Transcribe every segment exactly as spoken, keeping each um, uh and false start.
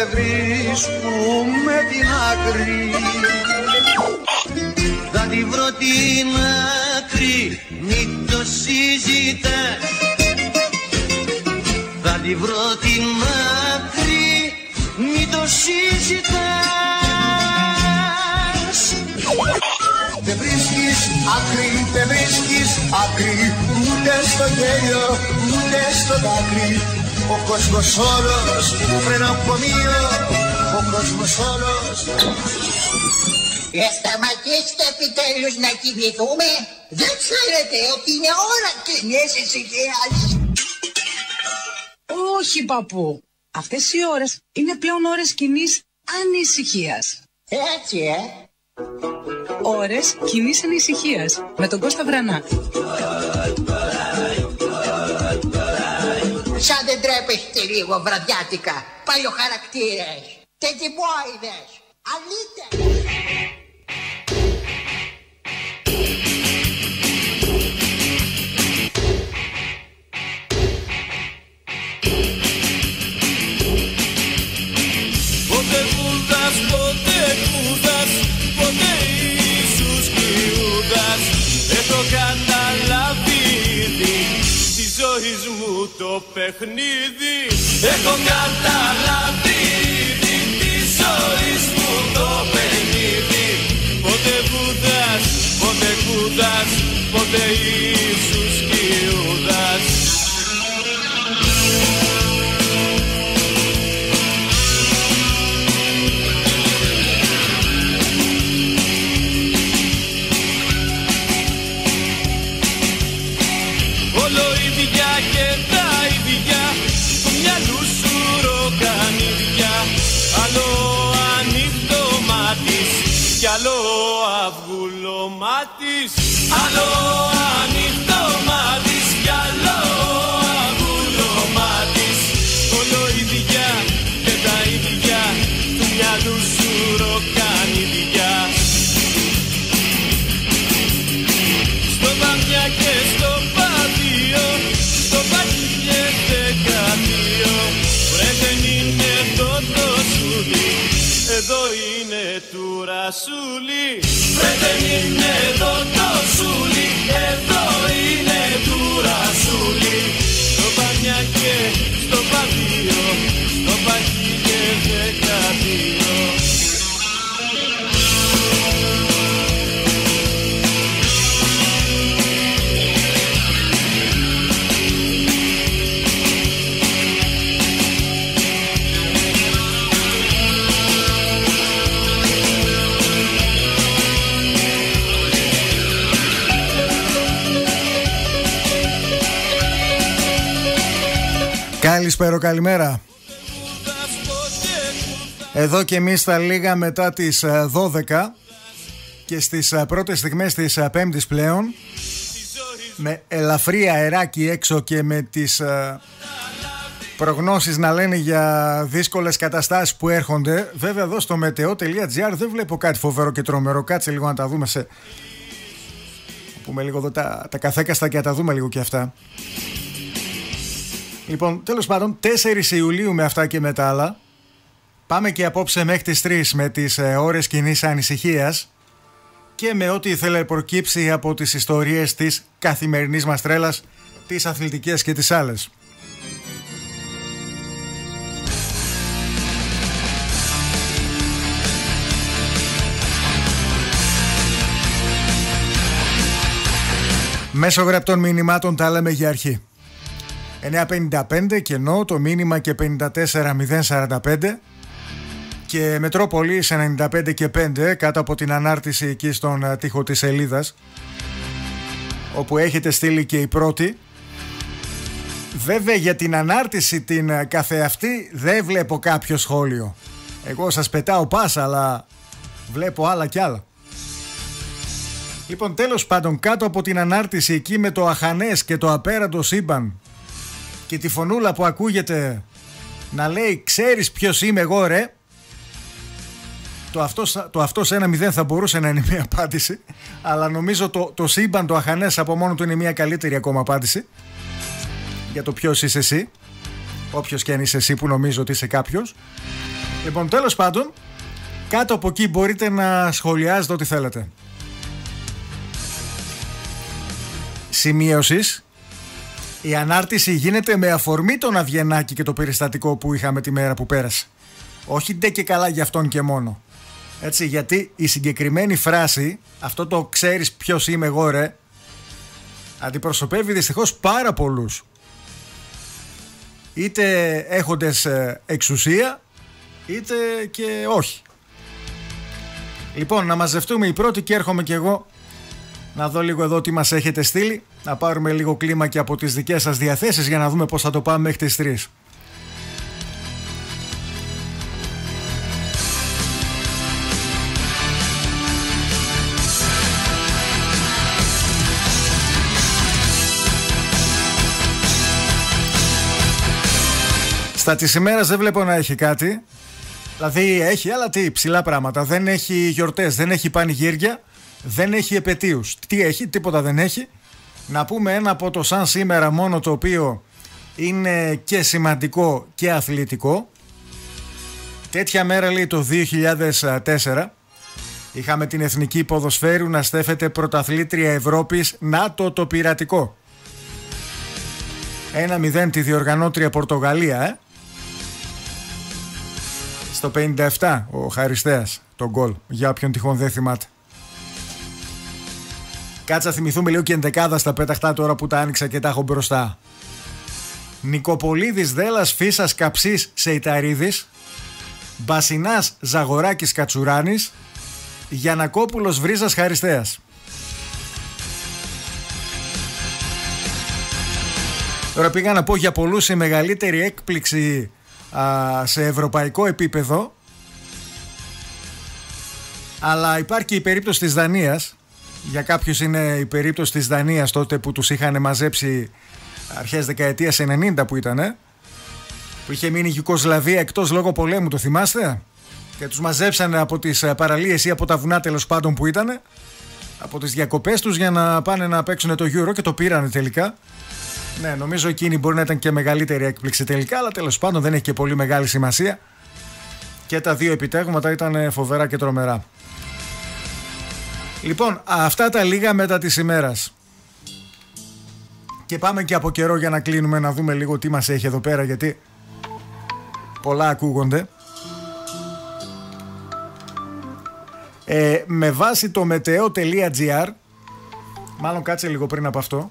δεν βρίσκουμε την άκρη. Θα τη βρω την άκρη, μην το συζητάς. Θα τη βρω την άκρη, μην το συζητάς. Δεν βρίσκεις άκρη, δεν βρίσκεις άκρη, ούτε στο γέλιο, ούτε στο δάκρυ. Ο κόσμος όλος πριν από μία, ο κόσμος όλος. Ε, σταματήστε επιτέλους να κοιμηθούμε. Δεν ξέρετε ότι είναι ώρα κοινής ησυχίας? Όχι παππού, αυτές οι ώρες είναι πλέον ώρες κοινής ανησυχίας. Έτσι ε. Ώρες κοινής ανησυχίας με τον Κώστα Βρανά. Σαν δεν τρέπεστε λίγο βραδιάτικα, παλιοχαρακτήρες, τετιμόιδες, αλήτες. Ποτέ Βούδας, ποτέ Βούδας, ποτέ Ιησούς Ιούδας. Έχω καταλάβει ήδη της ζωής μου το παιχνίδι. Έχω καταλάβει ήδη της ζωής μου το παιχνίδι. Ποτέ Βούδας, ποτέ Βούδας, ποτέ Ιησούς Ιούδας. Όλο ίδια και τα ίδια, του μυαλού σου ροκανίδια. Άλλο ανοιχτό μάτις κι άλλο αυγούλο μάτις. Άλλο ανοιχτό μάτις κι άλλο αυγούλο μάτις. Όλο ίδια και τα ίδια, του μυαλού σου ροκανίδια. Στο βαμιά και στο παδίο, στο παγιέ δεκαδύο. Βρε δεν είναι εδώ το σούλι, εδώ είναι του ρασούλι. Βρε δεν είναι εδώ το σούλι, εδώ είναι του ρασούλι. Στο βαμιά και στο παδίο, στο παγιέ δεκαδύο. Καλησπέρα, καλημέρα. Εδώ και εμείς τα λίγα μετά τις δώδεκα και στις πρώτες στιγμές της Πέμπτης πλέον, με ελαφρύ αεράκι έξω και με τις προγνώσεις να λένε για δύσκολες καταστάσεις που έρχονται. Βέβαια εδώ στο meteo.gr δεν βλέπω κάτι φοβερό και τρομερό. Κάτσε λίγο να τα δούμε σε... πούμε λίγο εδώ τα, τα καθέκαστα και να τα δούμε λίγο και αυτά. Λοιπόν, τέλος πάντων, τέσσερις Ιουλίου με αυτά και με τα άλλα. Πάμε και απόψε μέχρι τις τρεις με τις ε, ώρες κοινής ανησυχίας και με ό,τι θέλει προκύψει από τις ιστορίες της καθημερινής μας τρέλας, τις αθλητικές και τις άλλες. Μέσω γραπτών μηνυμάτων τα λέμε για αρχή. εννιά πενήντα πέντε κενό το μήνυμα και πενήντα τέσσερα μηδέν σαράντα πέντε και Μετρόπολης ενενήντα πέντε και πέντε κάτω από την ανάρτηση εκεί στον τοίχο της σελίδας, όπου έχετε στείλει και η πρώτη. Βέβαια για την ανάρτηση την καθεαυτή δεν βλέπω κάποιο σχόλιο. Εγώ σας πετάω πάσα, αλλά βλέπω άλλα κι άλλα. Λοιπόν, τέλος πάντων, κάτω από την ανάρτηση εκεί με το αχανές και το απέραντο σύμπαν και τη φωνούλα που ακούγεται να λέει «Ξέρεις ποιος είμαι εγώ ρε», το αυτό, το αυτό σε ένα μηδέν θα μπορούσε να είναι μια απάντηση, αλλά νομίζω το, το σύμπαν, το αχανές από μόνο του είναι μια καλύτερη ακόμα απάντηση για το ποιος είσαι εσύ, όποιος και αν είσαι εσύ που νομίζω ότι είσαι κάποιος. Λοιπόν, τέλος πάντων, κάτω από εκεί μπορείτε να σχολιάζετε ό,τι θέλετε. Σημείωσης. Η ανάρτηση γίνεται με αφορμή τον Αβγενάκη και το περιστατικό που είχαμε τη μέρα που πέρασε. Όχι ντε και καλά για αυτόν και μόνο. Έτσι, γιατί η συγκεκριμένη φράση, αυτό το ξέρεις ποιος είμαι εγώ ρε, αντιπροσωπεύει δυστυχώς πάρα πολλούς. Είτε έχοντες εξουσία, είτε και όχι. Λοιπόν, να μαζευτούμε οι πρώτοι και έρχομαι κι εγώ να δω λίγο εδώ τι μας έχετε στείλει. Να πάρουμε λίγο κλίμα και από τις δικές σας διαθέσεις για να δούμε πώς θα το πάμε μέχρι τις τρεις. Στα της ημέρας δεν βλέπω να έχει κάτι. Δηλαδή έχει, αλλά τι, ψηλά πράγματα. Δεν έχει γιορτές, δεν έχει πανηγύρια, δεν έχει επετείους. Τι έχει, τίποτα δεν έχει. Να πούμε ένα από το σαν σήμερα μόνο, το οποίο είναι και σημαντικό και αθλητικό. Τέτοια μέρα, λέει, το δύο χιλιάδες τέσσερα είχαμε την εθνική ποδοσφαίρου να στέφεται πρωταθλήτρια Ευρώπης, ΝΑΤΟ το πειρατικό. ένα μηδέν τη διοργανώτρια Πορτογαλία, ε. Στο πενήντα επτά ο Χαριστέας το γκολ, για όποιον τυχόν δεν θυμάται. Κάτσα θυμηθούμε λίγο και ενδεκάδα στα πέταχτα τώρα που τα άνοιξα και τα έχω μπροστά. Νικοπολίδης, Δέλλας, Φίσας, Καψής, Σεϊταρίδης, Μπασινάς, Ζαγοράκης, Κατσουράνης, Γιανακόπουλος, Βρίζας, Χαριστέας. Τώρα πήγα να πω για πολλούς η μεγαλύτερη έκπληξη α, σε ευρωπαϊκό επίπεδο, αλλά υπάρχει και η περίπτωση της Δανίας. Για κάποιους είναι η περίπτωση της Δανίας, τότε που τους είχαν μαζέψει αρχές δεκαετίας ενενήντα που ήτανε, που είχε μείνει η Γιουγκοσλαβία εκτός λόγω πολέμου, το θυμάστε, και τους μαζέψανε από τις παραλίες ή από τα βουνά, τέλος πάντων, που ήτανε, από τις διακοπές τους, για να πάνε να παίξουν το Euro, και το πήρανε τελικά. Ναι, νομίζω εκείνη μπορεί να ήταν και μεγαλύτερη έκπληξη τελικά, αλλά τέλος πάντων δεν έχει και πολύ μεγάλη σημασία. Και τα δύο επιτεύγματα ήταν φοβερά και τρομερά. Λοιπόν, αυτά τα λίγα μετά της ημέρας. Και πάμε και από καιρό για να κλείνουμε, να δούμε λίγο τι μας έχει εδώ πέρα, γιατί πολλά ακούγονται. Ε, με βάση το meteo.gr, μάλλον κάτσε λίγο πριν από αυτό.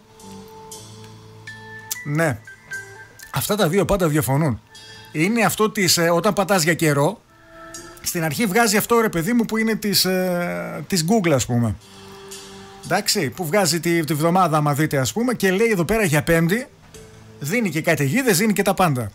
Ναι, αυτά τα δύο πάντα διαφωνούν. Είναι αυτό της, ε, όταν πατάς για καιρό, στην αρχή βγάζει αυτό, ρε παιδί μου, που είναι της, ε, της Google, ας πούμε. Εντάξει, που βγάζει τη, τη βδομάδα, άμα δείτε, ας πούμε, και λέει εδώ πέρα για Πέμπτη, δίνει και καταιγίδες, δίνει και τα πάντα.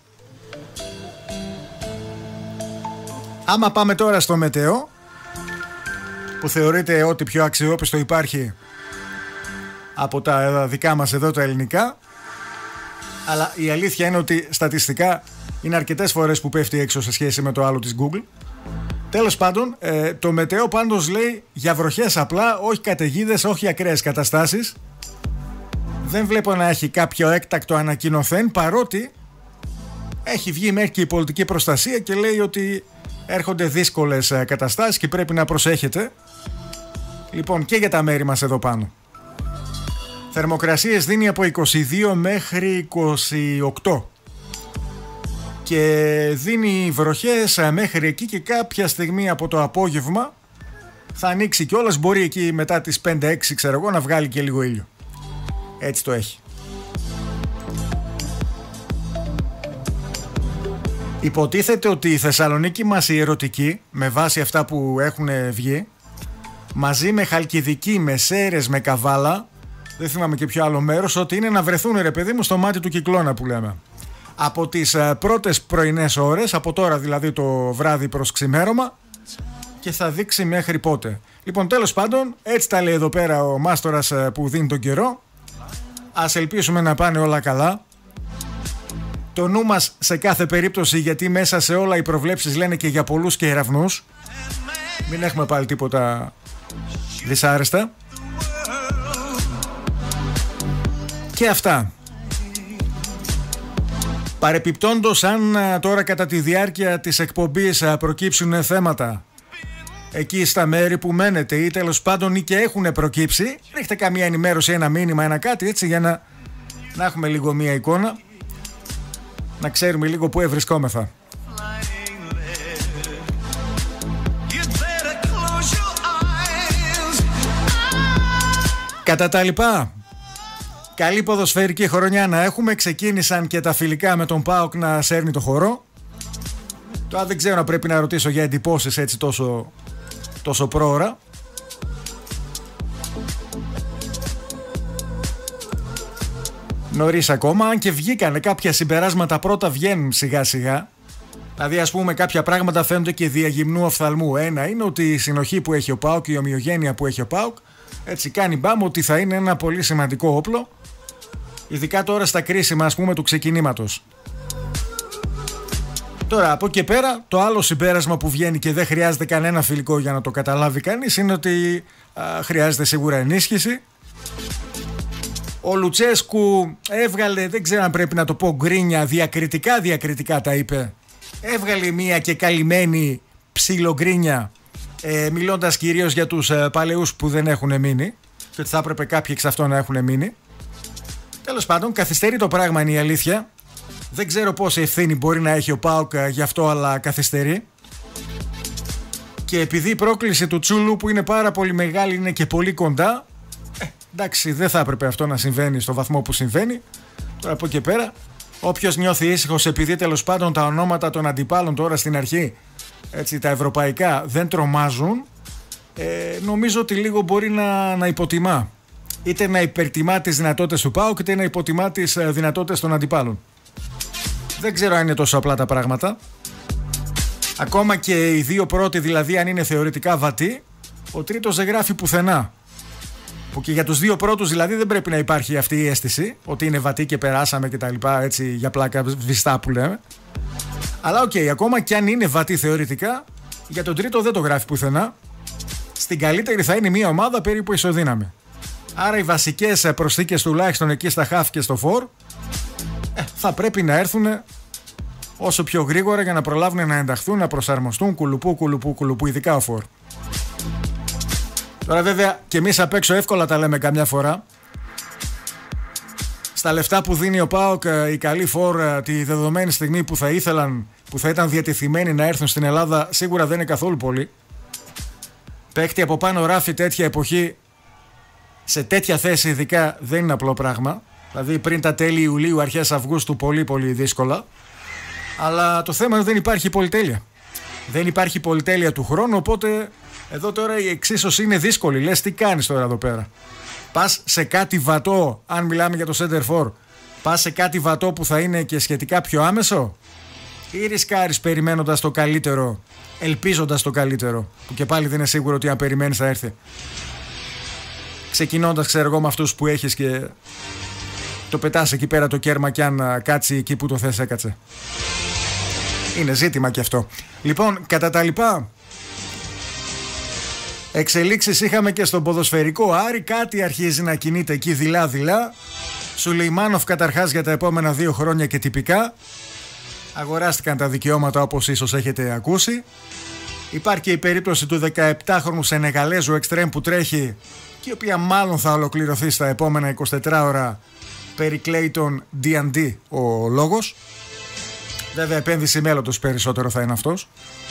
Άμα πάμε τώρα στο μετέο, που θεωρείται ότι πιο αξιόπιστο υπάρχει από τα δικά μας εδώ τα ελληνικά, αλλά η αλήθεια είναι ότι στατιστικά είναι αρκετές φορές που πέφτει έξω σε σχέση με το άλλο της Google. Τέλος πάντων, ε, το μετέο πάντως λέει για βροχές απλά, όχι καταιγίδες, όχι ακραίες καταστάσεις. Δεν βλέπω να έχει κάποιο έκτακτο ανακοινωθέν, παρότι έχει βγει μέχρι και η πολιτική προστασία και λέει ότι έρχονται δύσκολες καταστάσεις και πρέπει να προσέχετε. Λοιπόν, και για τα μέρη μας εδώ πάνω. Θερμοκρασίες δίνει από είκοσι δύο μέχρι είκοσι οκτώ. Και δίνει βροχές μέχρι εκεί, και κάποια στιγμή από το απόγευμα θα ανοίξει κιόλας, μπορεί εκεί μετά τις πέντε έξι, ξέρω εγώ, να βγάλει και λίγο ήλιο. Έτσι το έχει. Υποτίθεται ότι η Θεσσαλονίκη μας, η ερωτική, με βάση αυτά που έχουν βγει, μαζί με Χαλκιδική, με Σέρες, με Καβάλα, δεν θυμάμαι και ποιο άλλο μέρος, ότι είναι να βρεθούν, ρε παιδί μου, στο μάτι του κυκλώνα που λέμε. Από τις πρώτες πρωινές ώρες, από τώρα δηλαδή το βράδυ προς ξημέρωμα, και θα δείξει μέχρι πότε. Λοιπόν, τέλος πάντων, έτσι τα λέει εδώ πέρα ο μάστορας που δίνει τον καιρό. Ας ελπίσουμε να πάνε όλα καλά. Το νου μας σε κάθε περίπτωση, γιατί μέσα σε όλα οι προβλέψεις λένε και για πολλούς κεραυνούς. Μην έχουμε πάλι τίποτα δυσάρεστα. Και αυτά. Παρεπιπτόντως, αν τώρα κατά τη διάρκεια της εκπομπής προκύψουν θέματα εκεί στα μέρη που μένετε ή τέλος πάντων ή και έχουν προκύψει, ρίχτε καμία ενημέρωση, ένα μήνυμα, ένα κάτι έτσι, για να, να έχουμε λίγο μία εικόνα, να ξέρουμε λίγο πού ευρισκόμεθα. Κατά τα λοιπά, καλή ποδοσφαιρική χρονιά να έχουμε. Ξεκίνησαν και τα φιλικά με τον ΠΑΟΚ να σέρνει το χορό. Τώρα δεν ξέρω να πρέπει να ρωτήσω για εντυπώσεις έτσι τόσο, τόσο πρόωρα. Νωρίς ακόμα, αν και βγήκανε κάποια συμπεράσματα, πρώτα βγαίνουν σιγά σιγά. Δηλαδή, ας πούμε, κάποια πράγματα φαίνονται και διαγυμνού οφθαλμού. Ένα είναι ότι η συνοχή που έχει ο ΠΑΟΚ, η ομοιογένεια που έχει ο ΠΑΟΚ, έτσι κάνει μπάμ ότι θα είναι ένα πολύ σημαντικό όπλο, ειδικά τώρα στα κρίσιμα, ας πούμε, του ξεκινήματος. Τώρα, από εκεί πέρα, το άλλο συμπέρασμα που βγαίνει και δεν χρειάζεται κανένα φιλικό για να το καταλάβει κανείς είναι ότι α, χρειάζεται σίγουρα ενίσχυση. Ο Λουτσέσκου έβγαλε, δεν ξέρω αν πρέπει να το πω γκρίνια, διακριτικά διακριτικά τα είπε. Έβγαλε μία και καλυμμένη ψιλογκρίνια, ε, μιλώντας κυρίως για τους ε, παλαιούς που δεν έχουν μείνει και ότι θα έπρεπε κάποιοι εξ αυτών να έχουν μείνει. Τέλος πάντων, καθυστερεί το πράγμα, είναι η αλήθεια. Δεν ξέρω πόση ευθύνη μπορεί να έχει ο ΠΑΟΚ γι' αυτό, αλλά καθυστερεί. Και επειδή η πρόκληση του Τσούλου που είναι πάρα πολύ μεγάλη είναι και πολύ κοντά, ε, εντάξει, δεν θα έπρεπε αυτό να συμβαίνει στο βαθμό που συμβαίνει. Τώρα από εκεί πέρα, όποιος νιώθει ήσυχος επειδή τέλος πάντων τα ονόματα των αντιπάλων τώρα στην αρχή, έτσι, τα ευρωπαϊκά δεν τρομάζουν, ε, νομίζω ότι λίγο μπορεί να, να υποτιμά. Είτε να υπερτιμά τις δυνατότητες του ΠΑΟΚ, είτε να υποτιμά τις δυνατότητες των αντιπάλων. Δεν ξέρω αν είναι τόσο απλά τα πράγματα. Ακόμα και οι δύο πρώτοι, δηλαδή, αν είναι θεωρητικά βατοί, ο τρίτος δεν γράφει πουθενά. Που και για τους δύο πρώτους, δηλαδή, δεν πρέπει να υπάρχει αυτή η αίσθηση ότι είναι βατοί και περάσαμε και τα λοιπά, έτσι, για πλάκα βιστά που λέμε. Αλλά οκ, okay, ακόμα και αν είναι βατοί θεωρητικά, για τον τρίτο δεν το γράφει πουθενά. Στην καλύτερη θα είναι μια ομάδα περίπου ισοδύναμη. Άρα οι βασικές προσθήκες τουλάχιστον εκεί στα χαφ και στο φορ ε, θα πρέπει να έρθουν όσο πιο γρήγορα για να προλάβουν να ενταχθούν, να προσαρμοστούν, κουλουπού, κουλουπού, κουλουπού, ειδικά ο φορ. Τώρα βέβαια και εμείς απ' έξω εύκολα τα λέμε καμιά φορά. Στα λεφτά που δίνει ο ΠΑΟΚ η καλή φορ τη δεδομένη στιγμή που θα ήθελαν, που θα ήταν διατεθειμένοι να έρθουν στην Ελλάδα, σίγουρα δεν είναι καθόλου πολύ. Παίχτη από πάνω ράφι τέτοια εποχή, σε τέτοια θέση ειδικά, δεν είναι απλό πράγμα. Δηλαδή πριν τα τέλη Ιουλίου, αρχές Αυγούστου, πολύ πολύ δύσκολα. Αλλά το θέμα είναι ότι δεν υπάρχει πολυτέλεια. Δεν υπάρχει πολυτέλεια του χρόνου, οπότε εδώ τώρα η εξίσωση είναι δύσκολη. Λες τι κάνεις τώρα εδώ πέρα. Πας σε κάτι βατό, αν μιλάμε για το center for, πας σε κάτι βατό που θα είναι και σχετικά πιο άμεσο, ή ρισκάρεις περιμένοντας το καλύτερο, ελπίζοντας το καλύτερο, που και πάλι δεν είναι σίγουρο ότι αν περιμένεις θα έρθει. Ξεκινώντας, ξέρω εγώ, με αυτούς που έχεις και το πετάς εκεί πέρα το κέρμα κι αν κάτσει εκεί που το θες έκατσε. Είναι ζήτημα και αυτό. Λοιπόν, κατά τα λοιπά, εξελίξεις είχαμε και στον ποδοσφαιρικό Άρη. Κάτι αρχίζει να κινείται εκεί δειλά-δειλά. Σουλεϊμάνοφ καταρχάς για τα επόμενα δύο χρόνια και τυπικά. Αγοράστηκαν τα δικαιώματα όπως ίσως έχετε ακούσει. Υπάρχει και η περίπτωση του δεκαεπτάχρονου Σενεγαλέζου εξτρέμ που τρέχει και η οποία μάλλον θα ολοκληρωθεί στα επόμενα εικοσιτέσσερις ώρα. Περί Clayton ντι εν ντι ο λόγος. Βέβαια επένδυση μέλλοντος περισσότερο θα είναι αυτός.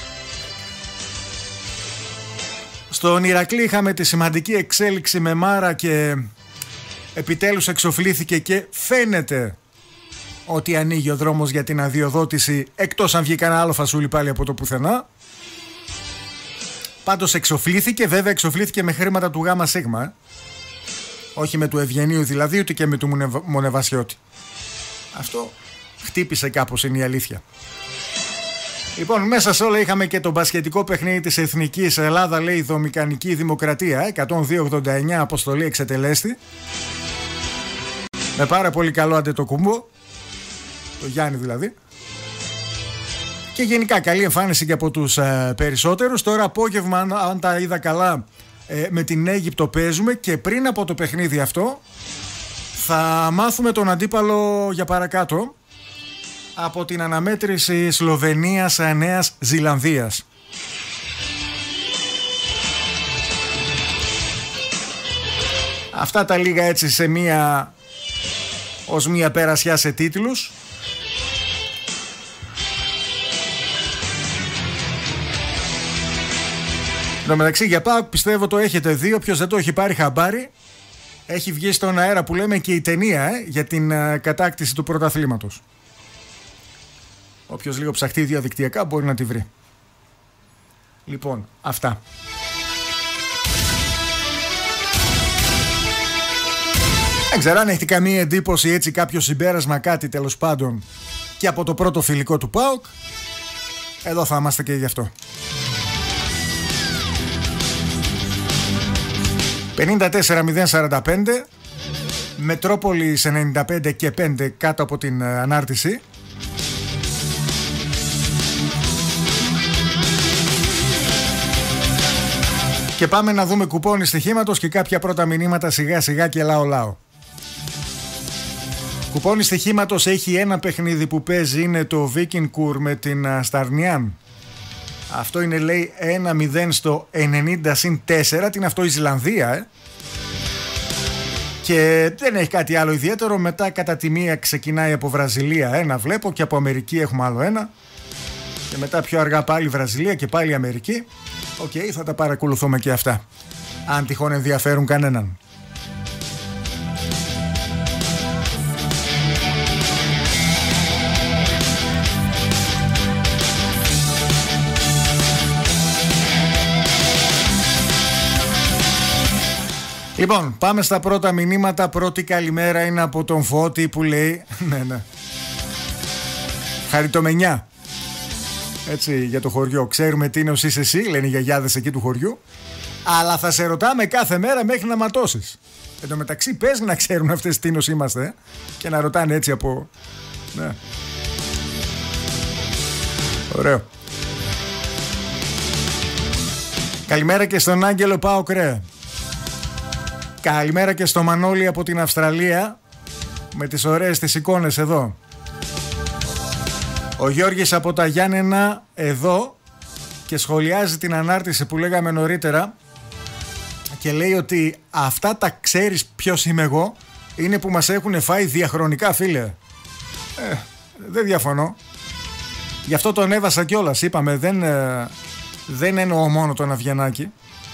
Στον Ηρακλή είχαμε τη σημαντική εξέλιξη με Μάρα και επιτέλους εξοφλήθηκε και φαίνεται ότι ανοίγει ο δρόμος για την αδειοδότηση, εκτός αν βγει κανένα άλλο φασούλι πάλι από το πουθενά. Πάντως εξοφλήθηκε, βέβαια εξοφλήθηκε με χρήματα του Γάμα Σίγμα, ε. όχι με του Ευγενίου δηλαδή, ούτε και με του Μονεβασιώτη. Αυτό χτύπησε κάπως, είναι η αλήθεια. Λοιπόν, μέσα σε όλα είχαμε και το μπασκετικό παιχνίδι της Εθνικής Ελλάδα, λέει Δομικανική Δημοκρατία, εκατόν δύο ογδόντα εννιά αποστολή εξετελέστη. Με πάρα πολύ καλό Αντετοκούμπο, το Γιάννη δηλαδή. Και γενικά καλή εμφάνιση και από τους ε, περισσότερους. Τώρα απόγευμα, αν, αν τα είδα καλά, ε, με την Αίγυπτο παίζουμε και πριν από το παιχνίδι αυτό θα μάθουμε τον αντίπαλο για παρακάτω. από την αναμέτρηση Σλοβενίας Νέας Ζηλανδίας. Αυτά τα λίγα έτσι σε μία, ως μία περασιά σε τίτλους. Εν τω μεταξύ για ΠΑΟΚ πιστεύω το έχετε δει, όποιος δεν το έχει πάρει χαμπάρι, έχει βγει στον αέρα που λέμε και η ταινία ε, για την ε, κατάκτηση του πρωταθλήματος. Όποιος λίγο ψαχτεί διαδικτυακά μπορεί να τη βρει. Λοιπόν, αυτά. Δεν ξέρω αν έχετε καμία εντύπωση, έτσι κάποιο συμπέρασμα, κάτι τέλος πάντων και από το πρώτο φιλικό του ΠΑΟΚ. Εδώ θα είμαστε και γι' αυτό. πενήντα τέσσερα μηδέν σαράντα πέντε, Μετρόπολης ενενήντα πέντε και πέντε κάτω από την ανάρτηση. Και πάμε να δούμε κουπόνι στοιχήματος και κάποια πρώτα μηνύματα σιγά σιγά και λάω λάω. Κουπόνι στοιχήματος έχει ένα παιχνίδι που παίζει, είναι το Vikingur με την Σταρνιάν. Αυτό είναι λέει ένα μηδέν στο ενενήντα συν τέσσερα, την αυτό η Ισλανδία ε. Και δεν έχει κάτι άλλο ιδιαίτερο. Μετά κατά τη μία ξεκινάει από Βραζιλία ένα βλέπω, και από Αμερική έχουμε άλλο ένα, και μετά πιο αργά πάλι Βραζιλία και πάλι Αμερική. Οκ, okay, θα τα παρακολουθούμε και αυτά, αν τυχόν ενδιαφέρουν κανέναν. Λοιπόν, πάμε στα πρώτα μηνύματα. Πρώτη καλημέρα είναι από τον Φώτη που λέει ναι, ναι. Χαριτομενιά. Έτσι για το χωριό. Ξέρουμε τι είναι ο εσύ, λένε οι γιαγιάδες εκεί του χωριού. Αλλά θα σε ρωτάμε κάθε μέρα μέχρι να ματώσεις. Εν τω μεταξύ πες να ξέρουν αυτές τι νος είμαστε ε? Και να ρωτάνε έτσι από... Ναι. Ωραίο. Καλημέρα και στον Άγγελο ΠΑΟΚ ρε. Καλημέρα και στο Μανώλη από την Αυστραλία, με τις ωραίες τις εικόνες εδώ. Ο Γιώργης από τα Γιάννενα εδώ και σχολιάζει την ανάρτηση που λέγαμε νωρίτερα και λέει ότι αυτά τα ξέρεις ποιος είμαι εγώ είναι που μας έχουν φάει διαχρονικά, φίλε. Ε, δεν διαφωνώ. Γι' αυτό τον έβασα κιόλας. Είπαμε δεν, ε, δεν εννοώ μόνο τον Αβγενάκη.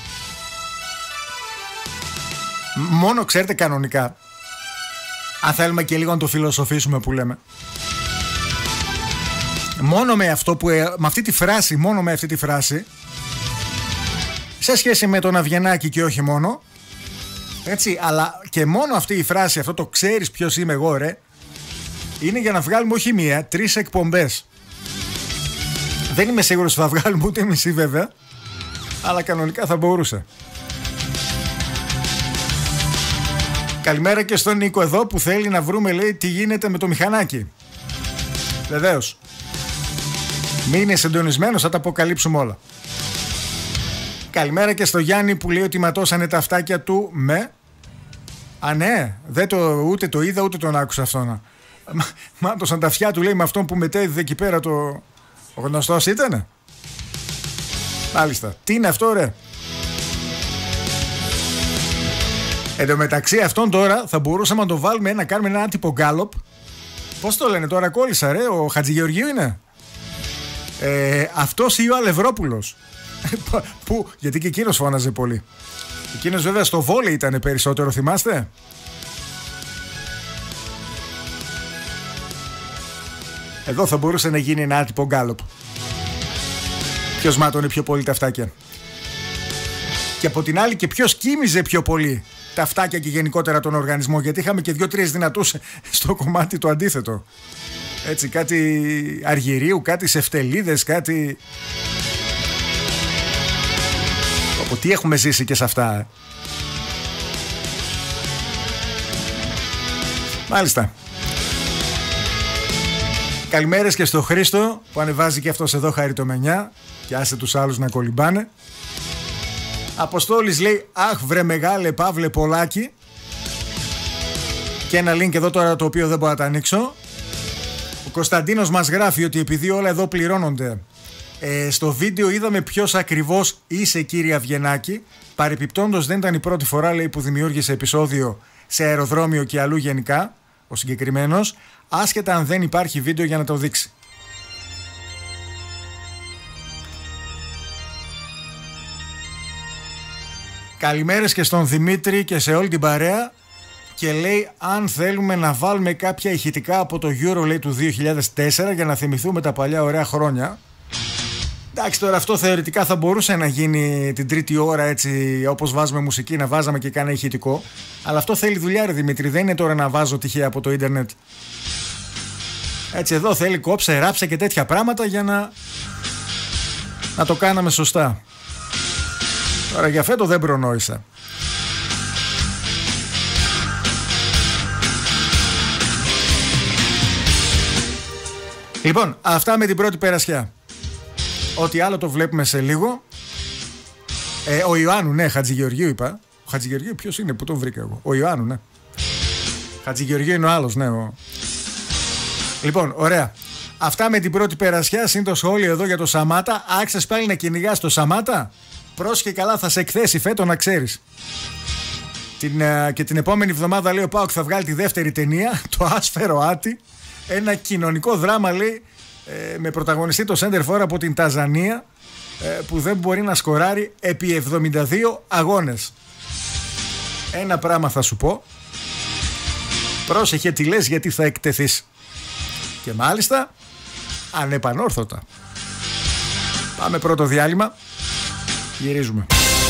Μόνο ξέρετε κανονικά, αν θέλουμε και λίγο να το φιλοσοφήσουμε που λέμε, μόνο με αυτό που, με αυτή τη φράση, μόνο με αυτή τη φράση, σε σχέση με τον Αβγενάκη και όχι μόνο, έτσι, αλλά και μόνο αυτή η φράση, αυτό το ξέρεις ποιος είμαι εγώ ρε, είναι για να βγάλουμε όχι μία, τρεις εκπομπές. Δεν είμαι σίγουρος ότι θα βγάλουμε ούτε μισή βέβαια, αλλά κανονικά θα μπορούσε. Καλημέρα και στον Νίκο εδώ που θέλει να βρούμε, λέει, τι γίνεται με το μηχανάκι. Βεβαίως. Μείνε συντονισμένος, θα τα αποκαλύψουμε όλα. Καλημέρα και στο Γιάννη που λέει ότι ματώσανε τα αυτάκια του με... Α ναι, δεν το, ούτε το είδα ούτε τον άκουσα αυτό να... Μάτωσαν τα αυτιά του, λέει, με αυτόν που μετέδιδε εκεί πέρα το... Ο γνωστός ήτανε. Μάλιστα. Τι είναι αυτό ρε. Εν τω μεταξύ αυτόν τώρα θα μπορούσαμε να το βάλουμε, να κάνουμε ένα άτυπο γκάλοπ. Πώς το λένε τώρα, κόλλησα ρε, ο Χατζηγεωργίου είναι. Ε, αυτός ή ο Αλευρόπουλος. Που, γιατί και εκείνος φώναζε πολύ. Εκείνος βέβαια στο βόλεϊ ήταν περισσότερο, θυμάστε. Εδώ θα μπορούσε να γίνει ένα άτυπο γκάλοπ. Ποιος μάτωνε πιο πολύ τα αυτάκια. Και από την άλλη και ποιος κοίμιζε πιο πολύ τα αυτάκια και γενικότερα τον οργανισμό. Γιατί είχαμε και δύο-τρεις δυνατούς στο κομμάτι το αντίθετο. Έτσι, κάτι αργυρίου, κάτι σεφτελίδες, κάτι... Από τι έχουμε ζήσει και σε αυτά. Ε? Μάλιστα. Καλημέρες και στο Χρήστο που ανεβάζει και αυτός εδώ χαριτομενιά και άσε τους άλλους να κολυμπάνε. Αποστόλης λέει αχ βρε μεγάλε Παύλε Πολάκη. Και ένα link εδώ τώρα το οποίο δεν μπορώ να τα ανοίξω. Κωνσταντίνος μας γράφει ότι επειδή όλα εδώ πληρώνονται, ε, στο βίντεο είδαμε ποιος ακριβώς είσαι, κύριε Αυγενάκη. Παρεπιπτόντως δεν ήταν η πρώτη φορά, λέει, που δημιούργησε επεισόδιο σε αεροδρόμιο και αλλού γενικά ο συγκεκριμένος, άσχετα αν δεν υπάρχει βίντεο για να το δείξει. Καλημέρες και στον Δημήτρη και σε όλη την παρέα. Και λέει αν θέλουμε να βάλουμε κάποια ηχητικά από το Euro, λέει, του δύο χιλιάδες τέσσερα για να θυμηθούμε τα παλιά ωραία χρόνια. Εντάξει, τώρα αυτό θεωρητικά θα μπορούσε να γίνει την τρίτη ώρα, έτσι όπως βάζουμε μουσική, να βάζαμε και κάνα ηχητικό. Αλλά αυτό θέλει δουλειά, ρε Δημήτρη, δεν είναι τώρα να βάζω τυχαία από το ίντερνετ. Έτσι εδώ θέλει κόψε, ράψε και τέτοια πράγματα για να, να το κάναμε σωστά. Τώρα για φέτο δεν προνόησα. Λοιπόν, αυτά με την πρώτη περασιά. Ό,τι άλλο το βλέπουμε σε λίγο. ε, Ο Ιωάννου, ναι, Χατζηγεωργίου είπα. Ο Χατζηγεωργίου ποιος είναι, που τον βρήκα εγώ? Ο Ιωάννου, ναι. Χατζηγεωργίου είναι ο άλλος, ναι. Ο... Λοιπόν, ωραία. Αυτά με την πρώτη περασιά. Συν το σχόλιο εδώ για το Σαμάτα. Άξες πάλι να κυνηγάς το Σαμάτα? Πρόσχε καλά, θα σε εκθέσει φέτο, να ξέρεις. Την, uh, και την επόμενη εβδομάδα, λέει, ο ΠΑΟΚ θα βγάλει τη δεύτερη ταινία, το Άσφαιρο Άτι. Ένα κοινωνικό δράμα, λέει, ε, με πρωταγωνιστή το Σέντερφορ από την Ταζανία, ε, που δεν μπορεί να σκοράρει επί εβδομήντα δύο αγώνες. Ένα πράγμα θα σου πω. Πρόσεχε τι λες, γιατί θα εκτεθείς. Και μάλιστα ανεπανόρθωτα. Πάμε πρώτο διάλειμμα. Γυρίζουμε.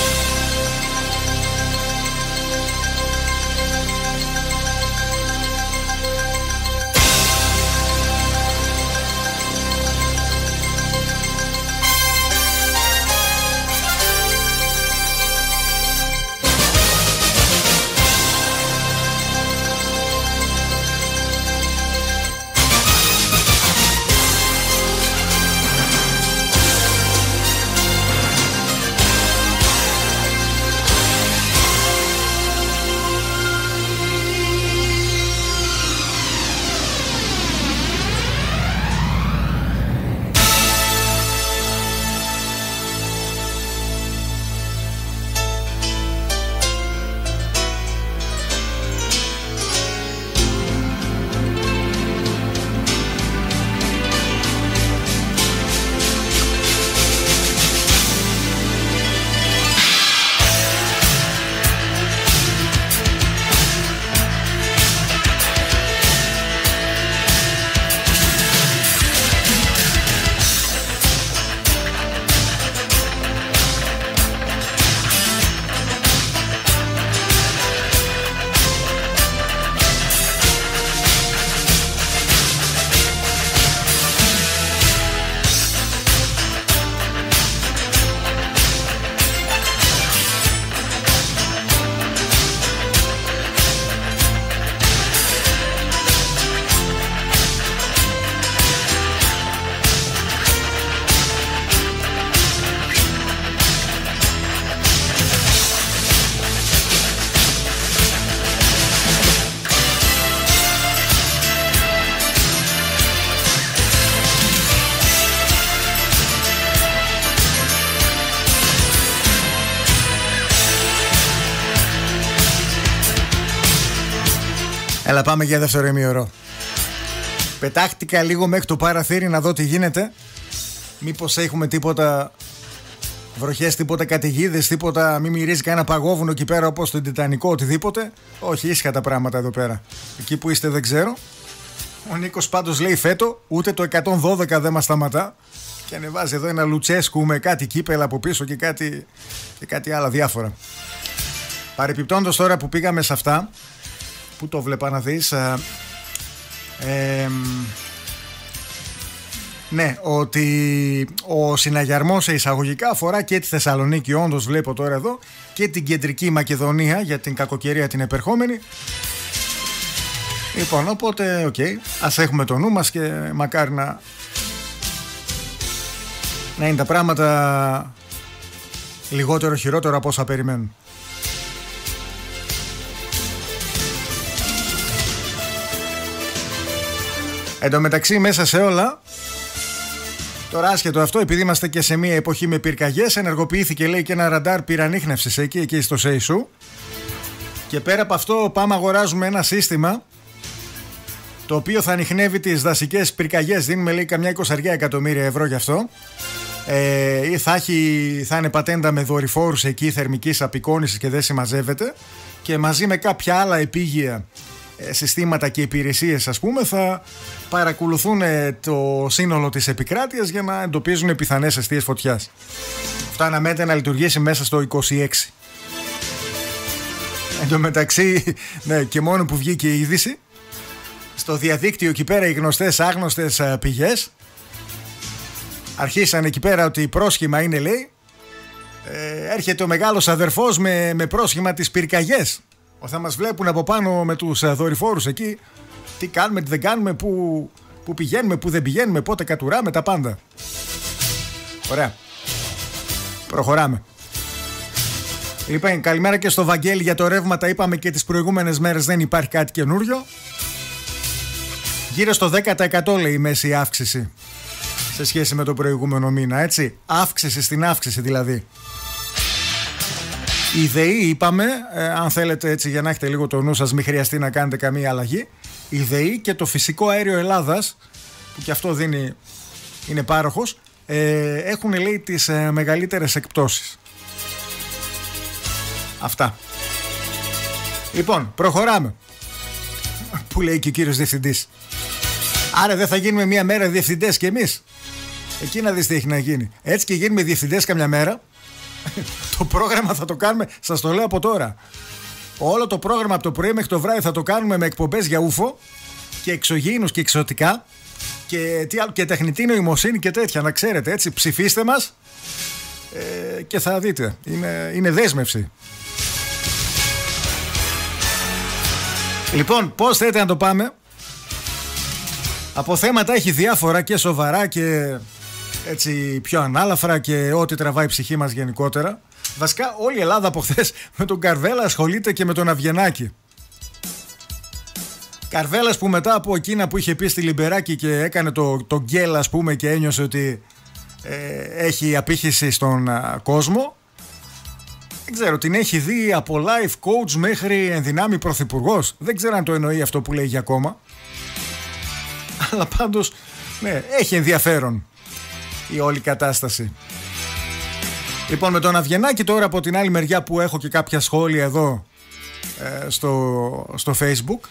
Έλα, πάμε για δεύτερο ημίωρο. Πετάχτηκα λίγο μέχρι το παραθύρι να δω τι γίνεται. Μήπως έχουμε τίποτα βροχές, τίποτα καταιγίδες, τίποτα, μη μυρίζει κανένα παγόβουνο εκεί πέρα όπως το Τιτανικό, οτιδήποτε. Όχι, ήσυχα τα πράγματα εδώ πέρα. Εκεί που είστε δεν ξέρω. Ο Νίκος πάντως λέει φέτο ούτε το εκατόν δώδεκα δεν μας σταματά. Και ανεβάζει εδώ ένα Λουτσέσκου με κάτι κύπελα από πίσω και κάτι, και κάτι άλλα διάφορα. Παρεπιπτόντως τώρα που πήγαμε σε αυτά, που το βλέπα να δεις, ε, ε, ναι, ότι ο συναγερμός σε εισαγωγικά αφορά και τη Θεσσαλονίκη, όντως βλέπω τώρα εδώ, και την κεντρική Μακεδονία για την κακοκαιρία την επερχόμενη. Λοιπόν, οπότε, οκ, okay, ας έχουμε το νου μας και μακάρι να, να είναι τα πράγματα λιγότερο χειρότερο από όσα περιμένουν. Εν τω μεταξύ, μέσα σε όλα, τώρα άσχετο αυτό, επειδή είμαστε και σε μια εποχή με πυρκαγιές, ενεργοποιήθηκε, λέει, και ένα ραντάρ πυρανίχνευσης εκεί, εκεί στο Σέισου. Και πέρα από αυτό, πάμε αγοράζουμε ένα σύστημα το οποίο θα ανιχνεύει τις δασικές πυρκαγιές. Δίνουμε, λέει, καμιά εικοσαριά εκατομμύρια ευρώ γι' αυτό. Ε, θα, έχει, θα είναι πατέντα με δορυφόρους εκεί θερμικής απεικόνησης και δεν συμμαζεύεται. Και μαζί με κάποια άλλα επίγεια συστήματα και υπηρεσίες, ας πούμε, θα παρακολουθούν το σύνολο της επικράτειας για να εντοπίζουν πιθανές αιστείες φωτιάς. Αυτό αναμένεται να λειτουργήσει μέσα στο είκοσι έξι. Εν τω μεταξύ, ναι, και μόνο που βγήκε η είδηση, στο διαδίκτυο εκεί πέρα οι γνωστές άγνωστες πηγές αρχίσαν εκεί πέρα ότι πρόσχημα είναι, λέει, ε, έρχεται ο μεγάλος αδερφός με, με πρόσχημα τις πυρκαγιές. Θα μας βλέπουν από πάνω με τους δορυφόρους εκεί τι κάνουμε, τι δεν κάνουμε, που, που πηγαίνουμε, που δεν πηγαίνουμε, πότε κατουράμε, τα πάντα. Ωραία. Προχωράμε. Λοιπόν, καλημέρα και στο Βαγγέλη. Για το ρεύμα τα είπαμε και τις προηγούμενες μέρες, δεν υπάρχει κάτι καινούριο. Γύρω στο δέκα τοις εκατό, λέει, η μέση αύξηση σε σχέση με το προηγούμενο μήνα, έτσι. Αύξηση στην αύξηση δηλαδή. Η ΔΕΗ, είπαμε, ε, αν θέλετε έτσι για να έχετε λίγο το νου σας, μην χρειαστεί να κάνετε καμία αλλαγή. Η ΔΕΗ και το φυσικό αέριο Ελλάδας, που και αυτό δίνει, είναι πάροχος, ε, έχουν, λέει, τις ε, μεγαλύτερες εκπτώσεις. Αυτά. Λοιπόν, προχωράμε. Που λέει και ο κύριος διευθυντής. Άρα δεν θα γίνουμε μία μέρα διευθυντές κι εμείς? Εκεί να δεις τι έχει να γίνει. Έτσι και γίνουμε διευθυντές καμιά μέρα, το πρόγραμμα θα το κάνουμε, σας το λέω από τώρα. Όλο το πρόγραμμα από το πρωί μέχρι το βράδυ θα το κάνουμε με εκπομπές για ούφο και εξωγήινους και εξωτικά και, τι άλλο, και τεχνητή νοημοσύνη και τέτοια, να ξέρετε, έτσι. Ψηφίστε μας ε, και θα δείτε. Είναι, είναι δέσμευση. Λοιπόν, πώς θέλετε να το πάμε? Από θέματα έχει διάφορα και σοβαρά και έτσι πιο ανάλαφρα και ό,τι τραβάει η ψυχή μας γενικότερα. Βασικά όλη η Ελλάδα από χθες με τον Καρβέλα ασχολείται και με τον Αβγενάκη. Καρβέλας που μετά από εκείνα που είχε πει στη Λιμπεράκη και έκανε το, το γκέλ, ας πούμε, και ένιωσε ότι ε, έχει απήχηση στον α, κόσμο. Δεν ξέρω, την έχει δει από life coach μέχρι ενδυνάμει πρωθυπουργός. Δεν ξέρω αν το εννοεί αυτό που λέγει ακόμα. Αλλά πάντως, ναι, έχει ενδιαφέρον η όλη κατάσταση. Λοιπόν, με τον Αβγενάκη τώρα από την άλλη μεριά, που έχω και κάποια σχόλια εδώ ε, στο, στο Facebook.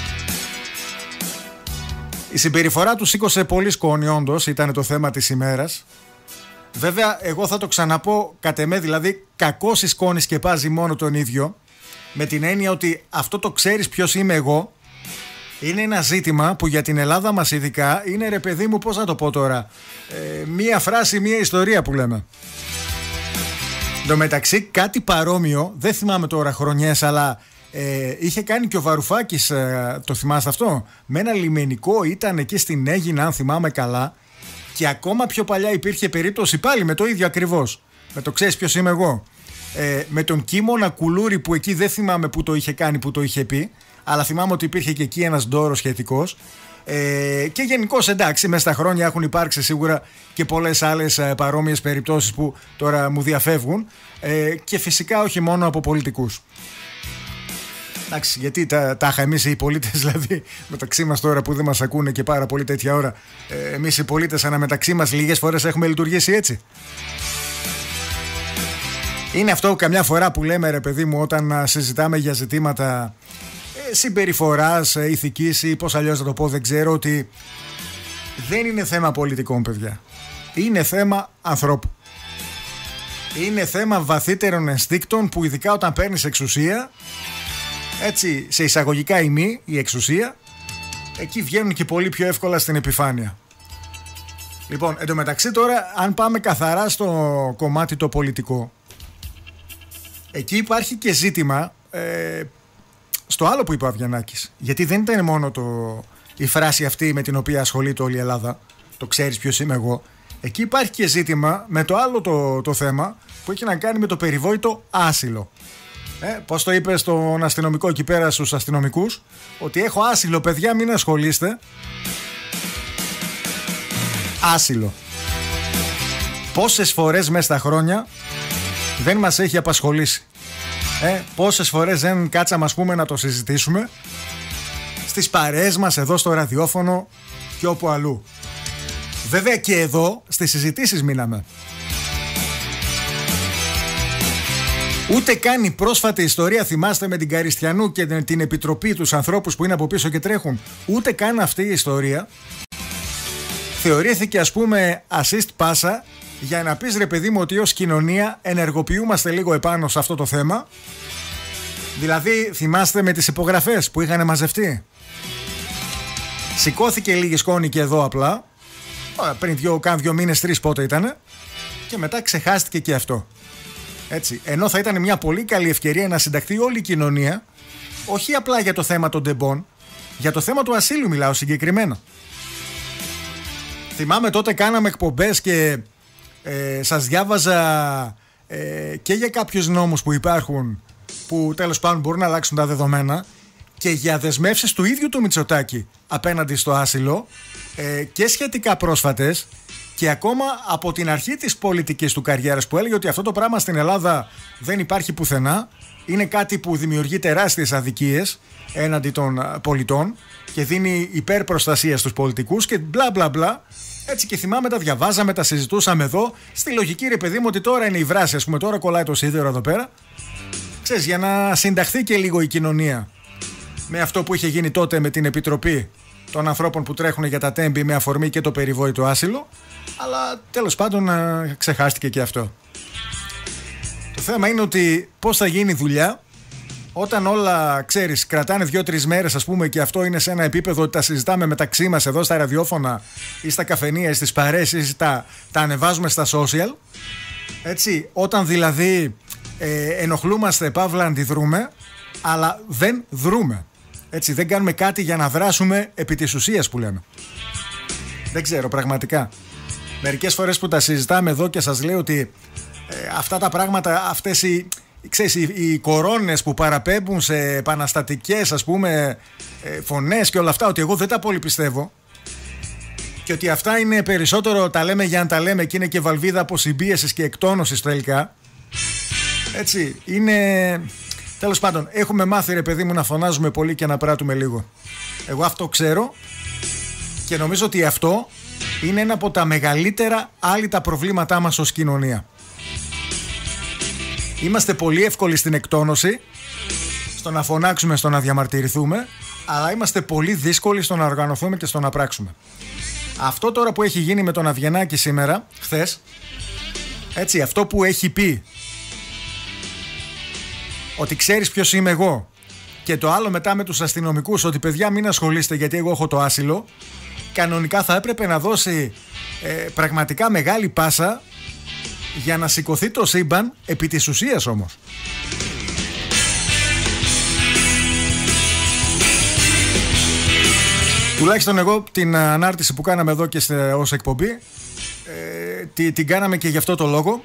Η συμπεριφορά του σήκωσε πολύ σκόνη, όντως, ήταν το θέμα της ημέρας. Βέβαια, εγώ θα το ξαναπώ, κατ' εμέ δηλαδή, κακός η σκόνη σκεπάζει μόνο τον ίδιο, με την έννοια ότι αυτό το ξέρεις ποιος είμαι εγώ, είναι ένα ζήτημα που για την Ελλάδα μας ειδικά είναι, ρε παιδί μου, πώς να το πω τώρα, ε, μία φράση, μία ιστορία που λέμε. Εν τω μεταξύ, κάτι παρόμοιο, δεν θυμάμαι τώρα χρονιές, αλλά ε, είχε κάνει και ο Βαρουφάκης, ε, το θυμάστε αυτό, με ένα λιμενικό, ήταν εκεί στην Αίγινα, αν θυμάμαι καλά, και ακόμα πιο παλιά υπήρχε περίπτωση πάλι με το ίδιο ακριβώς, με το ξέρεις ποιος είμαι εγώ, ε, με τον Κίμωνα Κουλούρη, που εκεί δεν θυμάμαι που το είχε κάνει, που το είχε πει, αλλά θυμάμαι ότι υπήρχε και εκεί ένας ντόρος σχετικός. Ε, και γενικώς, εντάξει, μέσα στα χρόνια έχουν υπάρξει σίγουρα και πολλές άλλες ε, παρόμοιες περιπτώσεις που τώρα μου διαφεύγουν, ε, και φυσικά όχι μόνο από πολιτικούς. Εντάξει, γιατί τα, τα είχα εμείς οι πολίτες, δηλαδή μεταξύ μας τώρα που δεν μας ακούνε και πάρα πολύ τέτοια ώρα, ε, εμείς οι πολίτες αναμεταξύ μας λίγες φορές έχουμε λειτουργήσει έτσι. Είναι αυτό καμιά φορά που λέμε, ρε παιδί μου, όταν συζητάμε για ζητήματα ε, συμπεριφοράς, ε, ηθικής ή πώς αλλιώς να το πω, δεν ξέρω, ότι δεν είναι θέμα πολιτικών, παιδιά. Είναι θέμα ανθρώπου. Είναι θέμα βαθύτερων ενστίκτων που, ειδικά όταν παίρνεις εξουσία, έτσι, σε εισαγωγικά ή μη, η εξουσία, εκεί βγαίνουν και πολύ πιο εύκολα στην επιφάνεια. Λοιπόν, εντωμεταξύ τώρα, αν πάμε καθαρά στο κομμάτι το πολιτικό, εκεί υπάρχει και ζήτημα ε, στο άλλο που είπε ο Αβγενάκης. Γιατί δεν ήταν μόνο το, η φράση αυτή με την οποία ασχολείται όλη η Ελλάδα, το ξέρεις ποιος είμαι εγώ. Εκεί υπάρχει και ζήτημα με το άλλο το, το θέμα που έχει να κάνει με το περιβόητο άσυλο. Ε, πώς το είπε στον αστυνομικό εκεί πέρα στους αστυνομικούς, ότι έχω άσυλο, παιδιά, μην ασχολείστε. Άσυλο. Πόσες φορές μέσα στα χρόνια δεν μας έχει απασχολήσει. Ε, πόσες φορές δεν κάτσαμε ας πούμε να το συζητήσουμε στις παρέες μας, εδώ στο ραδιόφωνο και όπου αλλού. Βέβαια και εδώ στις συζητήσεις μείναμε. Ούτε καν η πρόσφατη ιστορία, θυμάστε, με την Καριστιανού και την επιτροπή, τους ανθρώπους που είναι από πίσω και τρέχουν, ούτε καν αυτή η ιστορία θεωρήθηκε ας πούμε assist πάσα για να πεις ρε παιδί μου ότι ως κοινωνία ενεργοποιούμαστε λίγο επάνω σε αυτό το θέμα. Δηλαδή θυμάστε με τις υπογραφές που είχαν μαζευτεί. Σηκώθηκε λίγη σκόνη και εδώ απλά, πριν δυο, καν δυο μήνες, τρεις πότε ήτανε, και μετά ξεχάστηκε και αυτό. Έτσι, ενώ θα ήταν μια πολύ καλή ευκαιρία να συνταχθεί όλη η κοινωνία, όχι απλά για το θέμα των ντεμπών, για το θέμα του ασύλου μιλάω συγκεκριμένα. Θυμάμαι τότε κάναμε εκπομπές και ε, σας διάβαζα ε, και για κάποιους νόμους που υπάρχουν, που τέλος πάντων μπορούν να αλλάξουν τα δεδομένα, και για δεσμεύσεις του ίδιου του Μητσοτάκη απέναντι στο άσυλο, ε, και σχετικά πρόσφατες, και ακόμα από την αρχή της πολιτικής του καριέρας, που έλεγε ότι αυτό το πράγμα στην Ελλάδα δεν υπάρχει πουθενά, είναι κάτι που δημιουργεί τεράστιες αδικίες έναντι των πολιτών και δίνει υπερπροστασία στους πολιτικούς και μπλα μπλα μπλα. Έτσι, και θυμάμαι, τα διαβάζαμε, τα συζητούσαμε εδώ, στη λογική ρε παιδί μου ότι τώρα είναι η βράση, ας πούμε, τώρα κολλάει το σίδερο εδώ πέρα. Ξέρεις, για να συνταχθεί και λίγο η κοινωνία με αυτό που είχε γίνει τότε με την Επιτροπή των ανθρώπων που τρέχουν για τα τέμπη με αφορμή και το περιβόητο άσυλο, αλλά τέλος πάντων ξεχάστηκε και αυτό. Το θέμα είναι ότι πώς θα γίνει δουλειά όταν όλα, ξέρεις, κρατάνε δύο-τρεις μέρες ας πούμε, και αυτό είναι σε ένα επίπεδο ότι τα συζητάμε μεταξύ μας εδώ στα ραδιόφωνα ή στα καφενεία ή στις παρέες ή τα, τα ανεβάζουμε στα social. Έτσι, όταν δηλαδή ε, ενοχλούμαστε, παύλα αντιδρούμε, αλλά δεν δρούμε. Έτσι, δεν κάνουμε κάτι για να δράσουμε επί της ουσίας που λέμε. Δεν ξέρω πραγματικά. Μερικές φορές που τα συζητάμε εδώ και σας λέω ότι ε, αυτά τα πράγματα, αυτές οι, ξέρεις, οι, οι κορώνες που παραπέμπουν σε επαναστατικές ας πούμε ε, φωνές και όλα αυτά, ότι εγώ δεν τα πολύ πιστεύω και ότι αυτά είναι περισσότερο τα λέμε για να τα λέμε και είναι και βαλβίδα αποσυμπίεσης και εκτόνωσης τελικά. Έτσι, είναι... Τέλος πάντων, έχουμε μάθει ρε παιδί μου να φωνάζουμε πολύ και να πράττουμε λίγο. Εγώ αυτό ξέρω και νομίζω ότι αυτό είναι ένα από τα μεγαλύτερα άλυτα προβλήματά μας ως κοινωνία. Είμαστε πολύ εύκολοι στην εκτόνωση, στο να φωνάξουμε, στο να διαμαρτυρηθούμε, αλλά είμαστε πολύ δύσκολοι στο να οργανωθούμε και στο να πράξουμε. Αυτό τώρα που έχει γίνει με τον Αβγενάκη σήμερα, χθες, έτσι, αυτό που έχει πει ότι ξέρεις ποιος είμαι εγώ, και το άλλο μετά με τους αστυνομικούς ότι παιδιά μην ασχολείστε γιατί εγώ έχω το άσυλο, κανονικά θα έπρεπε να δώσει ε, πραγματικά μεγάλη πάσα για να σηκωθεί το σύμπαν επί της ουσίας όμως. Τουλάχιστον εγώ την ανάρτηση που κάναμε εδώ και σε, ως εκπομπή ε, τη, την κάναμε και γι' αυτό το λόγο.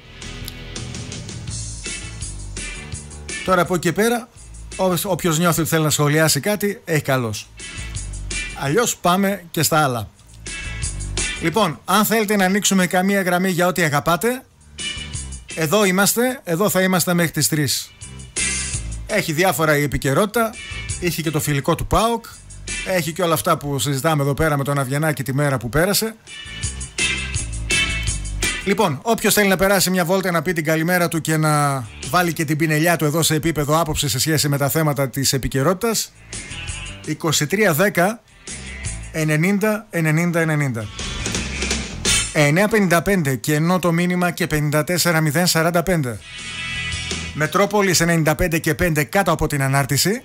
Τώρα από εκεί και πέρα, όποιος νιώθει ότι θέλει να σχολιάσει κάτι, έχει καλώς. Αλλιώς πάμε και στα άλλα. Λοιπόν, αν θέλετε να ανοίξουμε καμία γραμμή για ό,τι αγαπάτε, εδώ είμαστε, εδώ θα είμαστε μέχρι τις τρεις. Έχει διάφορα η επικαιρότητα, είχε και το φιλικό του ΠΑΟΚ, έχει και όλα αυτά που συζητάμε εδώ πέρα με τον Αβγενάκη τη μέρα που πέρασε. Λοιπόν, όποιος θέλει να περάσει μια βόλτα να πει την καλημέρα του και να βάλει και την πινελιά του εδώ σε επίπεδο άποψη σε σχέση με τα θέματα της επικαιρότητας, είκοσι τρία δέκα ενενήντα ενενήντα ενενήντα. εννιά πενήντα πέντε και ενώ το μήνυμα και πενήντα τέσσερα μηδέν σαράντα πέντε. Μετρόπολης ενενήντα πέντε και πέντε κάτω από την ανάρτηση.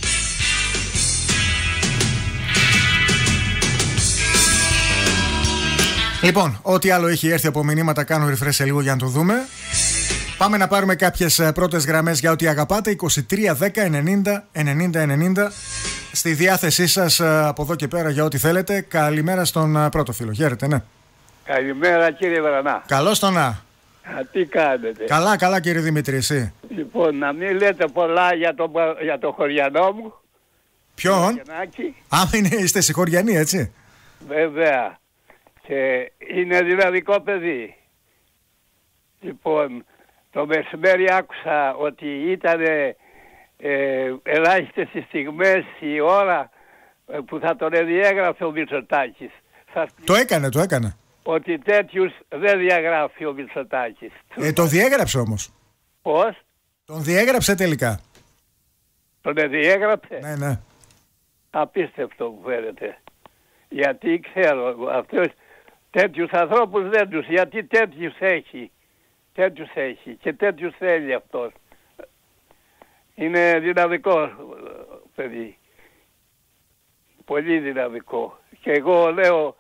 Λοιπόν, ό,τι άλλο έχει έρθει από μηνύματα κάνω refresh σε λίγο για να το δούμε. Πάμε να πάρουμε κάποιες πρώτες γραμμές για ό,τι αγαπάτε. είκοσι τρία δέκα ενενήντα ενενήντα ενενήντα. Στη διάθεσή σας από εδώ και πέρα για ό,τι θέλετε. Καλημέρα στον πρώτο φίλο. Χαίρετε, ναι. Καλημέρα κύριε Βρανά. Καλώς το να. Α, τι κάνετε? Καλά, καλά κύριε Δημήτρη, εσύ? Λοιπόν, να μην λέτε πολλά για το, για το χωριανό μου. Ποιον? Α, είναι, είστε συγχωριανοί, έτσι? Βέβαια. Και είναι δυναμικό παιδί. Λοιπόν, το μεσημέρι άκουσα ότι ήταν ε, ελάχιστες οι στιγμές, η ώρα ε, που θα τον διέγραφε ο Μητσοτάκης. Το έκανε, το έκανε. Ότι τέτοιους δεν διαγράφει ο Μητσοτάκης. Ε, το διέγραψε όμως. Πώς? Τον διέγραψε τελικά. Τον διέγραψε. Ναι, ναι. Απίστευτο μου φαίνεται. Γιατί ξέρω, αυτός, τέτοιους ανθρώπους δεν τους, γιατί τέτοιους έχει. Τέτοιους έχει και τέτοιους θέλει αυτός. Είναι δυναμικό παιδί. Πολύ δυναμικό. Και εγώ λέω,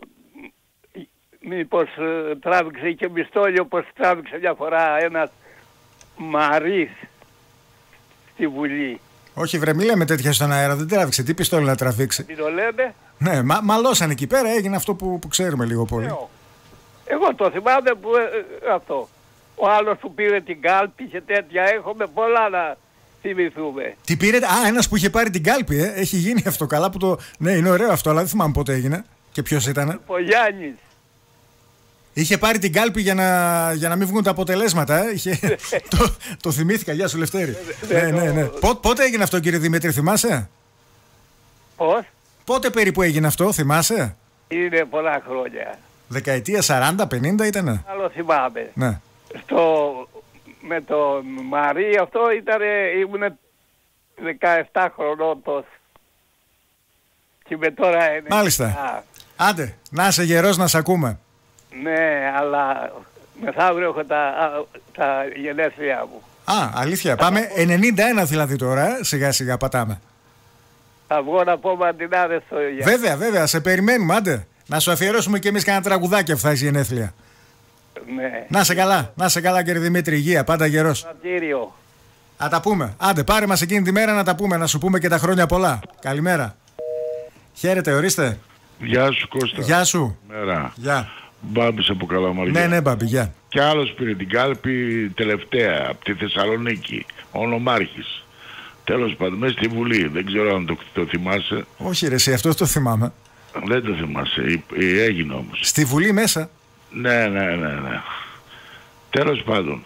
μήπως τράβηξε και μισθόλιο όπως τράβηξε μια φορά ένας Μαρίς στη Βουλή. Όχι βρε, μη λέμε τέτοια στον αέρα, δεν τράβηξε. Τι πιστόλι να τραβήξει. Τι το λέμε? Ναι, μα, μαλώσαν εκεί πέρα, έγινε αυτό που, που ξέρουμε λίγο πολύ. Ναι, εγώ το θυμάμαι που ε, αυτό. Ο άλλος που πήρε την κάλπη και τέτοια, έχουμε πολλά να θυμηθούμε. Τι πήρε, α, ένας που είχε πάρει την κάλπη, ε. Έχει γίνει αυτό καλά που το... Ναι, είναι ωραίο αυτό, αλλά δεν θυμάμαι πότε έγινε και ποιος ήταν. Ο Γιάννης. Είχε πάρει την κάλπη για να, για να μην βγουν τα αποτελέσματα, ε. Είχε... το, το θυμήθηκα, γεια σου Λευτέρη. ναι, ναι, ναι. Πό, πότε έγινε αυτό κύριε Δημήτρη, θυμάσαι? Πώς? Πότε περίπου έγινε αυτό, θυμάσαι? Είναι πολλά χρόνια. Δεκαετία σαράντα πενήντα ήτανε? Άλλο θυμάμαι. Ναι. Στο, με τον Μαρί αυτό ήταν, ήμουν δεκαεπτά χρονών τόσο. Και με τώρα είναι... Μάλιστα. Α. Άντε, να είσαι γερός να σε ακούμε. Ναι, αλλά μεθαύριο έχω τα, τα γενέθλιά μου. Α, αλήθεια. Πάμε ενενήντα ένα δηλαδή τώρα, ε? Σιγά σιγά πατάμε. Θα βγω να πω μαντινάδες στο γεια. Βέβαια, βέβαια, σε περιμένουμε, άντε. Να σου αφιερώσουμε κι εμείς κανένα τραγουδάκι αυτά η γενέθλια. Ναι. Να σε καλά, να σε καλά κύριε Δημήτρη, υγεία, πάντα γερός. Πατήριο. Να τα πούμε. Άντε, πάρε μας εκείνη τη μέρα να τα πούμε, να σου πούμε και τα χρόνια πολλά. Καλημέρα. Χαίρετε, ορίστε. Γεια σου Κώστα. Γεια σου. Μέρα. Γεια. Μπάμπης από Καλαμαριά. Ναι, ναι, Μπάμπη, γεια. Κι άλλος πήρε την κάλπη τελευταία, από τη Θεσσαλονίκη, ο Νομάρχης. Τέλος πάντων, μέσα στη Βουλή, δεν ξέρω αν το, το θυμάσαι. Όχι ρε, εσύ αυτό το θυμάμαι. Δεν το θυμάσαι, ε, ε, έγινε όμως. Στη Βουλή μέσα. Ναι, ναι, ναι, ναι. Τέλος πάντων,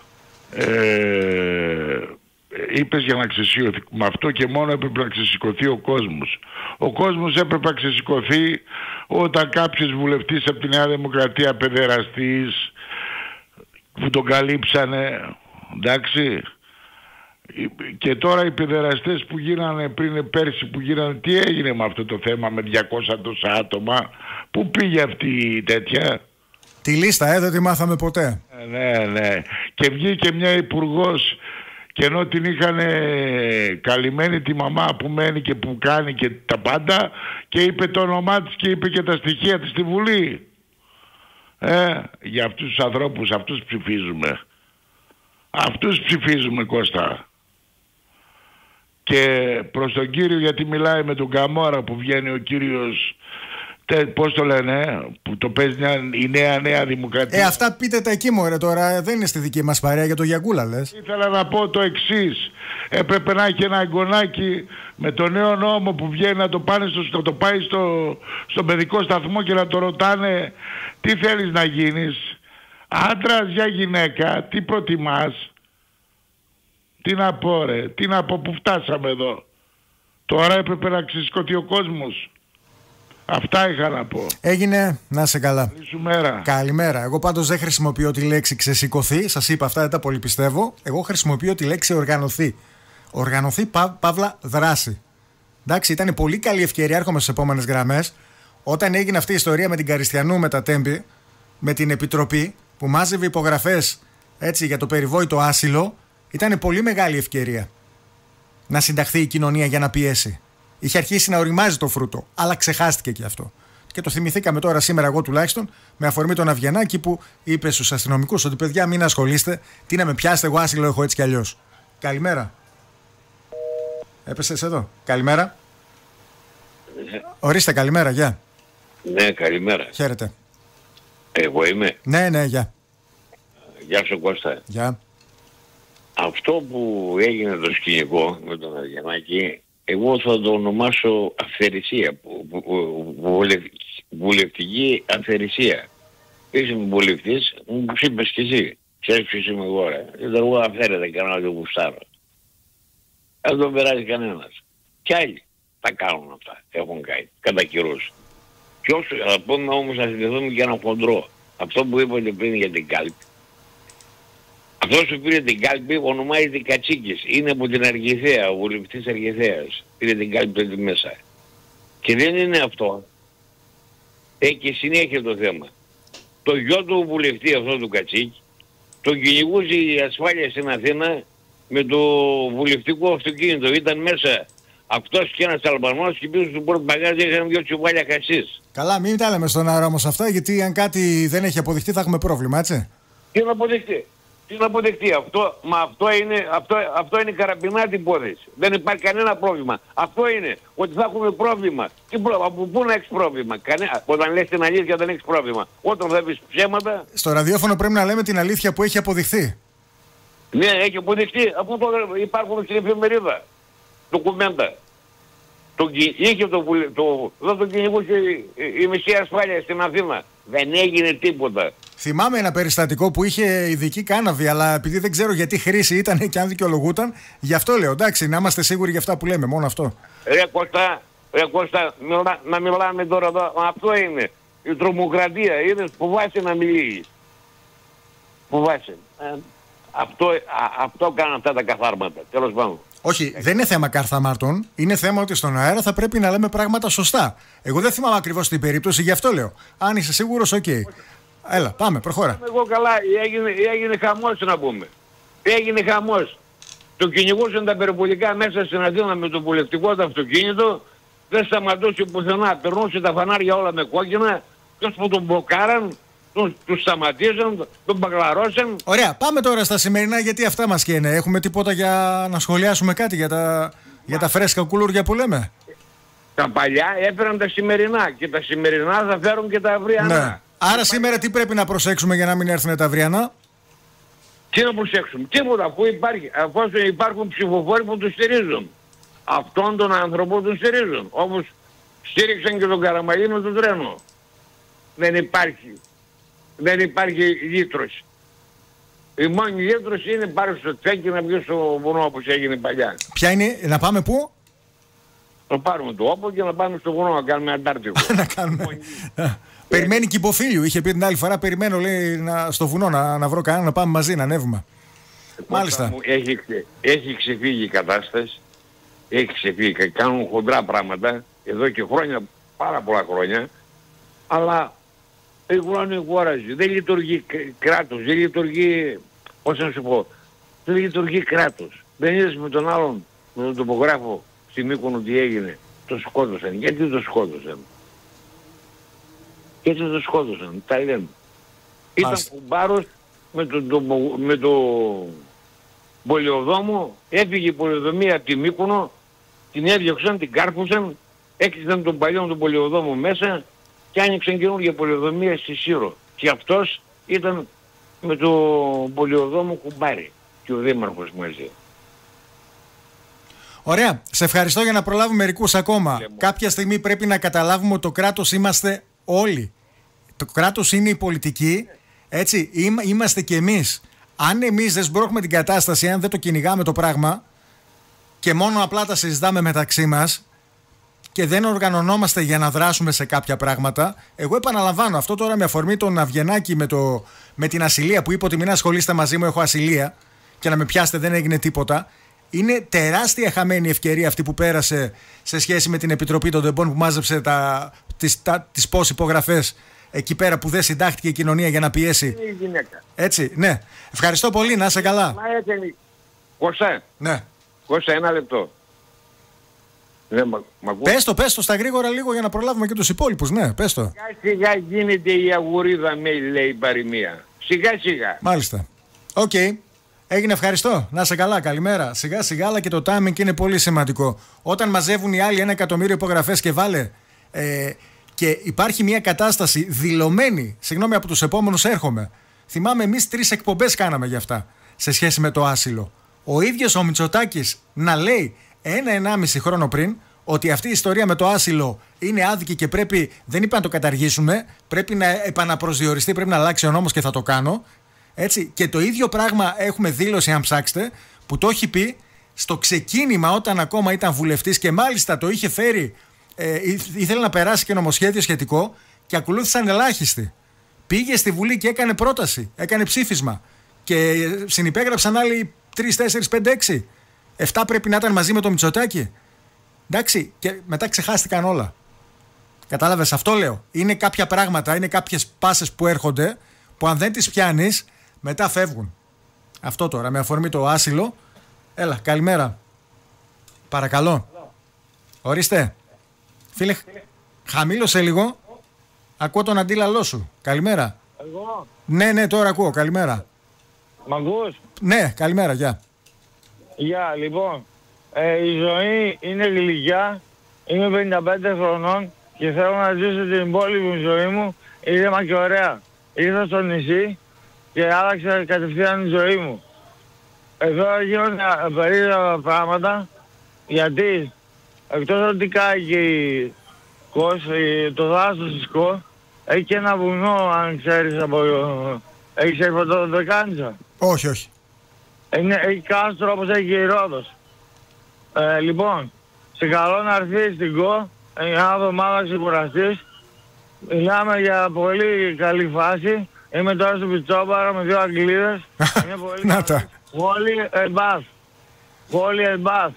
ε, είπες για να ξεσηκωθεί, με αυτό και μόνο έπρεπε να ξεσηκωθεί ο κόσμος. Ο κόσμος έπρεπε να ξεσηκωθεί όταν κάποιος βουλευτής από τη Νέα Δημοκρατία, παιδεραστής, που τον καλύψανε, εντάξει. Και τώρα οι παιδεραστές που γίνανε πριν πέρσι που γίνανε, τι έγινε με αυτό το θέμα με διακόσια τόσα άτομα, πού πήγε αυτή η τέτοια? Τη λίστα, ε, δεν τη μάθαμε ποτέ. Ναι, ναι. Και βγήκε μια υπουργός και ενώ την είχαν καλυμμένη τη μαμά που μένει και που κάνει και τα πάντα, και είπε το όνομά της και είπε και τα στοιχεία της στη Βουλή. Ε, για αυτούς τους ανθρώπους, αυτούς ψηφίζουμε. Αυτούς ψηφίζουμε, Κώστα. Και προς τον κύριο, γιατί μιλάει με τον Καμόρα που βγαίνει ο κύριος, τε, πώς το λένε, που το παίζει μια, η νέα νέα δημοκρατία. Ε, αυτά πείτε τα εκεί μωρέ τώρα, δεν είναι στη δική μας παρέα, για το Γιαγκούλα λες. Ήθελα να πω το εξής. Έπρεπε να έχει ένα εγγονάκι με το νέο νόμο που βγαίνει να το, πάνε στο, να το πάει στο, στον παιδικό σταθμό και να το ρωτάνε τι θέλεις να γίνεις, άντρας για γυναίκα, τι προτιμάς. Τι να πω ρε, τι να πω, που φτάσαμε εδώ. Τώρα έπρεπε να ξεσηκωθεί ο κόσμος. Αυτά είχα να πω. Έγινε, να σε καλά. Καλή σου μέρα. Καλημέρα. Εγώ πάντως δεν χρησιμοποιώ τη λέξη ξεσηκωθεί. Σας είπα αυτά, δεν τα πολύ πιστεύω. Εγώ χρησιμοποιώ τη λέξη οργανωθεί. Οργανωθεί, πα, παύλα, δράση. Εντάξει, ήταν πολύ καλή ευκαιρία, έρχομαι στις επόμενες γραμμές. Όταν έγινε αυτή η ιστορία με την Καριστιανού, με τα Τέμπη, με την Επιτροπή που μάζευε υπογραφές έτσι, για το περιβόητο άσυλο, ήταν πολύ μεγάλη ευκαιρία να συνταχθεί η κοινωνία για να πιέσει. Είχε αρχίσει να οριμάζει το φρούτο, αλλά ξεχάστηκε και αυτό. Και το θυμηθήκαμε τώρα σήμερα, εγώ τουλάχιστον, με αφορμή τον Αβγενάκη που είπε στους αστυνομικούς ότι παιδιά μην ασχολείστε, τι να με πιάσετε, εγώ άσυλο έχω έτσι κι αλλιώς. Καλημέρα. Έπεσες εδώ. Καλημέρα. Ναι. Ορίστε, καλημέρα, γεια. Ναι, καλημέρα. Χαίρετε. Εγώ είμαι. Ναι, ναι, γεια. Γεια σου Κώστα. Γεια. Αυτό που έγινε το σκηνικό με τον Αβγενάκη, εγώ θα το ονομάσω αυθαιρεσία που, που, που, βουλευτική αυθαιρεσία. Είσαι βουλευτής, μου είπες κι εσύ. Ξέρεις ποιος είμαι εγώ, ρε. Δεν εγώ αφαίρεται κανένα το γουστάρω. Δεν τον περάζει κανένας. Κι άλλοι τα κάνουν αυτά. Έχουν κάνει. Κατά καιρούς. Ποιος, θα πούμε όμως να συνδεθούμε και ένα χοντρό. Αυτό που είπατε πριν για την κάλπη. Αυτός που πήρε την κάλπη ονομάζεται Κατσίκης. Είναι από την Αργιθέα, ο βουλευτής Αργιθέας. Πήρε την κάλπη εκεί μέσα. Και δεν είναι αυτό. Έχει και συνέχεια το θέμα. Το γιο του βουλευτή αυτό του Κατσίκη τον κυνηγούσε η ασφάλεια στην Αθήνα με το βουλευτικό αυτοκίνητο. Ήταν μέσα αυτός και ένας Αλμπανός και πίσω του πορτμπαγάζι είχαν δύο τσουβάλια χασίς. Καλά, μην τα λέμε στον αέρα όμως αυτά, γιατί αν κάτι δεν έχει αποδειχτεί θα έχουμε πρόβλημα, έτσι. Τι να αποδειχτεί. Τι να αποδειχτεί. Αυτό, μα αυτό είναι, αυτό, αυτό είναι καραμπινάτη υπόθεση. Δεν υπάρχει κανένα πρόβλημα. Αυτό είναι ότι θα έχουμε πρόβλημα. Τι πρόβλημα, από πού να έχεις πρόβλημα. Κανέ, όταν λες την αλήθεια δεν έχεις πρόβλημα. Όταν θα πεις ψέματα. Στο ραδιόφωνο πρέπει να λέμε την αλήθεια που έχει αποδειχθεί. Ναι, έχει αποδειχτεί. Αφού το, υπάρχουν στην εφημερίδα ντοκουμέντα. Το, είχε το, το, δεν τον κυνηγούσε η, η, η μισή ασφάλεια στην Αθήνα. Δεν έγινε τίποτα. Θυμάμαι ένα περιστατικό που είχε ειδική κάναβη, αλλά επειδή δεν ξέρω γιατί χρήση ήταν και αν δικαιολογούταν, γι' αυτό λέω. Εντάξει, να είμαστε σίγουροι για αυτά που λέμε, μόνο αυτό. Ρε Κώστα, ρε Κώστα, μιλά, να μιλάμε τώρα εδώ. Αυτό είναι. Η τρομοκρατία. Είδες, φοβάσαι να μιλήσεις. Φοβάσαι. Ε, αυτό, α, αυτό κάνουν αυτά τα καθάρματα. Τέλος πάντων. Όχι, δεν είναι θέμα καρθαμάτων. Είναι θέμα ότι στον αέρα θα πρέπει να λέμε πράγματα σωστά. Εγώ δεν θυμάμαι ακριβώς την περίπτωση, γι' αυτό λέω. Αν είσαι σίγουρος, οκ. Okay. Έλα, πάμε, προχώρα. Εγώ καλά, έγινε, έγινε χαμός να πούμε. Έγινε χαμός. Το κυνηγούσαν τα περιπολικά μέσα στην Αθήνα με το βουλευτικό το αυτοκίνητο. Δεν σταματούσε πουθενά. Περνούσε τα φανάρια όλα με κόκκινα. Ποιος που τον μπλοκάραν, τον, τους σταματήσαν, τον μπαγλαρώσαν. Ωραία, πάμε τώρα στα σημερινά, γιατί αυτά μας καίνε. Έχουμε τίποτα για να σχολιάσουμε κάτι για τα, για τα φρέσκα κουλούρια που λέμε. Τα παλιά έφεραν τα σημερινά και τα σημερινά θα φέρουν και τα αυριανά. Ναι. Άρα σήμερα τι πρέπει να προσέξουμε για να μην έρθουν τα αυριανά? Τι να προσέξουμε? Τίποτα, αφού υπάρχει, αφού υπάρχουν ψηφοφόροι που τους στηρίζουν. Αυτόν τον άνθρωπο τον στηρίζουν. Όπως στήριξαν και τον Καραμαλή με το τρένο. Δεν υπάρχει. Δεν υπάρχει λύτρωση. Η μόνη λύτρωση είναι πάρει στο τσέκι να βγει στο βουνό όπως έγινε παλιά. Ποια είναι, να πάμε πού? Να πάρουμε τοόπο και να πάμε στο βουνό να κάνουμε Αντάρτικο. Να κάνουμε. Περιμένει και υποφίλιο. Είχε πει την άλλη φορά, περιμένω λέει, να, στο βουνό να, να βρω κανένα να πάμε μαζί να ανέβουμε. Μάλιστα. Μου, έχει, έχει ξεφύγει η κατάσταση. Έχει ξεφύγει. Κάνουν χοντρά πράγματα εδώ και χρόνια, πάρα πολλά χρόνια. Αλλά η χώρα είναι χώραζη. Δεν λειτουργεί κράτος. Δεν λειτουργεί, πώς να σου πω, δεν λειτουργεί κράτος. Δεν είδες με τον άλλον, με τον τοπογράφο στη Μύκονο τι έγινε. Το σκότωσαν. Γιατί το σκότωσαν? Γιατί το σκότωσαν. Τα λένε. Ήταν κουμπάρος με τον το, με το πολεοδόμο. Έφυγε η πολεοδομία από τη Μύκονο. Την έδιωξαν, την κάρπουσαν. Έκλεισαν τον παλιό τον πολεοδόμο μέσα και άνοιξαν καινούργια πολεοδομία στη Σύρο. Και αυτός ήταν με το πολεοδόμο κουμπάρι. Και ο δήμαρχος μαζί. Ωραία. Σε ευχαριστώ. Για να προλάβουμε μερικούς ακόμα. Λέμε. Κάποια στιγμή πρέπει να καταλάβουμε ότι το κράτος είμαστε όλοι. Το κράτος είναι η πολιτική. Έτσι. Είμαστε και εμείς. Αν εμείς δεν σμπρώχνουμε την κατάσταση, αν δεν το κυνηγάμε το πράγμα και μόνο απλά τα συζητάμε μεταξύ μας και δεν οργανωνόμαστε για να δράσουμε σε κάποια πράγματα. Εγώ επαναλαμβάνω αυτό τώρα με αφορμή τον Αυγενάκη με, το, με την ασυλία που είπε ότι μην ασχολείστε μαζί μου, έχω ασυλία και να με πιάσετε, δεν έγινε τίποτα. Είναι τεράστια χαμένη ευκαιρία αυτή που πέρασε σε σχέση με την Επιτροπή των Τεμπών που μάζεψε τα, τις, τα, τις πώς υπογραφές εκεί πέρα που δεν συντάχθηκε η κοινωνία για να πιέσει. Είναι η γυναίκα. Έτσι, ναι. Ευχαριστώ πολύ, να είσαι καλά. Κώστα. Ναι. Κώστα, ένα λεπτό. Ναι, μα, μα πες το, πες το στα γρήγορα λίγο για να προλάβουμε και τους υπόλοιπους, ναι, πες το. Σιγά σιγά γίνεται η αγουρίδα με, λέει η παροιμία. Σιγά σιγά. Μάλιστα. Οκ. Okay. Έγινε, ευχαριστώ. Να είσαι καλά, καλημέρα. Σιγά σιγά, αλλά και το timing είναι πολύ σημαντικό. Όταν μαζεύουν οι άλλοι ένα εκατομμύριο υπογραφές και βάλε ε, και υπάρχει μια κατάσταση δηλωμένη, συγγνώμη, από τους επόμενους έρχομαι. Θυμάμαι εμείς τρεις εκπομπές κάναμε γι' αυτά σε σχέση με το άσυλο. Ο ίδιος ο Μητσοτάκης να λέει ένα ενάμιση χρόνο πριν ότι αυτή η ιστορία με το άσυλο είναι άδικη και πρέπει, δεν είπα να το καταργήσουμε, πρέπει να επαναπροσδιοριστεί, πρέπει να αλλάξει ο νόμος και θα το κάνω. Έτσι. Και το ίδιο πράγμα έχουμε δήλωση, αν ψάξετε, που το έχει πει στο ξεκίνημα όταν ακόμα ήταν βουλευτής και μάλιστα το είχε φέρει, ε, ήθελε να περάσει και νομοσχέδιο σχετικό και ακολούθησαν ελάχιστοι. Πήγε στη Βουλή και έκανε πρόταση, έκανε ψήφισμα και συνυπέγραψαν άλλοι τρία, τέσσερα, πέντε, έξι. εφτά πρέπει να ήταν μαζί με το Μητσοτάκη. Εντάξει, και μετά ξεχάστηκαν όλα. Κατάλαβες, αυτό λέω. Είναι κάποια πράγματα, είναι κάποιες πάσες που έρχονται που αν δεν τις πιάνεις μετά φεύγουν. Αυτό τώρα, με αφορμή το άσυλο. Έλα, καλημέρα. Παρακαλώ. Ορίστε. Φίλε, χαμήλωσε λίγο. Ακούω τον αντίλαλό σου. Καλημέρα. Εγώ. Ναι, ναι, τώρα ακούω. Καλημέρα. Μ' ακούς? Ναι, καλημέρα, γεια. Γεια, λοιπόν. Ε, η ζωή είναι γλυκιά. Είμαι πενήντα πέντε χρονών και θέλω να ζήσω την υπόλοιπη ζωή μου ήρεμα και ωραία. Ήρθα στο νησί και άλλαξε κατευθείαν η ζωή μου. Εδώ γίνονται περίεργα πράγματα γιατί εκτός ότι κάει και η Κος, το δάσος της Κος, έχει και ένα βουνό, αν ξέρεις, από... Έχεις έρθει από το Δεκάνησα? Όχι, όχι. Είναι, έχει κάστρο όπως έχει και η Ρόδος. Ε, λοιπόν, σε καλό να έρθεις στην Κο, μια εβδομάδα ξεκουραστείς. Μιλάμε για πολύ καλή φάση. Είμαι τώρα στο Πιτσόμπαρο με δύο Αγγλίδες. Είναι πολύ να τα. Wally and Bath. Wally and Bath.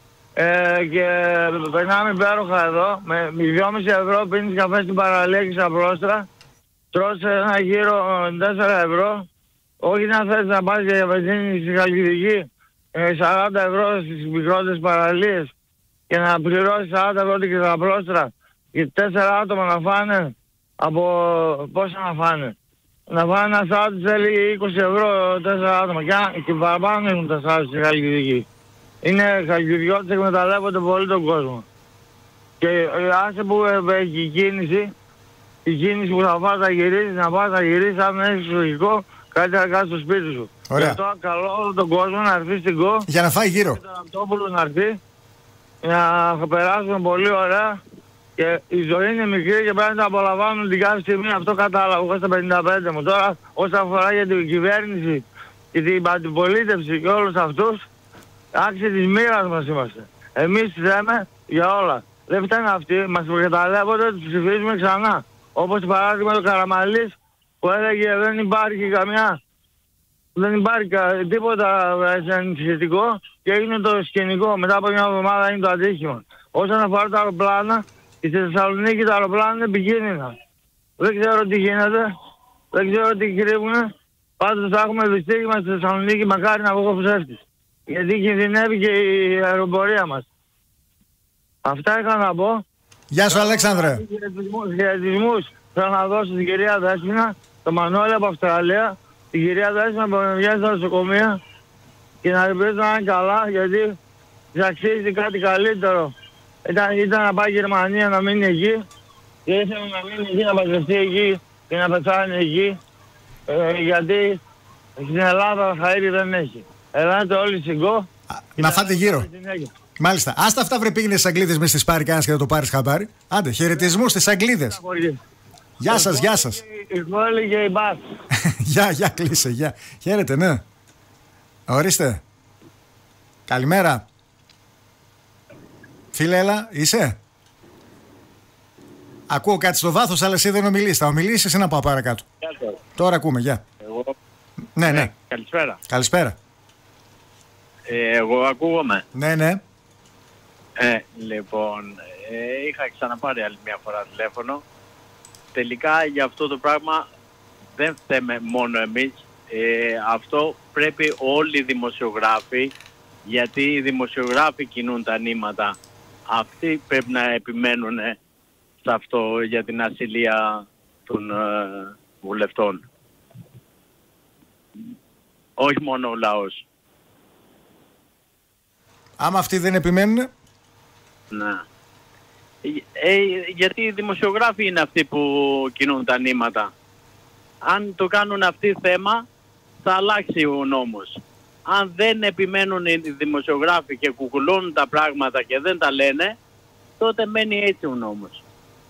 Ε, και περνάμε υπέροχα εδώ. Με δυόμισι ευρώ πίνεις καφέ στην παραλία και στα πρόστρα. Τρως ένα γύρο τέσσερα ευρώ. Όχι να θες να πας για βενζίνη στη Χαλκιδική. Ε, σαράντα ευρώ στις μικρότερες παραλίες. Και να πληρώσεις σαράντα ευρώ και τα πρόστρα. Και τέσσερα άτομα να φάνε. Από πόσα να φάνε? Να φάνε ένα σάτι θέλει είκοσι ευρώ τέσσερα άτομα. Και, και παραπάνω έχουν τα σάτι στη Χαλκιδική. Είναι χαλκιδιώτες, εκμεταλλεύονται πολύ τον κόσμο. Και άσε που έχει η κίνηση, η κίνηση που θα πας να γυρίσεις, να πας να γυρίσεις, αν έχεις λογικό, κάτι να κάνεις στο σπίτι σου. Ωραία. Και τώρα καλό όλο τον κόσμο να έρθει στην Κο. Για να φάει γύρω. Και τον Αυτόπουλο να έρθει, να περάσουμε πολύ ωραία. Και η ζωή είναι μικρή και πρέπει να τα απολαμβάνουν την κάθε στιγμή. Αυτό κατάλαβα εγώ στα πενήντα πέντε μου. Τώρα όσον αφορά για την κυβέρνηση και την αντιπολίτευση και όλους αυτούς, άξιοι της μοίρας μας είμαστε. Εμείς θέμε για όλα. Δεν φταίνουν αυτοί, μας προκαταλέπονται, τους ψηφίζουμε ξανά. Όπως παράδειγμα το Καραμαλής που έλεγε δεν υπάρχει καμιά, δεν υπάρχει κα, τίποτα σχετικό και έγινε το σκηνικό. Μετά από μια εβδομάδα είναι το ατύχημα. Όσον αφορά τα αεροπλάνα, στη Θεσσαλονίκη τα αεροπλάνα είναι επικίνδυνα. Δεν ξέρω τι γίνεται, δεν ξέρω τι κρύβουνε. Πάντως θα έχουμε δυστύχημα στη Θεσσαλονίκη, μακάρι να βγω ψεύτης. Γιατί κινδυνεύει και η αεροπορία μας. Αυτά είχα να πω. Γεια σου Αλέξανδρε. Χαιρετισμούς θέλω να δώσω στην κυρία Δέσποινα, το Μανώλη από Αυστραλία, την κυρία Δέσποινα που με βγάζει στα νοσοκομεία και να ελπίζω να είναι καλά γιατί της αξίζει κάτι καλύτερο. Ήταν, ήταν να πάει η Γερμανία να μείνει εκεί και ήθελε να μείνει εκεί, να παντρευτεί εκεί και να πεθάνει εκεί ε, γιατί στην Ελλάδα χαΐρι δεν έχει. Ελάτε όλοι στην Κο. Να φάτε γύρω. Μάλιστα. Άστα αυτά βρε πήγαινε στις Αγγλίδες με στις πάρει κανένας και δεν το πάρεις χαμπάρι. Άντε, χαιρετισμούς στις Αγγλίδες. Γεια σας, γεια σας. Η Χόλη και η Μπάθ. Γεια, γεια, κλείσε, γεια. Χαίρετε, ναι. Ορίστε. Καλημέρα. Φίλε, έλα, είσαι. Ακούω κάτι στο βάθος, αλλά εσύ δεν ομιλείς. Θα ομιλήσεις εσύ να πάω παρακάτω. Τώρα ακούμε, γεια. Εγώ. Ναι, ναι. Καλησπέρα. Καλησπέρα. Ε, εγώ ακούγομαι. Ναι, ναι. Ε, λοιπόν, ε, είχα ξαναπάρει άλλη μια φορά τηλέφωνο. Τελικά για αυτό το πράγμα δεν φταίμε μόνο εμείς. Ε, αυτό πρέπει όλοι οι δημοσιογράφοι, γιατί οι δημοσιογράφοι κινούν τα νήματα. Αυτοί πρέπει να επιμένουν σε αυτό για την ασυλία των ε, βουλευτών. Όχι μόνο ο λαός. Άμα αυτοί δεν επιμένουν. Ναι. Ε, γιατί οι δημοσιογράφοι είναι αυτοί που κινούν τα νήματα. Αν το κάνουν αυτοί θέμα, θα αλλάξει ο νόμος. Αν δεν επιμένουν οι δημοσιογράφοι και κουκουλώνουν τα πράγματα και δεν τα λένε, τότε μένει έτσι ο νόμος.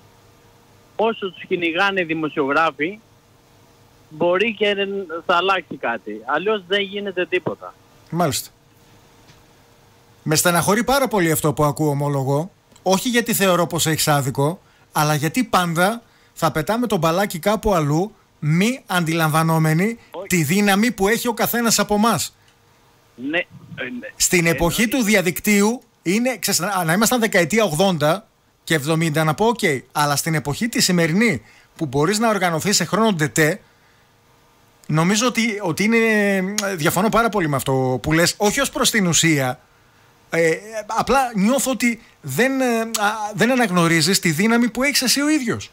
Όσο τους κυνηγάνε οι δημοσιογράφοι, μπορεί και θα αλλάξει κάτι. Αλλιώς δεν γίνεται τίποτα. Μάλιστα. Με στεναχωρεί πάρα πολύ αυτό που ακούω, ομολογώ. Όχι γιατί θεωρώ πως έχεις άδικο, αλλά γιατί πάντα θα πετάμε τον μπαλάκι κάπου αλλού, μη αντιλαμβανόμενοι Όχι. τη δύναμη που έχει ο καθένας από εμάς. Ναι, ναι. Στην ε, εποχή ναι. του διαδικτύου, είναι, ξέρεις, να ήμασταν δεκαετία ογδόντα και εβδομήντα να πω οκ, okay, αλλά στην εποχή τη σημερινή που μπορείς να οργανωθείς σε χρόνο ντετέ, νομίζω ότι, ότι είναι, διαφωνώ πάρα πολύ με αυτό που λες, όχι ως προς την ουσία, ε, απλά νιώθω ότι δεν, ε, δεν αναγνωρίζεις τη δύναμη που έχεις εσύ ο ίδιος.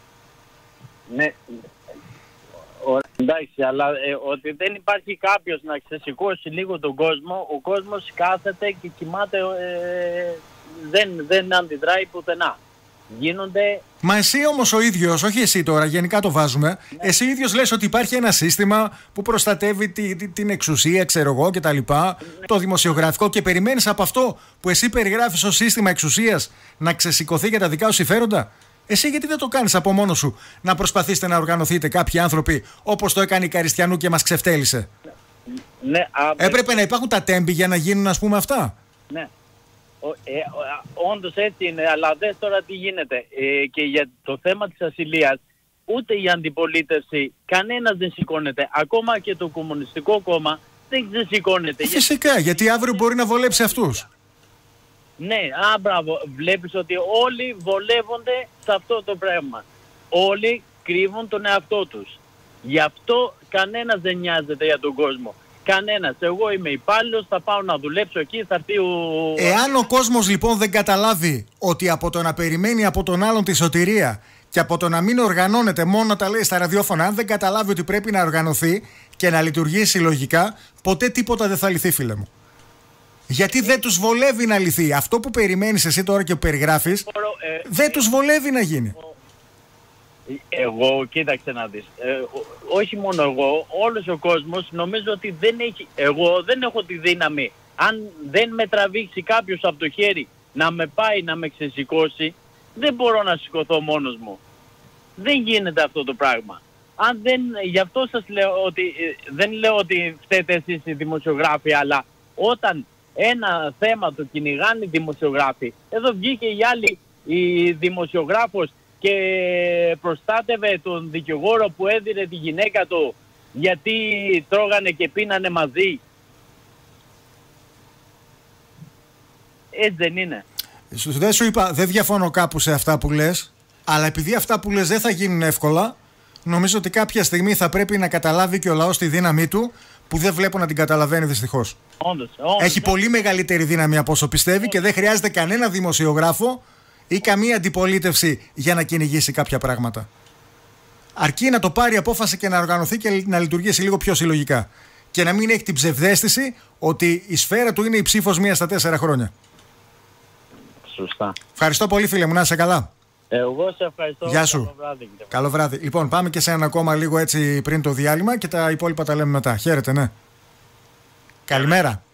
Ναι, ωραία, εντάξει, αλλά ε, ότι δεν υπάρχει κάποιος να ξεσηκώσει λίγο τον κόσμο, ο κόσμος κάθεται και κοιμάται, ε, δεν, δεν αντιδράει πουθενά. Γίνονται... Μα εσύ όμως ο ίδιος, όχι εσύ τώρα, γενικά το βάζουμε, ναι. εσύ ο ίδιος λες ότι υπάρχει ένα σύστημα που προστατεύει τη, τη, την εξουσία, ξέρω εγώ και τα λοιπά, ναι. το δημοσιογραφικό, και περιμένεις από αυτό που εσύ περιγράφεις ως σύστημα εξουσίας να ξεσηκωθεί για τα δικά σου συμφέροντα. Εσύ γιατί δεν το κάνεις από μόνος σου, να προσπαθήσετε να οργανωθείτε κάποιοι άνθρωποι όπως το έκανε η Καριστιανού και μας ξεφτέλησε. Ναι, α, Έπρεπε ε... να υπάρχουν τα τέμπη για να γίνουν, ας πούμε, αυτά. Ναι. Ε, όντως έτσι είναι, αλλά δες τώρα τι γίνεται. Ε, και για το θέμα της ασυλίας, ούτε η αντιπολίτευση, κανένας δεν σηκώνεται. Ακόμα και το Κομμουνιστικό Κόμμα δεν ξεσηκώνεται. Φυσικά, γιατί, γιατί αύριο μπορεί να βολέψει αυτούς. Ναι, α, μπράβο. Βλέπεις ότι όλοι βολεύονται σε αυτό το πράγμα. Όλοι κρύβουν τον εαυτό τους. Γι' αυτό κανένας δεν νοιάζεται για τον κόσμο. Κανένας. Εγώ είμαι υπάλληλος, θα πάω να δουλέψω εκεί, θα έρθει ο... Εάν ο κόσμος λοιπόν δεν καταλάβει ότι από το να περιμένει από τον άλλον τη σωτηρία και από το να μην οργανώνεται μόνο να τα λέει στα ραδιόφωνα, αν δεν καταλάβει ότι πρέπει να οργανωθεί και να λειτουργήσει λογικά, ποτέ τίποτα δεν θα λυθεί, φίλε μου. Γιατί δεν τους βολεύει να λυθεί. Αυτό που περιμένεις εσύ τώρα και που περιγράφεις, ε, δεν τους βολεύει να γίνει. Εγώ, κοίταξε να δεις, ε, όχι μόνο εγώ, όλος ο κόσμος νομίζω ότι δεν έχει, εγώ δεν έχω τη δύναμη, αν δεν με τραβήξει κάποιος από το χέρι να με πάει να με ξεσηκώσει, δεν μπορώ να σηκωθώ μόνος μου. Δεν γίνεται αυτό το πράγμα. Αν δεν, γι' αυτό σας λέω ότι, δεν λέω ότι φταίτε εσείς οι δημοσιογράφοι, αλλά όταν ένα θέμα το κυνηγάνε οι δημοσιογράφοι, εδώ βγήκε η άλλη η δημοσιογράφος και προστάτευε τον δικηγόρο που έδινε τη γυναίκα του γιατί τρώγανε και πίνανε μαζί. Έτσι δεν είναι? Δεν σου είπα, δεν διαφωνώ κάπου σε αυτά που λες, αλλά επειδή αυτά που λες δεν θα γίνουν εύκολα, νομίζω ότι κάποια στιγμή θα πρέπει να καταλάβει και ο λαός τη δύναμή του, που δεν βλέπω να την καταλαβαίνει δυστυχώς. Όντως, όντως. Έχει πολύ μεγαλύτερη δύναμη από όσο πιστεύει όντως. Και δεν χρειάζεται κανένα δημοσιογράφο ή καμία αντιπολίτευση για να κυνηγήσει κάποια πράγματα. Αρκεί να το πάρει απόφαση και να οργανωθεί και να λειτουργήσει λίγο πιο συλλογικά. Και να μην έχει την ψευδαίσθηση ότι η σφαίρα του είναι η ψήφος μία στα τέσσερα χρόνια. Σωστά. Ευχαριστώ πολύ, φίλε μου, να είσαι καλά. Εγώ σε ευχαριστώ. Γεια σου. Καλό βράδυ. Καλό βράδυ. Λοιπόν, πάμε και σε ένα ακόμα λίγο έτσι πριν το διάλειμμα και τα υπόλοιπα τα λέμε μετά. Χαίρετε, ναι. Καλημέρα.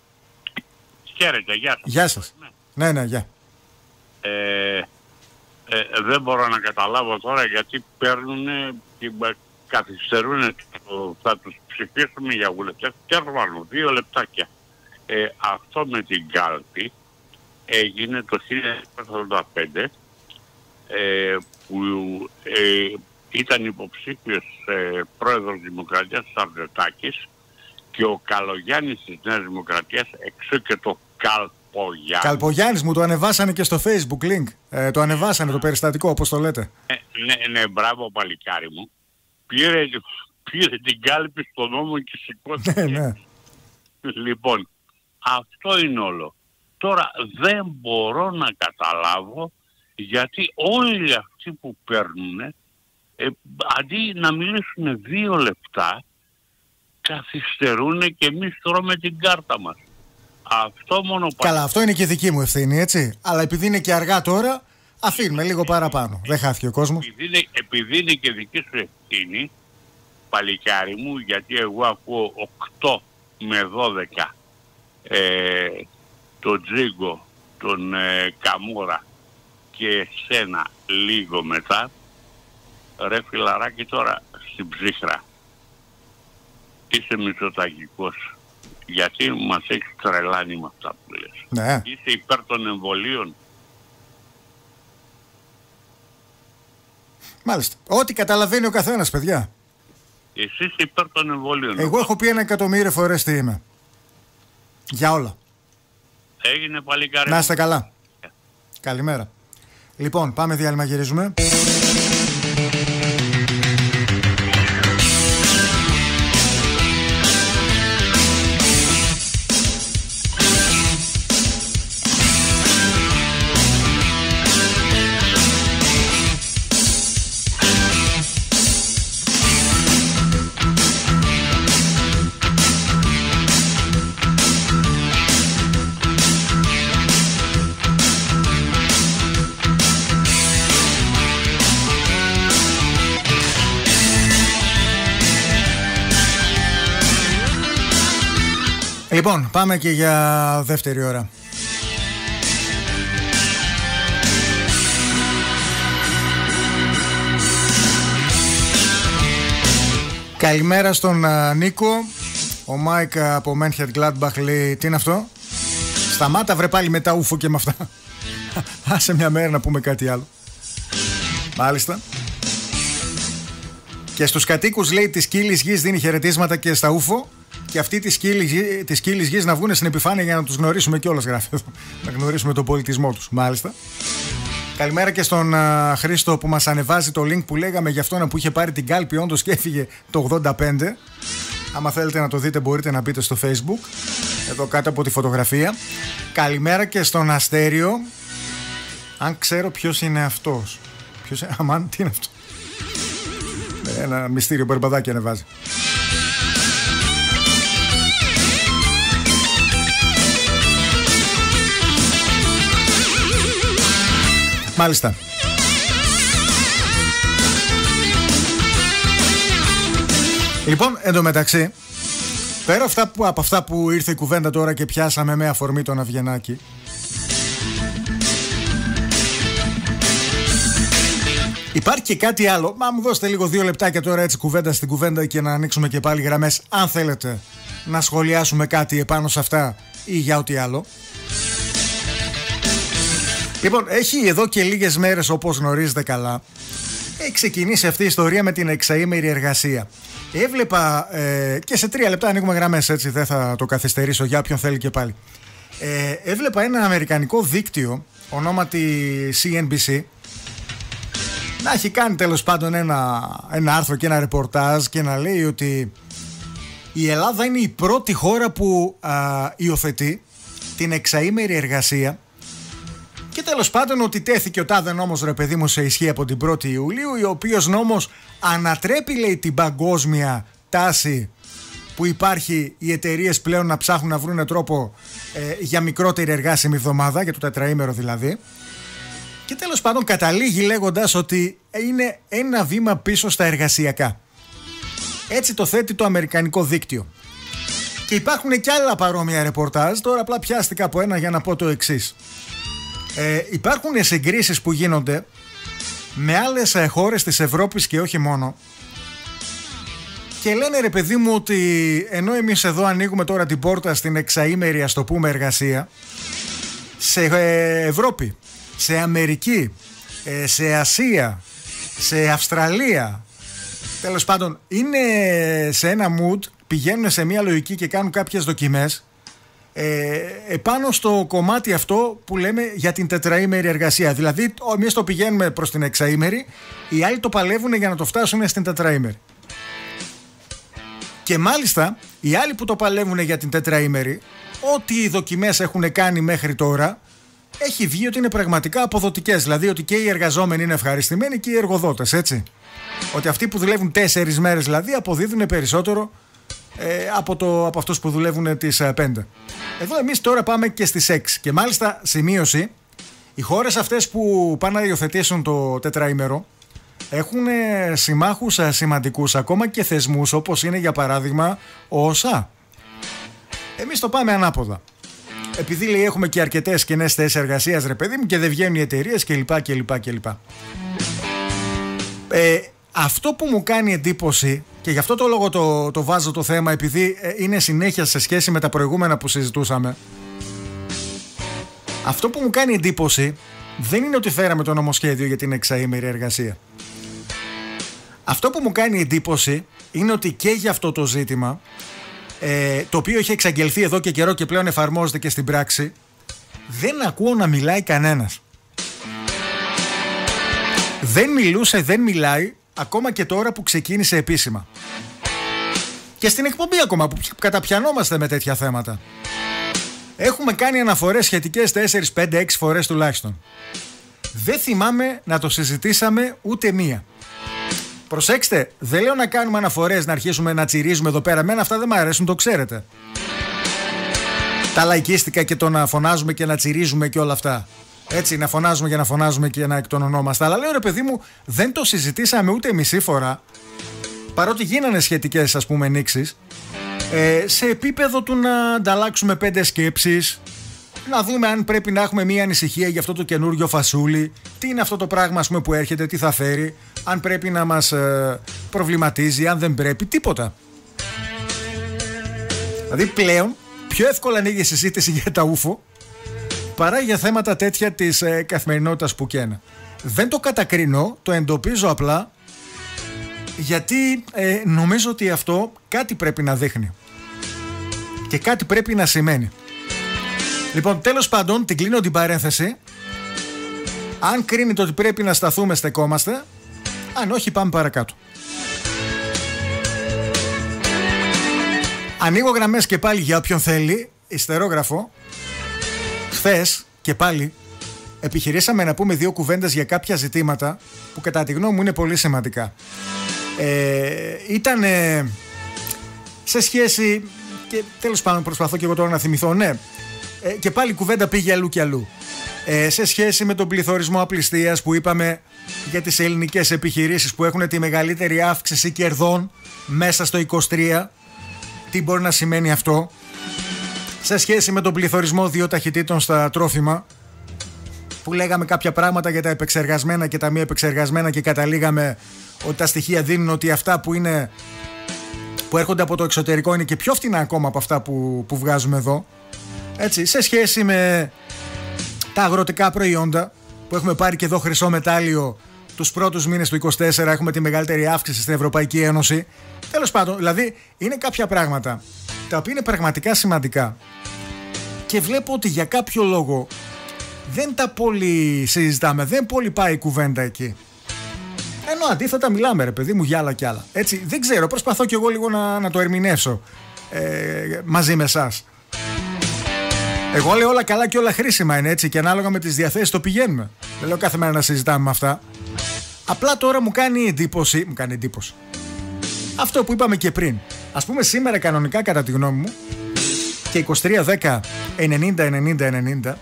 Χαίρετε, γεια σας. Γεια σας. Ναι, ναι, ναι, γεια. Ε, ε, δεν μπορώ να καταλάβω τώρα γιατί παίρνουν και καθυστερούν, θα τους ψηφίσουμε για βουλευτές. Τέρβαλο, δύο λεπτάκια. Ε, αυτό με την κάλπη έγινε το χίλια εννιακόσια ογδόντα πέντε, ε, που ε, ήταν υποψήφιος ε, πρόεδρος Δημοκρατίας Σαρδετάκης και ο Καλογιάννης της Νέας Δημοκρατίας, εξώ και το Καλπογιάννης. Καλπογιάννης, μου το ανεβάσανε και στο Facebook link. Ε, το ανεβάσανε το περιστατικό, όπως το λέτε. Ε, ναι, ναι, μπράβο παλικάρι μου. Πήρε, πήρε την κάλπη στον νόμο και σηκώθηκε. Ναι, ναι. Λοιπόν, αυτό είναι όλο. Τώρα δεν μπορώ να καταλάβω γιατί όλοι αυτοί που παίρνουν, ε, αντί να μιλήσουν δύο λεπτά, καθυστερούν και εμείς τρώμε την κάρτα μας. Αυτό μόνο. Καλά, αυτό είναι και δική μου ευθύνη, έτσι. Αλλά επειδή είναι και αργά τώρα, αφήνουμε λίγο παραπάνω. Δεν χάθηκε ο κόσμος. Επειδή είναι, επειδή είναι και δική σου ευθύνη, παλικάρι μου, γιατί εγώ ακούω οκτώ με δώδεκα ε, τον Τζίγκο, τον ε, Καμούρα και εσένα λίγο μετά, ρε φιλαράκι τώρα στην ψύχρα. Είσαι μητσοτακικός. Γιατί μας έχεις τρελάνει με αυτά που λες. Ναι. Είσαι υπέρ των εμβολίων. Μάλιστα. Ό,τι καταλαβαίνει ο καθένας, παιδιά. Εσύ είσαι υπέρ των εμβολίων. Εγώ έχω πει ένα εκατομμύριο φορές τι είμαι. Για όλα. Έγινε παλικάρι. Να είστε καλά. Yeah. Καλημέρα. Λοιπόν, πάμε διάλειμμα, γυρίζουμε. Λοιπόν, πάμε και για δεύτερη ώρα. Καλημέρα στον uh, Νίκο. Ο Μάικ από Μένχετ Γκλάντμπαχ λέει: τι είναι αυτό? Σταμάτα βρε πάλι με τα ούφο και με αυτά. Άσε μια μέρα να πούμε κάτι άλλο. Μάλιστα. Και στους κατοίκους λέει της Κύλης Γης δίνει χαιρετίσματα και στα ούφο. Και αυτοί της Κύλης Γης να βγουν στην επιφάνεια για να τους γνωρίσουμε κιόλας, γράφει εδώ. Να γνωρίσουμε τον πολιτισμό τους. Μάλιστα. Καλημέρα και στον uh, Χρήστο που μας ανεβάζει το link που λέγαμε για αυτόν που είχε πάρει την κάλπη, όντως και έφυγε το ογδόντα πέντε. Άμα θέλετε να το δείτε μπορείτε να μπείτε στο Facebook, εδώ κάτω από τη φωτογραφία. Καλημέρα και στον Αστέριο. Αν ξέρω ποιος είναι αυτός. Ποιος είναι, αμάν, τι είναι αυτό? Ένα μυστήριο μπερμπαδάκι ανεβάζει. Μάλιστα. Λοιπόν, εντωμεταξύ, πέρα αυτά που, από αυτά που ήρθε η κουβέντα τώρα και πιάσαμε με αφορμή τον Αυγενάκη, υπάρχει και κάτι άλλο. Μα μου δώσετε λίγο δύο λεπτάκια τώρα έτσι κουβέντα στην κουβέντα και να ανοίξουμε και πάλι γραμμές, αν θέλετε να σχολιάσουμε κάτι επάνω σε αυτά ή για ό,τι άλλο. Λοιπόν, έχει εδώ και λίγες μέρες, όπως γνωρίζετε καλά, έχει ξεκινήσει αυτή η ιστορία με την εξαήμερη εργασία. Έβλεπα, ε, και σε τρία λεπτά ανοίγουμε γραμμές, έτσι δεν θα το καθυστερήσω για όποιον θέλει και πάλι. Ε, έβλεπα ένα αμερικανικό δίκτυο, ονόματι σι εν μπι σι, να έχει κάνει τέλος πάντων ένα, ένα άρθρο και ένα ρεπορτάζ και να λέει ότι η Ελλάδα είναι η πρώτη χώρα που α, υιοθετεί την εξαήμερη εργασία. Και τέλος πάντων ότι τέθηκε ο τάδε νόμος, ρε παιδί μου, σε ισχύ από την πρώτη Ιουλίου, ο οποίος νόμος ανατρέπει, λέει, την παγκόσμια τάση που υπάρχει, οι εταιρείες πλέον να ψάχνουν να βρουν τρόπο ε, για μικρότερη εργάσιμη εβδομάδα, για το τετραήμερο δηλαδή. Και τέλος πάντων καταλήγει λέγοντας ότι είναι ένα βήμα πίσω στα εργασιακά. Έτσι το θέτει το αμερικανικό δίκτυο. Και υπάρχουν και άλλα παρόμοια ρεπορτάζ, τώρα απλά πιάστηκα από ένα για να πω το εξής. Ε, υπάρχουν συγκρίσεις που γίνονται με άλλες χώρες της Ευρώπης και όχι μόνο, και λένε, ρε παιδί μου, ότι ενώ εμείς εδώ ανοίγουμε τώρα την πόρτα στην εξαήμερη, ας το πούμε, εργασία, σε Ευρώπη, σε Αμερική, σε Ασία, σε Αυστραλία, τέλος πάντων είναι σε ένα mood, πηγαίνουν σε μια λογική και κάνουν κάποιες δοκιμές Ε, επάνω στο κομμάτι αυτό που λέμε για την τετραήμερη εργασία. Δηλαδή εμείς το πηγαίνουμε προς την εξαήμερη, οι άλλοι το παλεύουν για να το φτάσουν στην τετραήμερη. Και μάλιστα οι άλλοι που το παλεύουν για την τετραήμερη, ό,τι οι δοκιμές έχουν κάνει μέχρι τώρα, έχει βγει ότι είναι πραγματικά αποδοτικές. Δηλαδή ότι και οι εργαζόμενοι είναι ευχαριστημένοι και οι εργοδότες, έτσι. Ότι αυτοί που δουλεύουν τέσσερις μέρες δηλαδή αποδίδουν περισσότερο Ε, από, το, από αυτούς που δουλεύουν τις ε, πέντε. Εδώ εμείς τώρα πάμε και στις έξι. Και μάλιστα σημείωση, οι χώρες αυτές που πάνε να υιοθετήσουν το τετραήμερο έχουν ε, συμμάχους ε, σημαντικούς, ακόμα και θεσμούς, όπως είναι για παράδειγμα ο ΟΣΑ. Εμείς το πάμε ανάποδα. επειδή λέει έχουμε και αρκετές κενές θέσεις εργασίας, ρε παιδί μου, και δεν βγαίνουν οι εταιρείες κλπ. κλπ, κλπ. Ε, αυτό που μου κάνει εντύπωση, και γι' αυτό το λόγο το, το βάζω το θέμα, επειδή ε, είναι συνέχεια σε σχέση με τα προηγούμενα που συζητούσαμε, αυτό που μου κάνει εντύπωση δεν είναι ότι φέραμε το νομοσχέδιο για την εξαήμερη εργασία. Αυτό που μου κάνει εντύπωση είναι ότι και για αυτό το ζήτημα, ε, το οποίο έχει εξαγγελθεί εδώ και καιρό και πλέον εφαρμόζεται και στην πράξη, δεν ακούω να μιλάει κανένας. Δεν μιλούσε, δεν μιλάει, ακόμα και τώρα που ξεκίνησε επίσημα. Και στην εκπομπή ακόμα που καταπιανόμαστε με τέτοια θέματα. Έχουμε κάνει αναφορές σχετικές τέσσερις, πέντε, έξι φορές τουλάχιστον. Δεν θυμάμαι να το συζητήσαμε ούτε μία. Προσέξτε, δεν λέω να κάνουμε αναφορές, να αρχίσουμε να τσιρίζουμε εδώ πέρα. Εμένα αυτά δεν μου αρέσουν, το ξέρετε. Τα λαϊκίστικα και το να φωνάζουμε και να τσιρίζουμε και όλα αυτά. Έτσι, να φωνάζουμε και να φωνάζουμε και να εκτονωνόμαστε. Αλλά λέω, ρε παιδί μου, δεν το συζητήσαμε ούτε μισή φορά. Παρότι γίνανε σχετικές, ας πούμε, νήξεις. Ε, σε επίπεδο του να ανταλλάξουμε πέντε σκέψεις, να δούμε αν πρέπει να έχουμε μία ανησυχία για αυτό το καινούριο φασούλι, τι είναι αυτό το πράγμα, ας πούμε, που έρχεται, τι θα φέρει, αν πρέπει να μας ε, προβληματίζει, αν δεν πρέπει, τίποτα. Δηλαδή πλέον πιο εύκολα ανοίγει η συζήτηση για τα ούφο παρά για θέματα τέτοια της ε, καθημερινότητας που καίνα. Δεν το κατακρινώ, το εντοπίζω απλά, γιατί ε, νομίζω ότι αυτό κάτι πρέπει να δείχνει και κάτι πρέπει να σημαίνει. Λοιπόν, τέλος πάντων, την κλείνω την παρένθεση. Αν κρίνετε ότι πρέπει να σταθούμε, στεκόμαστε. Αν όχι, πάμε παρακάτω. Ανοίγω γραμμές και πάλι για όποιον θέλει. Ιστερόγραφο. Χθες και πάλι επιχειρήσαμε να πούμε δύο κουβέντες για κάποια ζητήματα που κατά τη γνώμη μου είναι πολύ σημαντικά. Ε, ήταν σε σχέση, και τέλος πάντων προσπαθώ και εγώ τώρα να θυμηθώ, ναι, ε, και πάλι η κουβέντα πήγε αλλού και αλλού. Ε, σε σχέση με τον πληθωρισμό απληστίας που είπαμε για τις ελληνικές επιχειρήσεις που έχουν τη μεγαλύτερη αύξηση κερδών μέσα στο είκοσι τρία, τι μπορεί να σημαίνει αυτό. Σε σχέση με τον πληθωρισμό δύο ταχυτήτων στα τρόφιμα, που λέγαμε κάποια πράγματα για τα επεξεργασμένα και τα μη επεξεργασμένα και καταλήγαμε ότι τα στοιχεία δίνουν ότι αυτά που, είναι, που έρχονται από το εξωτερικό είναι και πιο φτηνά ακόμα από αυτά που, που βγάζουμε εδώ. Έτσι, σε σχέση με τα αγροτικά προϊόντα που έχουμε πάρει και εδώ χρυσό μετάλλιο τους πρώτους μήνες του είκοσι τέσσερα, έχουμε τη μεγαλύτερη αύξηση στην Ευρωπαϊκή Ένωση. Τέλος πάντων, δηλαδή είναι κάποια πράγματα τα οποία είναι πραγματικά σημαντικά και βλέπω ότι για κάποιο λόγο δεν τα πολύ συζητάμε, δεν πολύ πάει η κουβέντα εκεί. Ενώ αντίθετα μιλάμε, ρε παιδί μου, για άλλα κι άλλα. Έτσι, δεν ξέρω, προσπαθώ κι εγώ λίγο να, να το ερμηνεύσω ε, μαζί με εσάς. Εγώ λέω όλα καλά και όλα χρήσιμα είναι, έτσι, και ανάλογα με τις διαθέσεις το πηγαίνουμε. Δεν λέω κάθε μέρα να συζητάμε με αυτά. Απλά τώρα μου κάνει εντύπωση, μου κάνει εντύπωση αυτό που είπαμε και πριν. Ας πούμε σήμερα κανονικά, κατά τη γνώμη μου, και είκοσι τρία δέκα ενενήντα ενενήντα ενενήντα,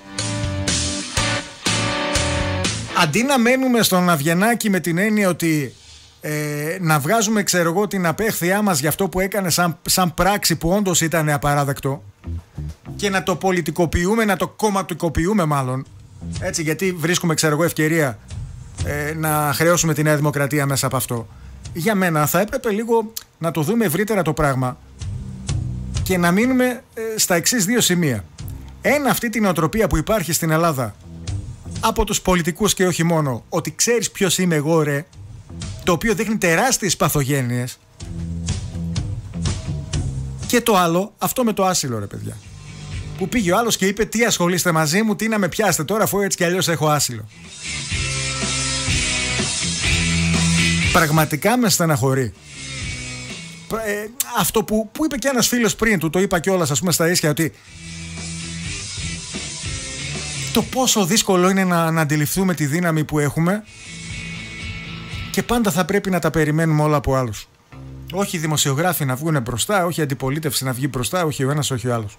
αντί να μένουμε στον Αυγενάκη με την έννοια ότι ε, να βγάζουμε, ξέρω εγώ, την απέχθειά μας για αυτό που έκανε σαν, σαν πράξη που όντως ήταν απαράδεκτο, και να το πολιτικοποιούμε, να το κομματικοποιούμε μάλλον, έτσι, γιατί βρίσκουμε, ξέρω εγώ, ευκαιρία ε, να χρεώσουμε τη Νέα Δημοκρατία μέσα από αυτό. Για μένα θα έπρεπε λίγο να το δούμε ευρύτερα το πράγμα και να μείνουμε ε, στα εξής δύο σημεία. Ένα, αυτή την νοοτροπία που υπάρχει στην Ελλάδα από τους πολιτικούς και όχι μόνο, ότι ξέρεις ποιος είμαι εγώ, ρε, το οποίο δείχνει τεράστιες παθογένειες. Και το άλλο, αυτό με το άσυλο, ρε παιδιά, που πήγε ο άλλος και είπε τι ασχολείστε μαζί μου, τι να με πιάσετε τώρα, αφού έτσι κι αλλιώς έχω άσυλο. Πραγματικά με στεναχωρεί ε, αυτό που, που είπε και ένας φίλος πριν του, το είπα κιόλας, ας πούμε, στα ίσια, ότι το πόσο δύσκολο είναι να, να αντιληφθούμε τη δύναμη που έχουμε και πάντα θα πρέπει να τα περιμένουμε όλα από άλλους. Όχι οι δημοσιογράφοι να βγουν μπροστά, όχι η αντιπολίτευση να βγει μπροστά, όχι ο ένας, όχι ο άλλος.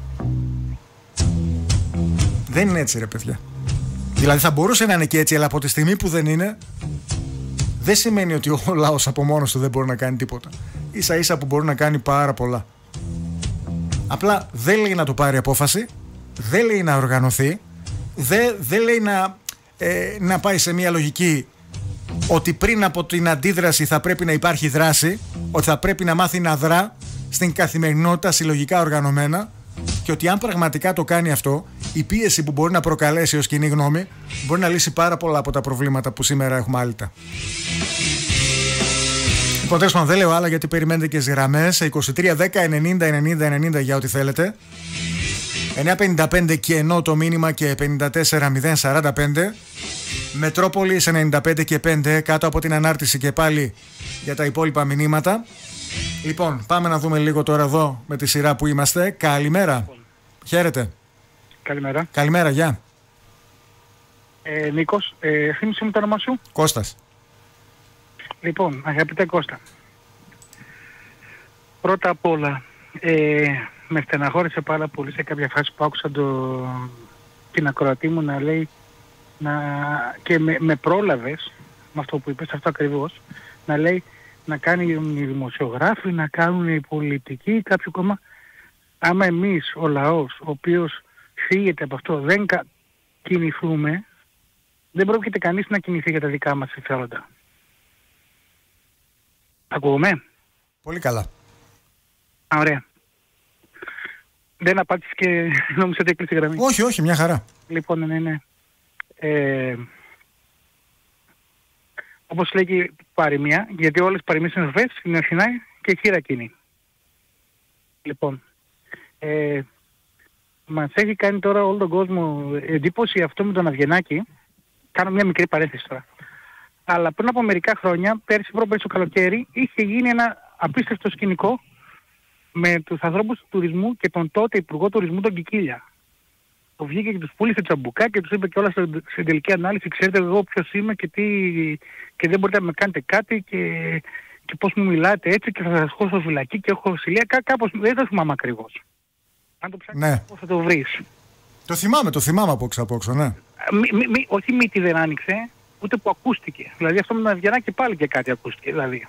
Δεν είναι έτσι, ρε παιδιά. Δηλαδή θα μπορούσε να είναι και έτσι, αλλά από τη στιγμή που δεν είναι, δεν σημαίνει ότι ο λαός από μόνος του δεν μπορεί να κάνει τίποτα. Ίσα ίσα που μπορεί να κάνει πάρα πολλά. Απλά δεν λέει να το πάρει απόφαση δεν λέει να οργανωθεί, δεν, δεν λέει να, ε, να πάει σε μια λογική ότι πριν από την αντίδραση θα πρέπει να υπάρχει δράση, ότι θα πρέπει να μάθει να δρά στην καθημερινότητα συλλογικά οργανωμένα, και ότι αν πραγματικά το κάνει αυτό, η πίεση που μπορεί να προκαλέσει ως κοινή γνώμη μπορεί να λύσει πάρα πολλά από τα προβλήματα που σήμερα έχουμε άλυτα. Λοιπόν, τέλος πάντων, δεν λέω άλλα γιατί περιμένετε και στις γραμμές. είκοσι τρία δέκα ενενήντα ενενήντα ενενήντα για ό,τι θέλετε. εννιά πενήντα πέντε και ενώ το μήνυμα και πενήντα τέσσερα μηδέν σαράντα πέντε. Μετρόπολης ενενήντα πέντε και πέντε κάτω από την ανάρτηση και πάλι για τα υπόλοιπα μηνύματα. Λοιπόν, πάμε να δούμε λίγο τώρα εδώ με τη σειρά που είμαστε. Καλημέρα. Χαίρετε. Καλημέρα. Καλημέρα, γεια. Ε, Νίκος, ε, θύμισε μου το όνομα σου. Κώστας. Λοιπόν, αγαπητέ Κώστα, πρώτα απ' όλα, ε, με στεναχώρησε πάρα πολύ σε κάποια φάση που άκουσα το, την ακροατή μου να λέει να, και με, με πρόλαβες με αυτό που είπες, αυτό ακριβώς, να λέει να κάνει οι δημοσιογράφοι, να κάνουν οι πολιτικοί, κάποιο κόμμα. Άμα εμείς, ο λαός, ο οποίος φύγεται από αυτό, δεν κα... κινηθούμε, δεν πρόκειται κανείς να κινηθεί για τα δικά μας συμφέροντα. Ακούγομαι? Πολύ καλά. Α, ωραία. Δεν απάντησες και νόμιζα ότι έκλεισε η γραμμή. Όχι, όχι, μια χαρά. Λοιπόν, ναι, ναι. Ε, όπως λέει και η παροιμία, γιατί όλες οι παροιμίες είναι σοφές, είναι Αθηνά και χείρα εκείνη. Λοιπόν, ε, μας έχει κάνει τώρα όλο τον κόσμο εντύπωση αυτό με τον Αβγενάκη. Κάνω μια μικρή παρένθεση τώρα. Αλλά πριν από μερικά χρόνια, πέρσι πρόπερσι το καλοκαίρι, είχε γίνει ένα απίστευτο σκηνικό με τους ανθρώπους του τουρισμού και τον τότε Υπουργό Τουρισμού, τον Κικίλια. Το βγήκε και τους πούλησε τσαμπουκά και τους είπε και όλα στην τελική ανάλυση, ξέρετε εγώ ποιος είμαι και, τι, και δεν μπορείτε να με κάνετε κάτι και, και πώς μου μιλάτε έτσι και θα σας χώσω στο φυλακή και έχω οσυλία. Κά, κάπως δεν το θυμάμαι ακριβώς. Αν το ψάξεις, ναι, πώς θα το βρεις. Το θυμάμαι, το θυμάμαι από έξω, ναι. Μη, μη, μη, όχι μύτη δεν άνοιξε, ούτε που ακούστηκε. Δηλαδή αυτό με τον Αβγενάκη πάλι και κάτι ακούστηκε. Δηλαδή.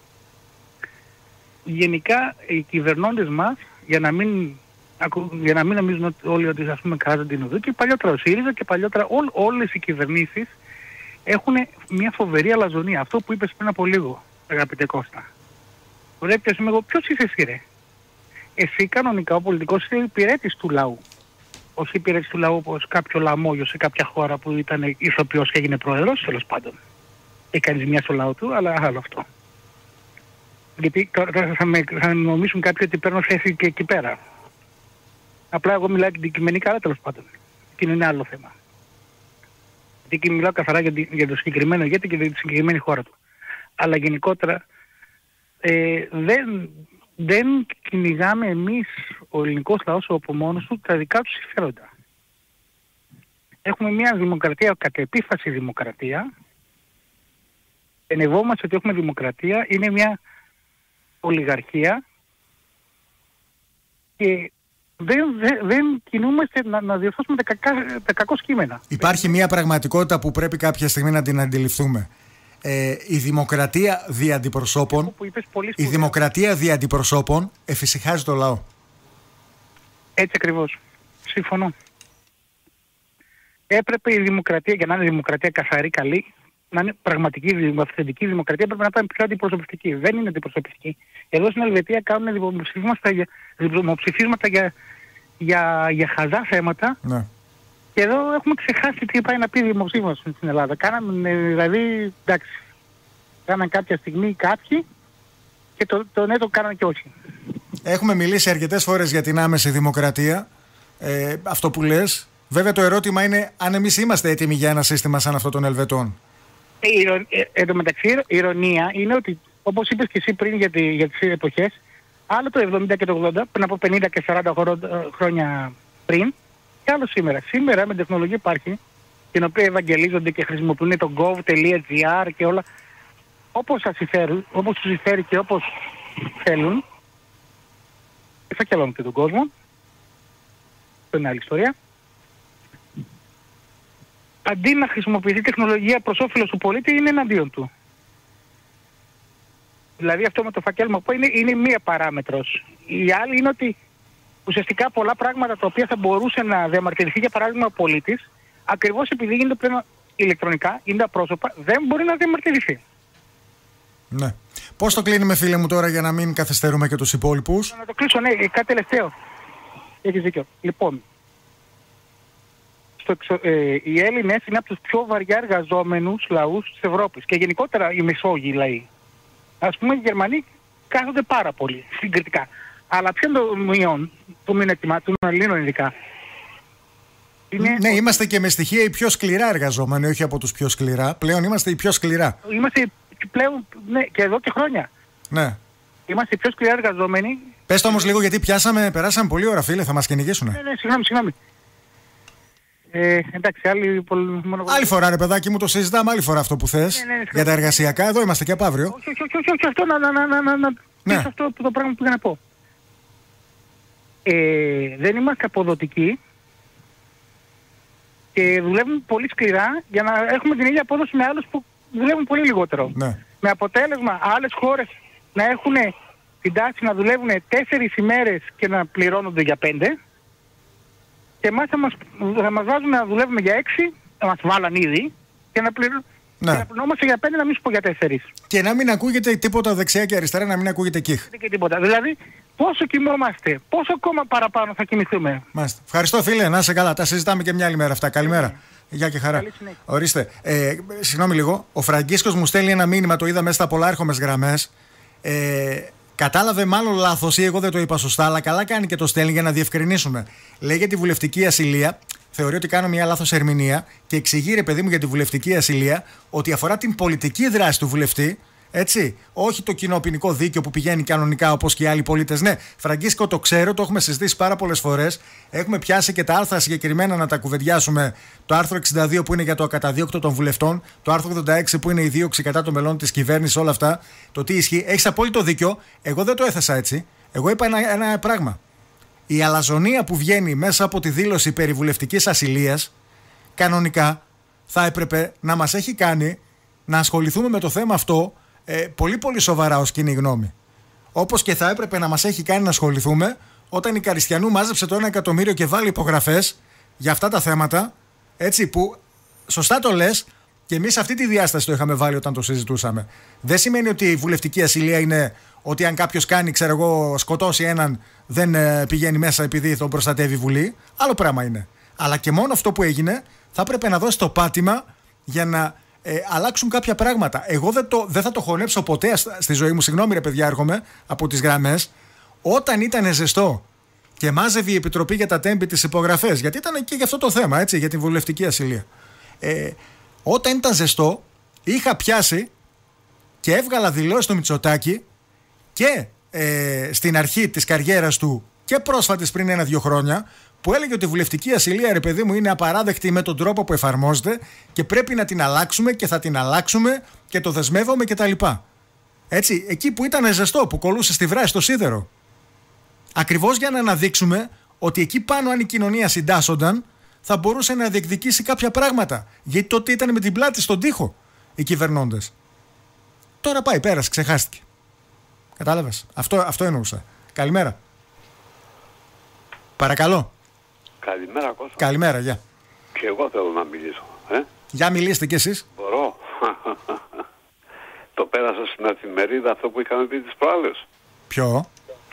Γενικά οι κυβερνώντες μας, για να μην, για να μην νομίζουν όλοι ότι ας πούμε κάζονται την οδού, και παλιότερα ο ΣΥΡΙΖΑ και παλιότερα ό, όλες οι κυβερνήσεις έχουν μια φοβερή αλαζονία. Αυτό που είπες πριν από λίγο, αγαπητέ Κώστα. Πρέπει να είμαι εγώ, ποιος είσαι εσύ ρε? Εσύ κανονικά ο πολιτικός είσαι υπηρέτης του λαού. Όχι υπηρέτης του λαού όπως κάποιο λαμόγιο σε κάποια χώρα που ήταν ηθοποιός και έγινε πρόεδρος, τέλος πάντων. Έκανες μια στο λαό του, αλλά άλλο αυτό. Γιατί τώρα θα με θα νομίσουν κάποιοι ότι παίρνω θέση και εκεί πέρα. Απλά εγώ μιλάω αντικειμενικά, αλλά τέλος πάντων. Εκείνο είναι άλλο θέμα. Γιατί μιλάω καθαρά για, για το συγκεκριμένο ηγέτη και για τη συγκεκριμένη χώρα του. Αλλά γενικότερα ε, δεν, δεν κυνηγάμε εμείς ο ελληνικός λαός από μόνος του τα δικά του συμφέροντα. Έχουμε μια δημοκρατία, κατ' επίφαση δημοκρατία. Ενευόμαστε ότι έχουμε δημοκρατία, είναι μια ολιγαρχία και δεν, δεν, δεν κινούμαστε να, να διορθώσουμε τα, κακά, τα κακό κείμενα. Υπάρχει μια πραγματικότητα που πρέπει κάποια στιγμή να την αντιληφθούμε. Ε, η δημοκρατία δι' αντιπροσώπων, η δημοκρατία δι' αντιπροσώπων εφησυχάζει το λαό. Έτσι ακριβώς. Συμφωνώ. Έπρεπε η δημοκρατία, για να είναι δημοκρατία καθαρή, καλή, να είναι πραγματική, αυθεντική δημοκρατία, πρέπει να ήταν πιο αντιπροσωπευτική. Δεν είναι αντιπροσωπευτική. Εδώ στην Ελβετία κάνουν δημοψηφίσματα για, δημοψηφίσματα για, για, για χαζά θέματα. Ναι. Και εδώ έχουμε ξεχάσει τι πάει να πει δημοψήφισμα στην Ελλάδα. Κάναμε, δηλαδή, εντάξει, κάναν κάποια στιγμή κάποιοι και το, το ναι το κάναν και όχι. Έχουμε μιλήσει αρκετές φορές για την άμεση δημοκρατία, ε, αυτό που λες. Βέβαια το ερώτημα είναι αν εμείς είμαστε έτοιμοι για ένα σύστημα σαν αυτό των Ελβετών. Ε, εν τω μεταξύ η ειρωνία είναι ότι, όπως είπες και εσύ πριν για, τη, για τις εποχές, άλλο το εβδομήντα και το ογδόντα, πριν από πενήντα και σαράντα χρόνια πριν, και άλλο σήμερα. Σήμερα με τεχνολογία υπάρχει, την οποία ευαγγελίζονται και χρησιμοποιούν το gov.gr και όλα, όπως σας συμφέρει, όπως τους συμφέρει και όπως θέλουν, και φακελώνουν και τον κόσμο. Αυτό είναι άλλη ιστορία. Αντί να χρησιμοποιηθεί τεχνολογία προς όφελος του πολίτη, είναι εναντίον του. Δηλαδή αυτό με το φακέλωμα που είναι, είναι μία παράμετρος. Η άλλη είναι ότι ουσιαστικά πολλά πράγματα τα οποία θα μπορούσε να διαμαρτυρηθεί, για παράδειγμα, ο πολίτης, ακριβώς επειδή γίνεται πλέον ηλεκτρονικά, είναι απρόσωπα, δεν μπορεί να διαμαρτυρηθεί. Ναι. Πώς το κλείνουμε, φίλε μου, τώρα, για να μην καθυστερούμε και τους υπόλοιπους? Να το κλείσω, ναι, κάτι τελευταίο. Έχεις δίκιο. Λοιπόν, στο, ε, οι Έλληνες είναι από τους πιο βαριά εργαζόμενους λαούς της Ευρώπης και γενικότερα οι Μεσόγειοι λαοί. Ας πούμε, οι Γερμανοί κάθονται πάρα πολύ συγκριτικά. Αλλά ποιο είναι το μειόν, το μειονέκτημα των Ελλήνων ειδικά? Είναι... Ναι, είμαστε και με στοιχεία οι πιο σκληρά εργαζόμενοι, όχι από τους πιο σκληρά. Πλέον είμαστε οι πιο σκληρά. Είμαστε πλέον, ναι, και εδώ και χρόνια. Ναι. Είμαστε οι πιο σκληρά εργαζόμενοι. Πες το όμως λίγο, γιατί πιάσαμε, περάσαμε πολλή ώρα, φίλε, θα μας κυνηγήσουνε. Ναι, ναι, συγγνώμη, συγγνώμη. Ε, εντάξει, άλλη, μόνο... άλλη φορά, ρε παιδάκι μου, το συζητάμε άλλη φορά αυτό που θες. Ναι, ναι, ναι, για τα εργασιακά, εδώ είμαστε και από αύριο. Όχι, όχι, όχι, όχι, αυτό να, να, να, να, να ναι. πεις αυτό το πράγμα που πήγα να πω. Ε, δεν είμαστε αποδοτικοί και δουλεύουμε πολύ σκληρά για να έχουμε την ίδια απόδοση με άλλους που δουλεύουν πολύ λιγότερο. Ναι. Με αποτέλεσμα άλλες χώρες να έχουν την τάση να δουλεύουν τέσσερις ημέρες και να πληρώνονται για πέντε, και εμάς θα μας, θα μας βάζουν να δουλεύουμε για έξι, θα μας βάλαν ήδη, και να, πληρω... ναι. να πληρωνόμαστε για πέντε, να μην σου πω για τέσσερις. Και να μην ακούγεται τίποτα δεξιά και αριστερά, να μην ακούγεται κύχ. Δεν και τίποτα. Δηλαδή, πόσο κοιμόμαστε, πόσο ακόμα παραπάνω θα κοιμηθούμε. Μάλιστα. Ευχαριστώ, φίλε, να είσαι καλά. Τα συζητάμε και μια άλλη μέρα αυτά. Καλημέρα. Γεια και χαρά. Ορίστε. Ε, συγγνώμη λίγο. Ο Φραγκίσκος μου στέλνει ένα μήνυμα, το είδα μέσα στα πολλάρχομες γραμμές. Ε, κατάλαβε μάλλον λάθος ή εγώ δεν το είπα σωστά, αλλά καλά κάνει και το στέλνει για να διευκρινίσουμε. Λέει για τη βουλευτική ασυλία. Θεωρεί ότι κάνω μια λάθος ερμηνεία και εξηγεί, ρε παιδί μου, για τη βουλευτική ασυλία ότι αφορά την πολιτική δράση του βουλευτή. Έτσι, όχι το κοινό ποινικό δίκαιο που πηγαίνει κανονικά όπως και οι άλλοι πολίτες. Ναι, Φραγκίσκο, το ξέρω, το έχουμε συζητήσει πάρα πολλές φορές. Έχουμε πιάσει και τα άρθρα συγκεκριμένα να τα κουβεντιάσουμε. Το άρθρο εξήντα δύο που είναι για το ακαταδίωκτο των βουλευτών, το άρθρο ογδόντα έξι που είναι η δίωξη κατά των μελών της κυβέρνησης, όλα αυτά. Το τι ισχύει. Έχεις απόλυτο δίκιο. Εγώ δεν το έθεσα έτσι. Εγώ είπα ένα, ένα πράγμα. Η αλαζονία που βγαίνει μέσα από τη δήλωση περί βουλευτικής ασυλίας, κανονικά θα έπρεπε να μας έχει κάνει να ασχοληθούμε με το θέμα αυτό. Ε, πολύ πολύ σοβαρά ως κοινή γνώμη. Όπως και θα έπρεπε να μας έχει κάνει να ασχοληθούμε όταν η Καριστιανού μάζεψε το ένα εκατομμύριο και βάλει υπογραφές για αυτά τα θέματα, έτσι, που σωστά το λες, και εμείς αυτή τη διάσταση το είχαμε βάλει όταν το συζητούσαμε. Δεν σημαίνει ότι η βουλευτική ασυλία είναι ότι αν κάποιος κάνει, ξέρω εγώ, σκοτώσει έναν, δεν ε, πηγαίνει μέσα επειδή τον προστατεύει η Βουλή. Άλλο πράγμα είναι. Αλλά και μόνο αυτό που έγινε θα έπρεπε να δώσει το πάτημα για να Ε, αλλάξουν κάποια πράγματα. Εγώ δεν, το, δεν θα το χωνέψω ποτέ στη ζωή μου. Συγγνώμη, ρε παιδιά, έρχομαι από τις γραμμές. Όταν ήταν ζεστό και μάζευε η Επιτροπή για τα τέμπη τις υπογραφές, γιατί ήταν και για αυτό το θέμα, έτσι, για την βουλευτική ασυλία. Ε, όταν ήταν ζεστό, είχα πιάσει και έβγαλα δηλώσεις στο Μητσοτάκη και ε, στην αρχή της καριέρας του και πρόσφατης πριν ένα-δύο χρόνια, που έλεγε ότι η βουλευτική ασυλία, ρε παιδί μου, είναι απαράδεκτη με τον τρόπο που εφαρμόζεται και πρέπει να την αλλάξουμε και θα την αλλάξουμε και το δεσμεύομαι κτλ. Έτσι, εκεί που ήταν ζεστό, που κολούσε στη βράση στο σίδερο. Ακριβώς για να αναδείξουμε ότι εκεί πάνω, αν η κοινωνία συντάσσονταν, θα μπορούσε να διεκδικήσει κάποια πράγματα. Γιατί τότε ήταν με την πλάτη στον τοίχο οι κυβερνώντες. Τώρα πάει, πέρασε, ξεχάστηκε. Κατάλαβες. Αυτό, αυτό εννοούσα. Καλημέρα. Παρακαλώ. Καλημέρα, Κώστα. Καλημέρα, γεια. Και εγώ θέλω να μιλήσω. Ε? Για μιλήστε κι εσείς. Μπορώ. Το πέρασα στην εφημερίδα αυτό που είχαμε πει τις προάλλες. Ποιο?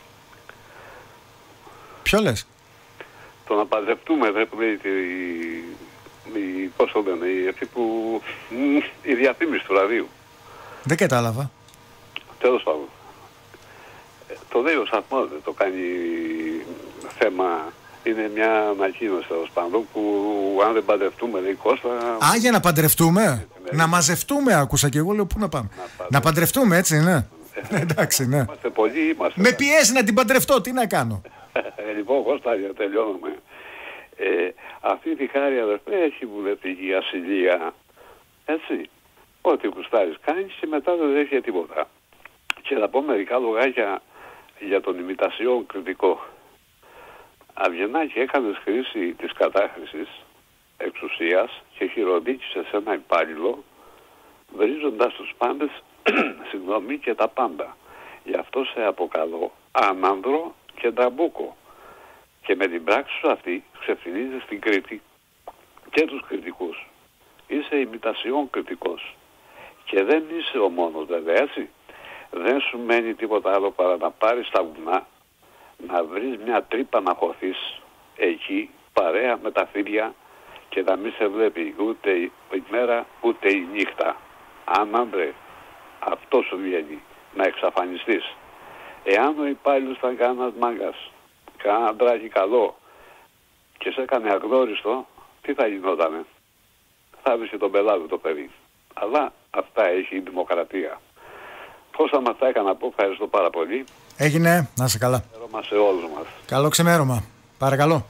Ποιο λες? Το να παντρευτούμε, δεν λέει τη... Η, πώς το λένε, η, αυτή που... η διαφήμιση του ραδίου. Δεν κατάλαβα. Τέλος πάντων. Το λέει ο Σαθμός, δεν το κάνει θέμα. Είναι μια ανακοίνωση, τέλος πάντων, που αν δεν παντρευτούμε, λέει Κώστα... Α, για να παντρευτούμε. Να μαζευτούμε, άκουσα και εγώ, λέω πού να πάμε. Να, να παντρευτούμε, έτσι, ναι. Εντάξει, ναι. Είμαστε πολλοί, είμαστε. Με πιέζει να την παντρευτώ, τι να κάνω. Λοιπόν, Κώστα, για τελειώνουμε. Ε, αυτή τη χάρη, αδερφέ, έχει βουλευτική ασυλία. Έτσι. Ό,τι κουστάρεις κάνεις και μετά δεν έχει τίποτα. Και θα πω μερικά λογάκια για τον ημιτασιόν κριτικό. Αβγενάκη, έκανες χρήση της κατάχρησης εξουσίας και χειροδίκησες ένα υπάλληλο, βρίζοντας τους πάντες συγγνώμη και τα πάντα. Γι' αυτό σε αποκαλώ άνανδρο και ταμπούκο. Και με την πράξη σου αυτή ξεφτιλίζεις την Κρήτη και τους κριτικούς. Είσαι ημιτασιόν κριτικός. Και δεν είσαι ο μόνος βέβαια, έτσι. Δεν σου μένει τίποτα άλλο παρά να πάρεις τα βουνά, να βρεις μια τρύπα να χωθείς εκεί, παρέα με τα φίλια και να μην σε βλέπει ούτε η μέρα ούτε η νύχτα. Αν άντρε, αυτό σου βγαίνει, να εξαφανιστείς. Εάν ο υπάλληλος ήταν κανένας μάγκας, κανένα αντράκι καλό και σε έκανε αγνώριστο, τι θα γινότανε? Θα βρίσκε τον πελάτο το παιδί. Αλλά αυτά έχει η δημοκρατία. Πόσα μας τα έκανα πω, ευχαριστώ πάρα πολύ. Έγινε, να είσαι καλά. Ξημέρωμα σε όλους μας. Καλό ξημέρωμα. Παρακαλώ.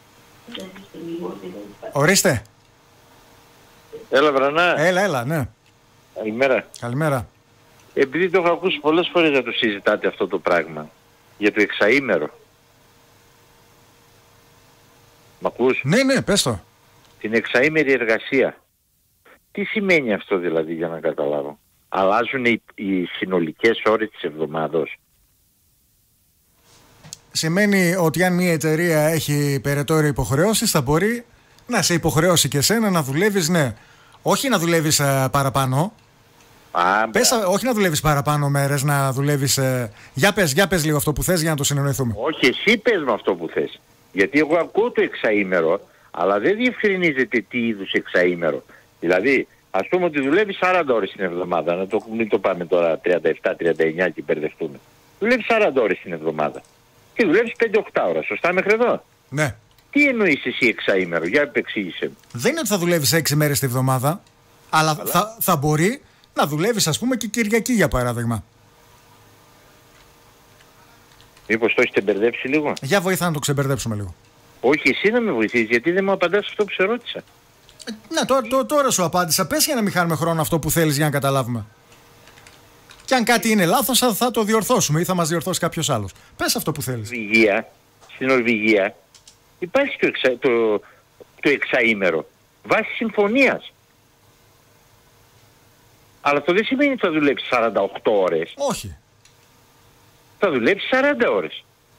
Ορίστε. Έλα Βρανά. Έλα, έλα, ναι. Καλημέρα. Καλημέρα. Επειδή το έχω ακούσει πολλές φορές να το συζητάτε αυτό το πράγμα, για το εξαήμερο. Μ' ακούς? Ναι, ναι, πες το. Την εξαήμερη εργασία. Τι σημαίνει αυτό δηλαδή, για να καταλάβω? Αλλάζουν οι, οι συνολικές ώρες της εβδομάδος? Σημαίνει ότι αν μια εταιρεία έχει περαιτέρω υποχρεώσεις, θα μπορεί να σε υποχρεώσει και εσένα να δουλεύεις, ναι. Όχι να δουλεύεις ε, παραπάνω. Α, πες, όχι να δουλεύεις παραπάνω μέρες, να δουλεύεις... Ε, για πες, για πες λίγο αυτό που θες για να το συνεννοηθούμε. Όχι, εσύ πες με αυτό που θες. Γιατί εγώ ακούω το εξαήμερο, αλλά δεν διευκρινίζεται τι είδους εξαήμερο. Δηλαδή, ας πούμε ότι δουλεύεις σαράντα ώρες την εβδομάδα, να το, μην το πάμε τώρα τριάντα επτά τριάντα εννιά και μπερδευτούμε. Δουλεύεις σαράντα ώρες την εβδομάδα. Και δουλεύεις πέντε οκτώ ώρα, σωστά μέχρι εδώ? Ναι. Τι εννοείς εσύ εξαήμερο, για επεξήγησε μου. Δεν είναι ότι θα δουλεύεις έξι μέρες τη εβδομάδα, αλλά, αλλά... Θα, θα μπορεί να δουλεύεις, ας πούμε, και Κυριακή για παράδειγμα. Μήπως το έχετε μπερδέψει λίγο? Για βοηθά να το ξεμπερδέψουμε λίγο. Όχι, εσύ να με βοηθήσεις, γιατί δεν μου απαντάς αυτό που σε ρώτησα. Ε, ναι, τώρα, τώρα, τώρα σου απάντησα. Πες για να μην χάνουμε χρόνο αυτό που θέλεις για να καταλάβουμε. Και αν κάτι είναι λάθος, θα, θα το διορθώσουμε ή θα μας διορθώσει κάποιος άλλος. Πες αυτό που θέλεις. Στην Νορβηγία, στην Νορβηγία υπάρχει το, εξα, το, το εξαήμερο βάσει συμφωνίας. Αλλά αυτό δεν σημαίνει ότι θα δουλέψεις σαράντα οκτώ ώρες. Όχι. Θα δουλέψεις σαράντα ώρες.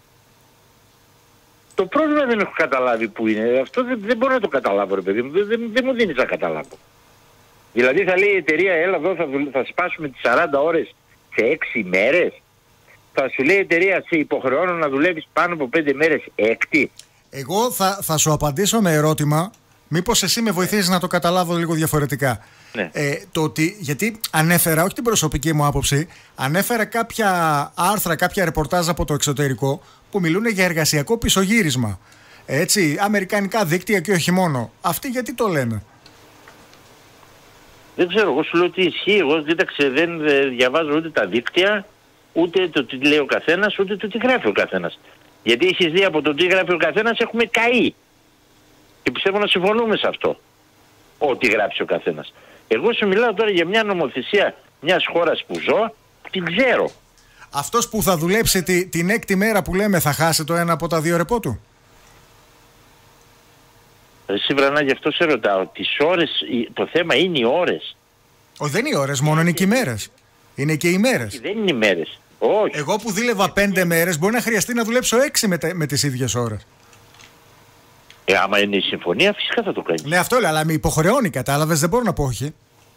Το πρόβλημα δεν έχω καταλάβει που είναι. Αυτό δεν, δεν μπορώ να το καταλάβω, ρε παιδί μου. Δεν, δεν, δεν μου δίνεις να καταλάβω. Δηλαδή θα λέει η εταιρεία, έλα εδώ θα, δουλ, θα σπάσουμε τις σαράντα ώρες σε έξι μέρες. Θα σου λέει η εταιρεία, σε υποχρεώνω να δουλεύεις πάνω από πέντε μέρες έκτη. Εγώ θα, θα σου απαντήσω με ερώτημα, μήπως εσύ με βοηθήσεις να το καταλάβω λίγο διαφορετικά. Ναι. Ε, το ότι, γιατί ανέφερα, όχι την προσωπική μου άποψη, ανέφερα κάποια άρθρα, κάποια ρεπορτάζ από το εξωτερικό που μιλούν για εργασιακό πισωγύρισμα. Έτσι, αμερικανικά δίκτυα και όχι μόνο. Αυτοί γιατί το λένε? Δεν ξέρω, εγώ σου λέω τι ισχύει. Εγώ κοίταξε, δεν διαβάζω ούτε τα δίκτυα, ούτε το τι λέει ο καθένας, ούτε το τι γράφει ο καθένας. Γιατί έχεις δει από το τι γράφει ο καθένας έχουμε καεί. Και πιστεύω να συμφωνούμε σε αυτό. Ό,τι γράψει ο καθένας. Εγώ σου μιλάω τώρα για μια νομοθεσία μιας χώρας που ζω, την ξέρω. Αυτός που θα δουλέψει τη, την έκτη μέρα που λέμε θα χάσει το ένα από τα δύο ρεπό του? Εσύ Βρανά, γι' αυτό σε ρωτάω. Τις ώρες, το θέμα είναι οι ώρες. Όχι, δεν είναι οι ώρες, μόνο είναι και οι μέρες. Είναι και οι μέρες. Δεν είναι οι μέρες. Όχι. Εγώ που δούλευα πέντε μέρες μπορεί να χρειαστεί να δουλέψω έξι με, με τις ίδιες ώρες. Ε, άμα είναι η συμφωνία, φυσικά θα το κάνει. Ναι, αυτό λέω, αλλά με υποχρεώνει, κατάλαβες, δεν μπορώ να πω όχι.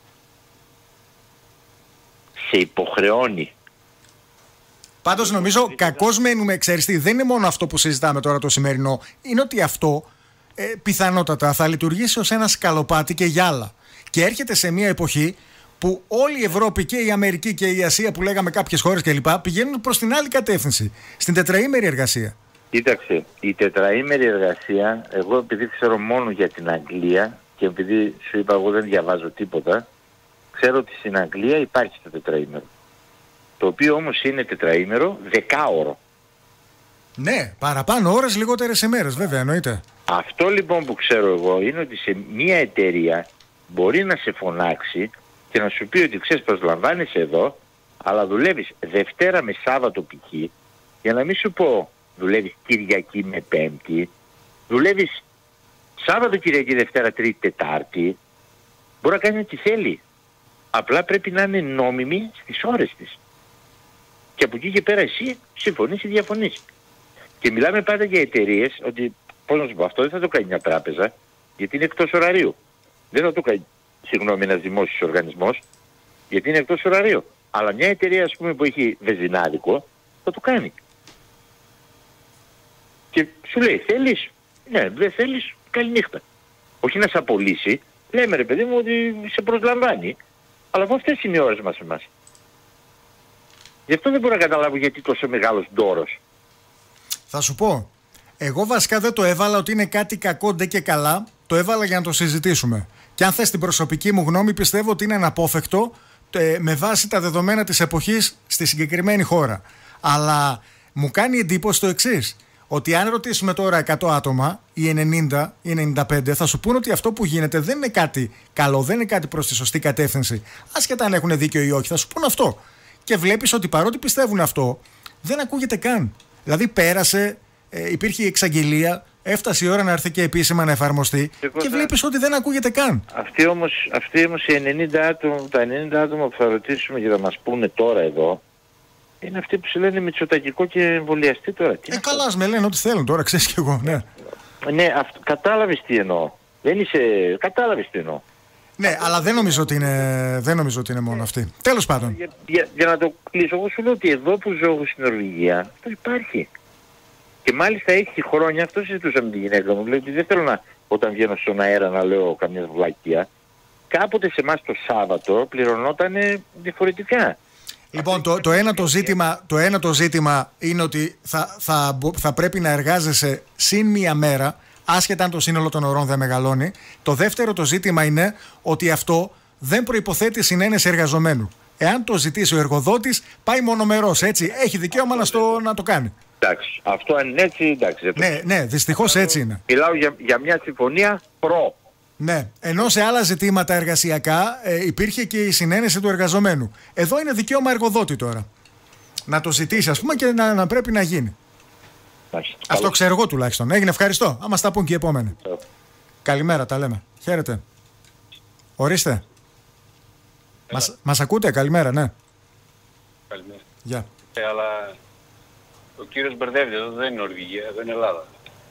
Σε υποχρεώνει. Πάντως νομίζω κακώς μένουμε, ξέρεις τι, δεν είναι μόνο αυτό που συζητάμε τώρα το σημερινό. Είναι ότι αυτό ε, πιθανότατα θα λειτουργήσει ως ένα σκαλοπάτι και γυάλα. Και έρχεται σε μια εποχή που όλη η Ευρώπη και η Αμερική και η Ασία, που λέγαμε κάποιες χώρες κλπ, πηγαίνουν προς την άλλη κατεύθυνση, στην τετραήμερη εργασία. Κοίταξε, η τετραήμερη εργασία, εγώ επειδή ξέρω μόνο για την Αγγλία και επειδή σου είπα εγώ δεν διαβάζω τίποτα, ξέρω ότι στην Αγγλία υπάρχει το τετραήμερο. Το οποίο όμως είναι τετραήμερο δεκάωρο. Ναι, παραπάνω ώρες, λιγότερες ημέρες, βέβαια, εννοείται. Αυτό λοιπόν που ξέρω εγώ είναι ότι σε μια εταιρεία μπορεί να σε φωνάξει και να σου πει ότι ξέρεις προσλαμβάνεις εδώ, αλλά δουλεύεις Δευτέρα με Σάββατο π.χ. για να μην σου πω δουλεύεις Κυριακή με Πέμπτη, δουλεύεις Σάββατο, Κυριακή, Δευτέρα, Τρίτη, Τετάρτη, μπορεί να κάνει ό,τι θέλει. Απλά πρέπει να είναι νόμιμη στις ώρες της. Και από εκεί και πέρα εσύ συμφωνείς ή διαφωνείς. Και μιλάμε πάντα για εταιρείες ότι, πώς να σου πω, αυτό δεν θα το κάνει μια τράπεζα, γιατί είναι εκτός ωραρίου. Δεν θα το κάνει, συγγνώμη, ένας δημόσιος οργανισμός, γιατί είναι εκτός ωραρίου. Αλλά μια εταιρεία, ας πούμε, που έχει βεζινάδικο, θα το κάνει. Και σου λέει, θέλεις, ναι, δεν θέλεις, καληνύχτα. Όχι να σε απολύσει, λέμε ρε παιδί μου ότι σε προσλαμβάνει. Αλλά από αυτές είναι οι ώρες μας εμάς. Γι' αυτό δεν μπορώ να καταλάβω γιατί τόσο μεγάλος ντόρος. Θα σου πω, εγώ βασικά δεν το έβαλα ότι είναι κάτι κακό ντε και καλά, το έβαλα για να το συζητήσουμε. Και αν θες την προσωπική μου γνώμη, πιστεύω ότι είναι αναπόφευκτο ε, με βάση τα δεδομένα της εποχής στη συγκεκριμένη χώρα. Αλλά μου κάνει εντύπωση το εξής, ότι αν ρωτήσουμε τώρα εκατό άτομα ή ενενήντα ή ενενήντα πέντε, θα σου πούνε ότι αυτό που γίνεται δεν είναι κάτι καλό, δεν είναι κάτι προς τη σωστή κατεύθυνση. Άσχετα αν έχουν δίκιο ή όχι, θα σου πούνε αυτό. Και βλέπεις ότι παρότι πιστεύουν αυτό, δεν ακούγεται καν. Δηλαδή πέρασε, ε, υπήρχε η εξαγγελία, έφτασε η ώρα να έρθει και επίσημα να εφαρμοστεί και, και βλέπεις ότι δεν ακούγεται καν. Αυτοί όμως, αυτοί όμως οι ενενήντα άτομα, τα ενενήντα άτομα που θα ρωτήσουμε και θα μας πούνε τώρα εδώ, είναι αυτοί που σε λένε μητσοτακικό και εμβολιαστή τώρα. Τι ε, καλά, ας με λένε ό,τι θέλουν τώρα, ξέρεις κι εγώ, ναι. Ναι, αυτό, κατάλαβες τι εννοώ. Δεν είσαι, κατάλαβες τι εννοώ. Ναι, αλλά δεν νομίζω ότι είναι, δεν νομίζω ότι είναι μόνο αυτή. Τέλος πάντων. Για, για, για να το κλείσω, εγώ σου λέω ότι εδώ που ζω εγώ στην Νορβηγία, αυτό υπάρχει. Και μάλιστα έχει χρόνια, αυτό συζητούσα με τη γυναίκα μου, λέει ότι δεν θέλω να, όταν βγαίνω στον αέρα να λέω καμιά βλακεία. Κάποτε σε εμάς το Σάββατο πληρωνόταν διαφορετικά. Λοιπόν, το, το, ένα το, ζήτημα, το ένα το ζήτημα είναι ότι θα, θα, θα πρέπει να εργάζεσαι συν μία μέρα, άσχετα αν το σύνολο των ωρών δεν μεγαλώνει. Το δεύτερο το ζήτημα είναι ότι αυτό δεν προϋποθέτει συνένεση εργαζομένου. Εάν το ζητήσει ο εργοδότης, πάει μονομερός, έτσι. Έχει δικαίωμα να, στο, να το κάνει. Εντάξει, αυτό αν είναι έτσι, εντάξει. Ναι, ναι, δυστυχώς έτσι είναι. Μιλάω για, για μια συμφωνία προ. Ναι, ενώ σε άλλα ζητήματα εργασιακά ε, υπήρχε και η συνένεση του εργαζομένου. Εδώ είναι δικαίωμα εργοδότη τώρα. Να το ζητήσει, ας πούμε, και να, να πρέπει να γίνει. Μάλιστα. Αυτό καλό. Ξέρω εγώ τουλάχιστον. Έγινε, ευχαριστώ. Άμα στα πούν και οι επόμενοι. Yeah. Καλημέρα, τα λέμε. Χαίρετε. Ορίστε. Yeah. Μας, μας ακούτε, καλημέρα, ναι. Καλημέρα. Γεια. Yeah. Ε, αλλά ο κύριος μπερδεύεται, εδώ δεν είναι Νορβηγία, εδώ είναι Ελλάδα.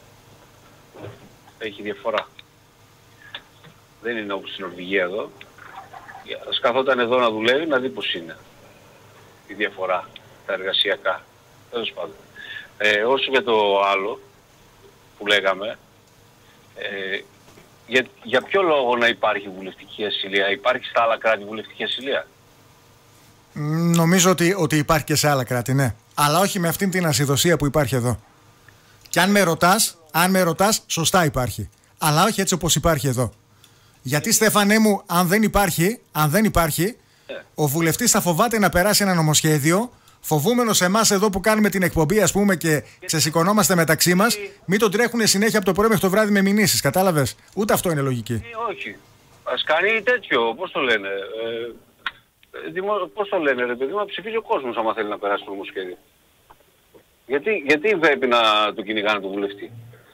Έχει διαφορά. Δεν είναι όπως στην Νορβηγία εδώ. Ας καθόταν εδώ να δουλεύει, να δει πώς είναι η διαφορά, τα εργασιακά. Τέλος πάντων. Ε, όσο για το άλλο που λέγαμε, ε, για, για ποιο λόγο να υπάρχει βουλευτική ασυλία? Υπάρχει στα άλλα κράτη βουλευτική ασυλία? Νομίζω ότι, ότι υπάρχει και σε άλλα κράτη, ναι. Αλλά όχι με αυτήν την ασυδοσία που υπάρχει εδώ. Και αν με ρωτάς, αν με ρωτάς, σωστά υπάρχει. Αλλά όχι έτσι όπως υπάρχει εδώ. Γιατί, Στέφανέ μου, αν δεν υπάρχει, αν δεν υπάρχει, yeah. ο βουλευτής θα φοβάται να περάσει ένα νομοσχέδιο, φοβούμενος εμάς εδώ που κάνουμε την εκπομπή, ας πούμε, και ξεσηκωνόμαστε μεταξύ μας, μην τον τρέχουνε συνέχεια από το πρωί μέχρι το βράδυ με μηνύσεις. Κατάλαβες? Ούτε αυτό είναι λογική. Ε, όχι. Ας κάνει τέτοιο, πώς το λένε. Ε, δημο, πώς το λένε, ρε παιδί μου, να ψηφίζει ο κόσμος άμα θέλει να περάσει το νομοσχέδιο. Γιατί, γιατί πρέπει να το κυνηγάνε το βουλευτή?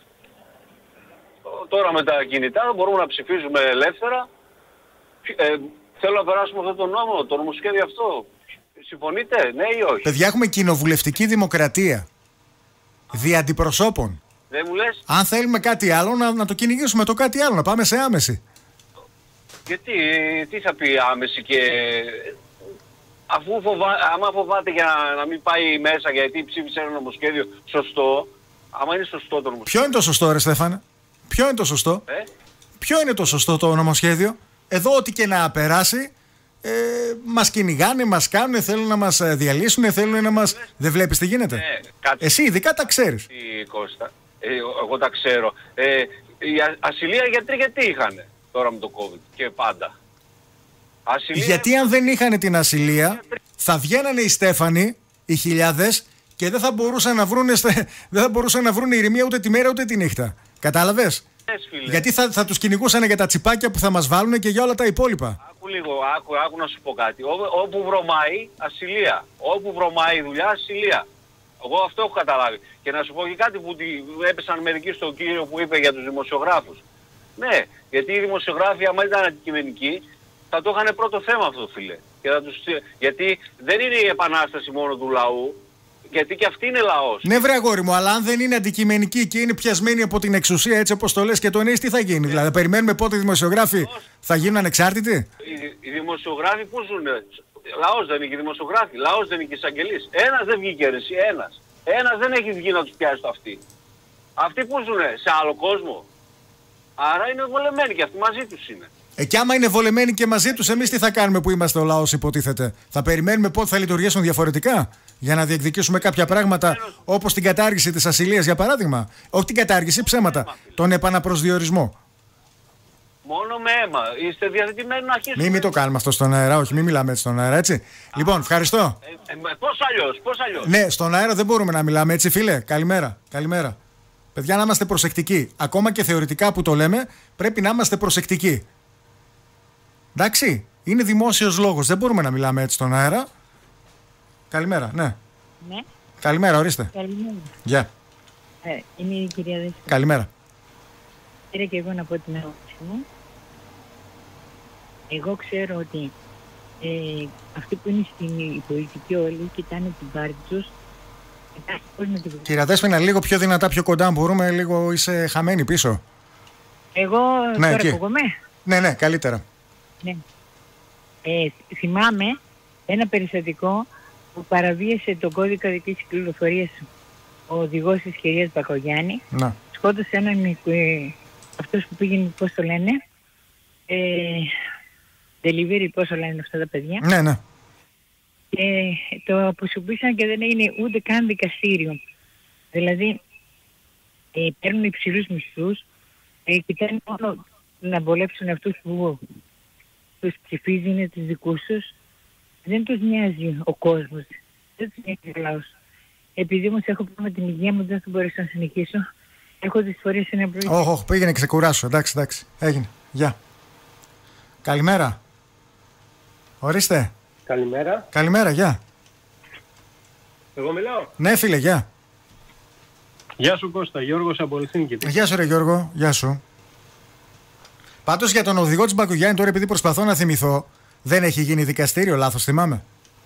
Τώρα με τα κινητά μπορούμε να ψηφίζουμε ελεύθερα. Ε, θέλω να περάσουμε αυτό το νόμο, το νομοσχέδιο αυτό. Συμφωνείτε, ναι ή όχι? Παιδιά, έχουμε κοινοβουλευτική δημοκρατία. Δι' αντιπροσώπων. Δεν μου λες? Αν θέλουμε κάτι άλλο, να, να το κυνηγήσουμε το κάτι άλλο, να πάμε σε άμεση. Γιατί, τι θα πει άμεση και... Αφού φοβά, άμα φοβάται για να μην πάει μέσα γιατί ψήφισε ένα νομοσχέδιο σωστό, άμα είναι σωστό το νομοσχέδιο... Ποιο είναι το σωστό, ρε Στέφανε? Ποιο είναι το σωστό? Ε? Ποιο είναι το σωστό το νομοσχέδιο? Εδώ ό,τι και να περάσει, ε, μας κυνηγάνε, μας κάνουν, θέλουν να μας διαλύσουν, θέλουν να μας... Δεν βλέπεις τι γίνεται? Ε, κάτι... Εσύ ειδικά τα ξέρεις. Τι, Κώστα, ε, εγώ τα ξέρω. Ε, η ασυλία γιατροί γιατί είχανε τώρα με το COVID και πάντα? Ασυλία... Γιατί αν δεν είχαν την ασυλία, θα βγαίνανε οι Στέφανοι, οι χιλιάδες, και δεν θα μπορούσαν να βρουν, δεν θα μπορούσαν να βρουν ηρεμία ούτε τη μέρα ούτε τη νύχτα. Κατάλαβες? Yes, γιατί θα, θα τους κυνηγούσαν για τα τσιπάκια που θα μας βάλουν και για όλα τα υπόλοιπα. Άκου λίγο, άκου, άκου να σου πω κάτι. Ό, όπου βρωμάει, ασυλία. Όπου βρωμάει η δουλειά, ασυλία. Εγώ αυτό έχω καταλάβει. Και να σου πω και κάτι που έπεσαν μερικοί στον κύριο που είπε για τους δημοσιογράφους. Ναι, γιατί οι δημοσιογράφοι άμα ήταν αντικειμενικοί, θα το είχαν πρώτο θέμα αυτό, φίλε. Και θα τους... Γιατί δεν είναι η επανάσταση μόνο του λαού. Γιατί και αυτή είναι λαός. Ναι, βρε αγόρι μου, αλλά αν δεν είναι αντικειμενική και είναι πιασμένη από την εξουσία, έτσι όπως το λες και το εννοείς, τι θα γίνει? Δηλαδή, περιμένουμε πότε οι δημοσιογράφοι θα γίνουν ανεξάρτητοι. Οι, οι δημοσιογράφοι πού ζουν? Λαός δεν είναι και οι δημοσιογράφοι. Λαός δεν είναι και οι εισαγγελείς. Ένας δεν βγήκε ρε, εσύ, ένας. Ένας δεν έχει βγει να τους πιάσει το αυτί. Αυτοί πού ζουν, σε άλλο κόσμο? Άρα είναι βολεμένοι και αυτοί μαζί τους είναι. Ε, και άμα είναι βολεμένοι και μαζί τους, εμείς τι θα κάνουμε που είμαστε ο λαός, υποτίθεται? Θα περιμένουμε πότε θα λειτουργήσουν διαφορετικά για να διεκδικήσουμε κάποια πράγματα, όπως την κατάργηση της ασυλίας, για παράδειγμα? Όχι την κατάργηση, ψέματα. Τον επαναπροσδιορισμό. Μόνο με αίμα. Είστε διαθετημένοι να αρχίσουμε? Μην, μην το κάνουμε αυτό στον αέρα, όχι, μην μιλάμε έτσι στον αέρα, έτσι. Α, λοιπόν, ευχαριστώ. Ε, ε, πώς αλλιώς, πώς αλλιώς? Ναι, στον αέρα δεν μπορούμε να μιλάμε έτσι, φίλε. Καλημέρα, καλημέρα. Παιδιά, να είμαστε προσεκτικοί. Ακόμα και θεωρητικά που το λέμε, πρέπει να είμαστε προσεκτικοί. Εντάξει, είναι δημόσιος λόγος. Δεν μπορούμε να μιλάμε έτσι στον αέρα. Καλημέρα, ναι. Ναι. Καλημέρα, ορίστε. Καλημέρα. Γεια. Yeah. Ε, είμαι η κυρία Δέσποινα. Καλημέρα. Πήρα και εγώ να πω την ερώτηση μου. Εγώ ξέρω ότι ε, αυτοί που είναι στην πολιτική όλοι κοιτάνε την πάρτη τους. Κυρία Δέσποινα, λίγο πιο δυνατά, πιο κοντά, μπορούμε, λίγο είσαι χαμένη πίσω. Εγώ ναι, τώρα ακούγομαι. Ναι, ναι, καλύτερα. Ναι. Ε, θυμάμαι ένα περιστατικό που παραβίασε τον κώδικα δικής κυκλοφορίας ο οδηγός της κυρίας Μπακογιάννη. Να. Σκότωσε έναν, ε, αυτός που πήγαινε, πώς το λένε, ε, delivery, πώς το λένε αυτά τα παιδιά. Ναι, ναι. Και το αποσιωπήσαν και δεν έγινε ούτε καν δικαστήριο. Δηλαδή, ε, παίρνουν υψηλούς μισθούς, ε, κοιτάνε μόνο να βολέψουν αυτούς που τους ψηφίζουν, τους δικούς τους. Δεν τους νοιάζει ο κόσμος, δεν τους νοιάζει ο λαός. Επειδή όμως έχω πρόβλημα με την υγεία μου, δεν θα μπορέσω να συνεχίσω. Έχω δυσφορία σε ένα πρωί. Όχι, όχι, πήγαινε ξεκουράσου. Εντάξει, εντάξει. Έγινε. Γεια. Καλημέρα. Ορίστε. Καλημέρα. Καλημέρα, γεια. Εγώ μιλάω. Ναι, φίλε, γεια. Γεια σου Κώστα, Γιώργος από Ελσίνκη. Γεια σου ρε Γιώργο, γεια σου. Πάντως για τον οδηγό της Μπακογιάννη, τώρα επειδή προσπαθώ να θυμηθώ, δεν έχει γίνει δικαστήριο, λάθος θυμάμαι?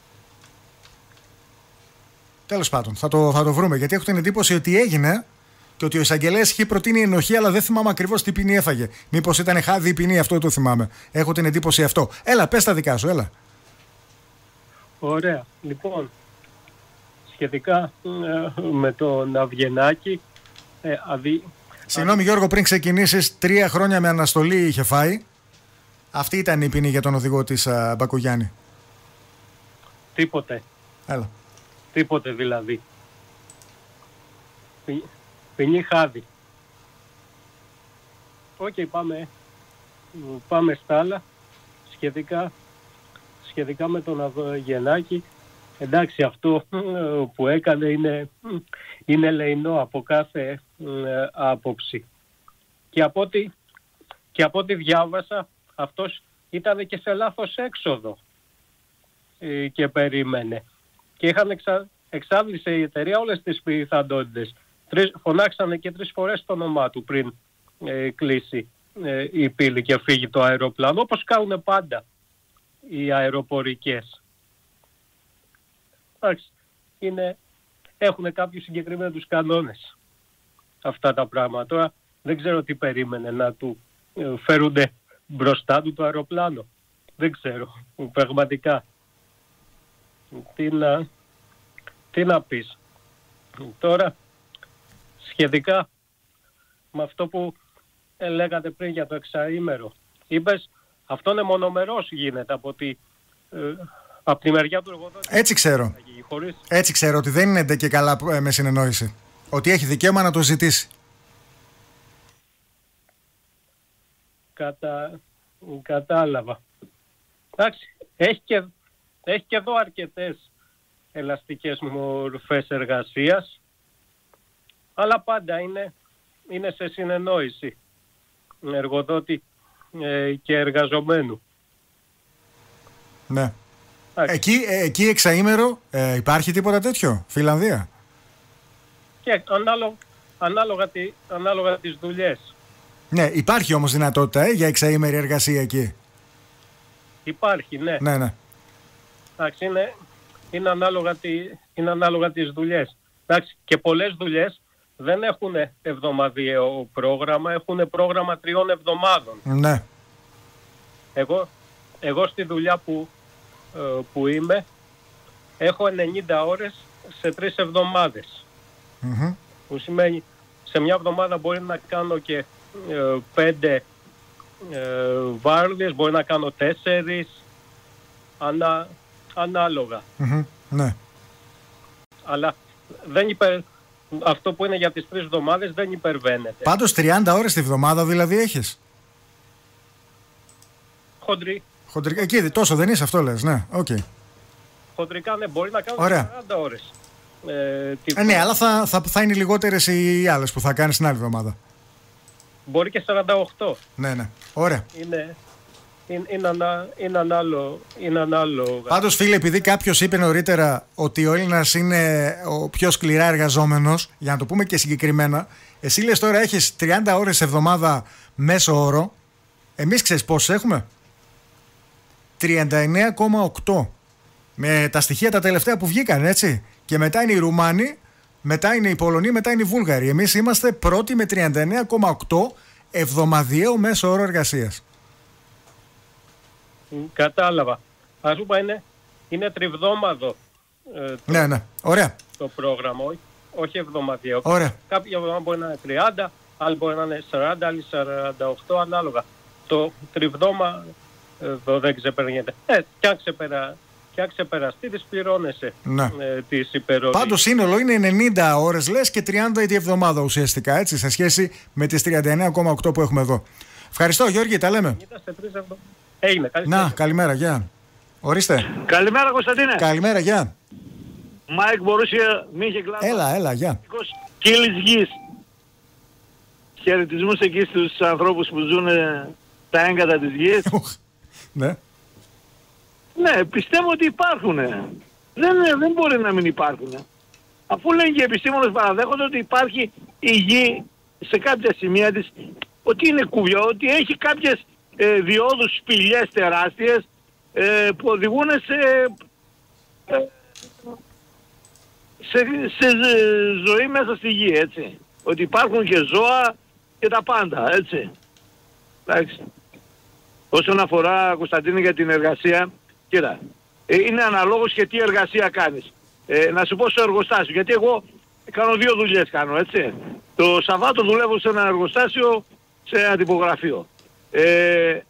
Τέλος πάντων, θα το, θα το βρούμε, γιατί έχω την εντύπωση ότι έγινε και ότι ο εισαγγελέας είχε προτείνει ενοχή, αλλά δεν θυμάμαι ακριβώς τι ποινή έφαγε. Μήπως ήταν χάδι η ποινή, αυτό το θυμάμαι. Έχω την εντύπωση αυτό. Έλα, πες τα δικά σου, έλα. Ωραία. Λοιπόν, σχετικά ε, με τον Αυγενάκη, ε, αδι... Συγγνώμη Γιώργο, πριν ξεκινήσεις, τρία χρόνια με αναστολή είχε φάει. Αυτή ήταν η ποινή για τον οδηγό της α, Μπακογιάννη. Τίποτε. Έλα. Τίποτε δηλαδή. Ποι... Ποινή χάδι. Οκ, okay, πάμε, πάμε στα άλλα. Σχετικά, σχετικά με τον Αυγενάκη, εντάξει, αυτό που έκανε είναι, είναι λεεινό από κάθε ε, άποψη. Και από, ό,τι, και από ό,τι διάβασα, αυτός ήταν και σε λάθος έξοδο ε, και περίμενε. Και είχαν εξα, εξάντλησε η εταιρεία όλες τις πιθανότητες. Φωνάξανε και τρεις φορές το όνομά του πριν ε, κλείσει ε, η πύλη και φύγει το αεροπλάνο, όπως κάνουν πάντα οι αεροπορικές. Εντάξει, είναι, έχουν κάποιους συγκεκριμένους κανόνες αυτά τα πράγματα. Τώρα δεν ξέρω τι περίμενε, να του ε, φέρουνε μπροστά του το αεροπλάνο. Δεν ξέρω, πραγματικά. Τι να, τι να πεις. Τώρα, σχετικά με αυτό που ε, λέγατε πριν για το εξαήμερο, είπες αυτό είναι μονομερός γίνεται από, τη, ε, από τη μεριά του εργοδότη. Έτσι ξέρω. Χωρίς... Έτσι ξέρω ότι δεν είναι και καλά ε, με συνεννόηση. Ότι έχει δικαίωμα να το ζητήσει. Κατα... Κατάλαβα. Εντάξει, έχει και, έχει και εδώ αρκετές ελαστικές μορφές εργασίας, αλλά πάντα είναι, είναι σε συνεννόηση εργοδότη ε, και εργαζομένου. Ναι. Εκεί, ε, εκεί εξαήμερο ε, υπάρχει τίποτα τέτοιο, Φιλανδία? Και ανάλογα, ανάλογα, τη, ανάλογα τις δουλειές. Ναι, υπάρχει όμως δυνατότητα ε, για εξαήμερη εργασία εκεί. Υπάρχει, ναι. Ναι, ναι. Εντάξει, είναι, είναι ανάλογα τη, είναι ανάλογα τις δουλειές. Εντάξει, και πολλές δουλειές δεν έχουν εβδομαδιαίο πρόγραμμα, έχουν πρόγραμμα τριών εβδομάδων. Ναι. Εγώ, εγώ στη δουλειά που, ε, που είμαι έχω ενενήντα ώρες σε τρεις εβδομάδες. Mm-hmm. Που σημαίνει σε μια εβδομάδα μπορεί να κάνω και ε, πέντε ε, βάρδιες, μπορεί να κάνω τέσσερις, ανα, ανάλογα. Mm-hmm. Ναι. Αλλά δεν υπερ... αυτό που είναι για τις τρεις εβδομάδες δεν υπερβαίνεται. Πάντως τριάντα ώρες τη βδομάδα δηλαδή έχεις. Χοντρή. Χοντρικά, εκεί τόσο δεν είσαι, αυτό λες, ναι, οκ. Okay. Χοντρικά, ναι, μπορεί να κάνω Ωραία. σαράντα ώρες. Ε, τη... ε, ναι, αλλά θα, θα, θα είναι λιγότερες οι άλλες που θα κάνεις την άλλη εβδομάδα. Μπορεί και σαράντα οκτώ. Ναι, ναι, ωραία. Είναι, είναι, είναι, ανα, είναι, ανάλο, είναι ανάλογα. Πάντως, φίλε, επειδή κάποιος είπε νωρίτερα ότι ο Έλληνας είναι ο πιο σκληρά εργαζόμενος, για να το πούμε και συγκεκριμένα, εσύ λες τώρα έχεις τριάντα ώρες εβδομάδα μέσο όρο. Εμείς ξέρεις πόσους έχουμε? τριάντα εννέα κόμμα οκτώ. Με τα στοιχεία τα τελευταία που βγήκαν, έτσι. Και μετά είναι οι Ρουμάνοι, μετά είναι οι Πολωνοί, μετά είναι οι Βούλγαροι. Εμείς είμαστε πρώτοι με τριάντα εννέα κόμμα οκτώ εβδομαδιαίο μέσο όρο εργασίας. Κατάλαβα. Ας πούμε είναι, είναι τριβδόμαδο ε, το, ναι, ναι. Ωραία. το πρόγραμμα, όχι, όχι εβδομαδιαίο. Ωραία. Κάποια εβδομάδα μπορεί να είναι τριάντα, άλλη μπορεί να είναι σαράντα, άλλη σαράντα οκτώ, ανάλογα. Το τριβδόμαδο δεν ξεπερνιέται. Ε, κι αν, ξεπερα, κι αν ξεπεραστεί, τις πληρώνεσαι ναι. ε, τις υπερορίες. Πάντως σύνολο είναι ενενήντα ώρες λες και τριάντα η εβδομάδα ουσιαστικά, έτσι, σε σχέση με τις τριάντα εννέα κόμμα οκτώ που έχουμε εδώ. Ευχαριστώ, Γιώργη, τα λέμε. Έγινε, να, καλημέρα, γεια. Ορίστε. Καλημέρα, Κωνσταντίνε. Καλημέρα, γεια. Μάικ Μπορούσια, Μίχε Κλάδο. Έλα, έλα, γεια. Κύλης γης. Χαιρετισμούς εκεί στους ανθρώπους που ζουν τα έγκατα της γης. Ναι. Ναι, πιστεύω ότι υπάρχουν. Δεν, δεν μπορεί να μην υπάρχουν. Αφού λένε και οι επιστήμονες παραδέχονται ότι υπάρχει η γη σε κάποια σημεία της, ότι είναι κουβιό, ότι έχει κάποιες ε, διόδους σπηλιές τεράστιες ε, που οδηγούν σε, ε, σε, σε ζωή μέσα στη γη, έτσι. Ότι υπάρχουν και ζώα και τα πάντα, έτσι. Εντάξει. Όσον αφορά, Κωνσταντίνη, για την εργασία, κοίτα, ε, είναι αναλόγως και τι εργασία κάνεις. Ε, να σου πω στο εργοστάσιο, γιατί εγώ κάνω δύο δουλειές κάνω, έτσι. Το Σαββάτο δουλεύω σε ένα εργοστάσιο, σε ένα τυπογραφείο. Ε,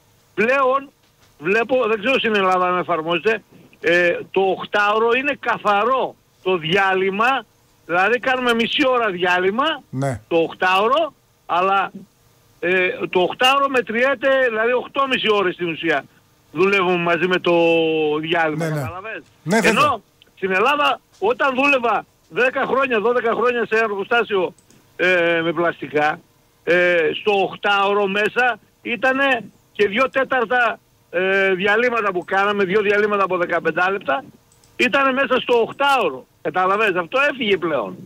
πλέον βλέπω, δεν ξέρω στην Ελλάδα αν εφαρμόζεται, ε, το οκτάωρο είναι καθαρό το διάλειμμα, δηλαδή κάνουμε μισή ώρα διάλειμμα, ναι. το οκτάωρο, αλλά ε, το οκτάωρο μετριέται, δηλαδή οκτώ και μισή ώρες στην ουσία δουλεύουμε μαζί με το διάλειμμα, ναι, ναι. καταλαβαίνεις. Ναι, ενώ στην Ελλάδα όταν δούλευα δέκα χρόνια, δώδεκα χρόνια σε ένα εργοστάσιο ε, με πλαστικά, ε, στο οκτάωρο μέσα ήταν και δύο τέταρτα ε, διαλύματα που κάναμε, δύο διαλύματα από δεκαπέντε λεπτά, ήταν μέσα στο οκτάωρο. Καταλαβαίνεις, αυτό έφυγε πλέον.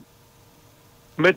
Με...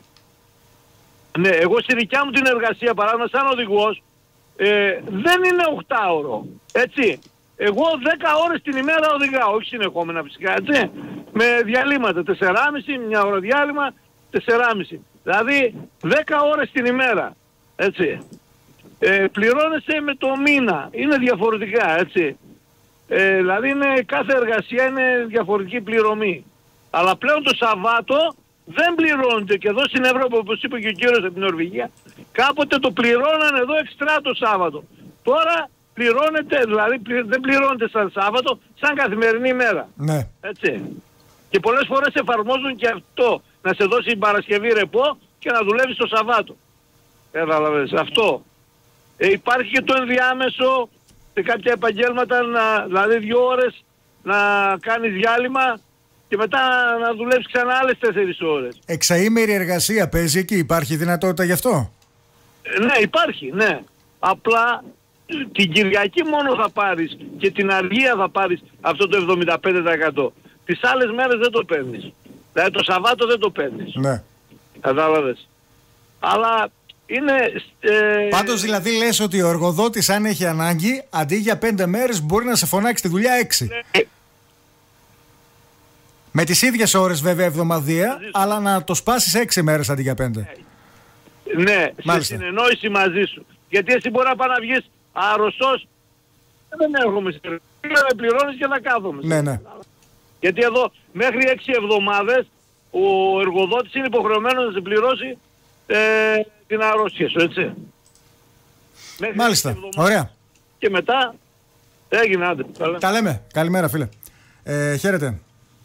Ναι, εγώ στη δικιά μου την εργασία, παράδειγμα σαν οδηγός, ε, δεν είναι οκτάωρο, έτσι. Εγώ δέκα ώρες την ημέρα οδηγάω, όχι συνεχόμενα φυσικά, έτσι. Με διαλύματα, τεσσεράμιση, μια ώρα διάλειμμα, τεσσεράμιση. Δηλαδή δέκα ώρες την ημέρα, έτσι. Ε, πληρώνεσαι με το μήνα, είναι διαφορετικά, έτσι. Ε, δηλαδή είναι, κάθε εργασία είναι διαφορετική πληρωμή. Αλλά πλέον το Σαββάτο δεν πληρώνεται, και εδώ στην Ευρώπη, όπως είπε και ο κύριος από την Νορβηγία, κάποτε το πληρώνανε εδώ εξτρά το Σάββατο. Τώρα πληρώνεται, δηλαδή δεν πληρώνεται σαν Σάββατο, σαν καθημερινή ημέρα. Ναι. Έτσι. Και πολλές φορές εφαρμόζουν και αυτό, να σε δώσει την Παρασκευή ρεπό και να δουλεύεις το Σαββάτο. Καταλαβαίνεις, αυτό. Ε, υπάρχει και το ενδιάμεσο σε κάποια επαγγέλματα, να, δηλαδή δύο ώρες να κάνεις διάλειμμα και μετά να δουλεύεις ξανά άλλες τέσσερις ώρες. Εξαήμερη εργασία παίζει εκεί, υπάρχει δυνατότητα γι' αυτό? Ε, ναι, υπάρχει, ναι. Απλά την Κυριακή μόνο θα πάρεις και την αργία θα πάρεις αυτό το εβδομήντα πέντε τοις εκατό. Τις άλλες μέρες δεν το παίρνεις. Δηλαδή το Σαββάτο δεν το παίρνεις. Ναι. Κατάλαβες. Αλλά είναι... Ε... Πάντως δηλαδή λες ότι ο εργοδότης, αν έχει ανάγκη, αντί για πέντε μέρες μπορεί να σε φωνάξει τη δουλειά έξι. Ναι. Με τις ίδιες ώρες βέβαια εβδομαδία, αλλά να το σπάσεις έξι μέρες αντί για πέντε. Ναι, Μάλιστα. σε συνεννόηση μαζί σου. Γιατί εσύ μπορεί να πάει να βγεις άρρωστος, δεν έρχομαι στην εργασία, με πληρώνεις και να κάθομαι. Ναι, ναι. Γιατί εδώ μέχρι έξι εβδομάδες ο εργοδότης είναι υποχρεωμένος να σε πληρώσει ε, την αρρώστια σου, έτσι. Μέχρι Μάλιστα, ωραία. Και μετά έγινε, άντε. Τα λέμε. Καλημέρα φίλε. Ε, χαίρετε.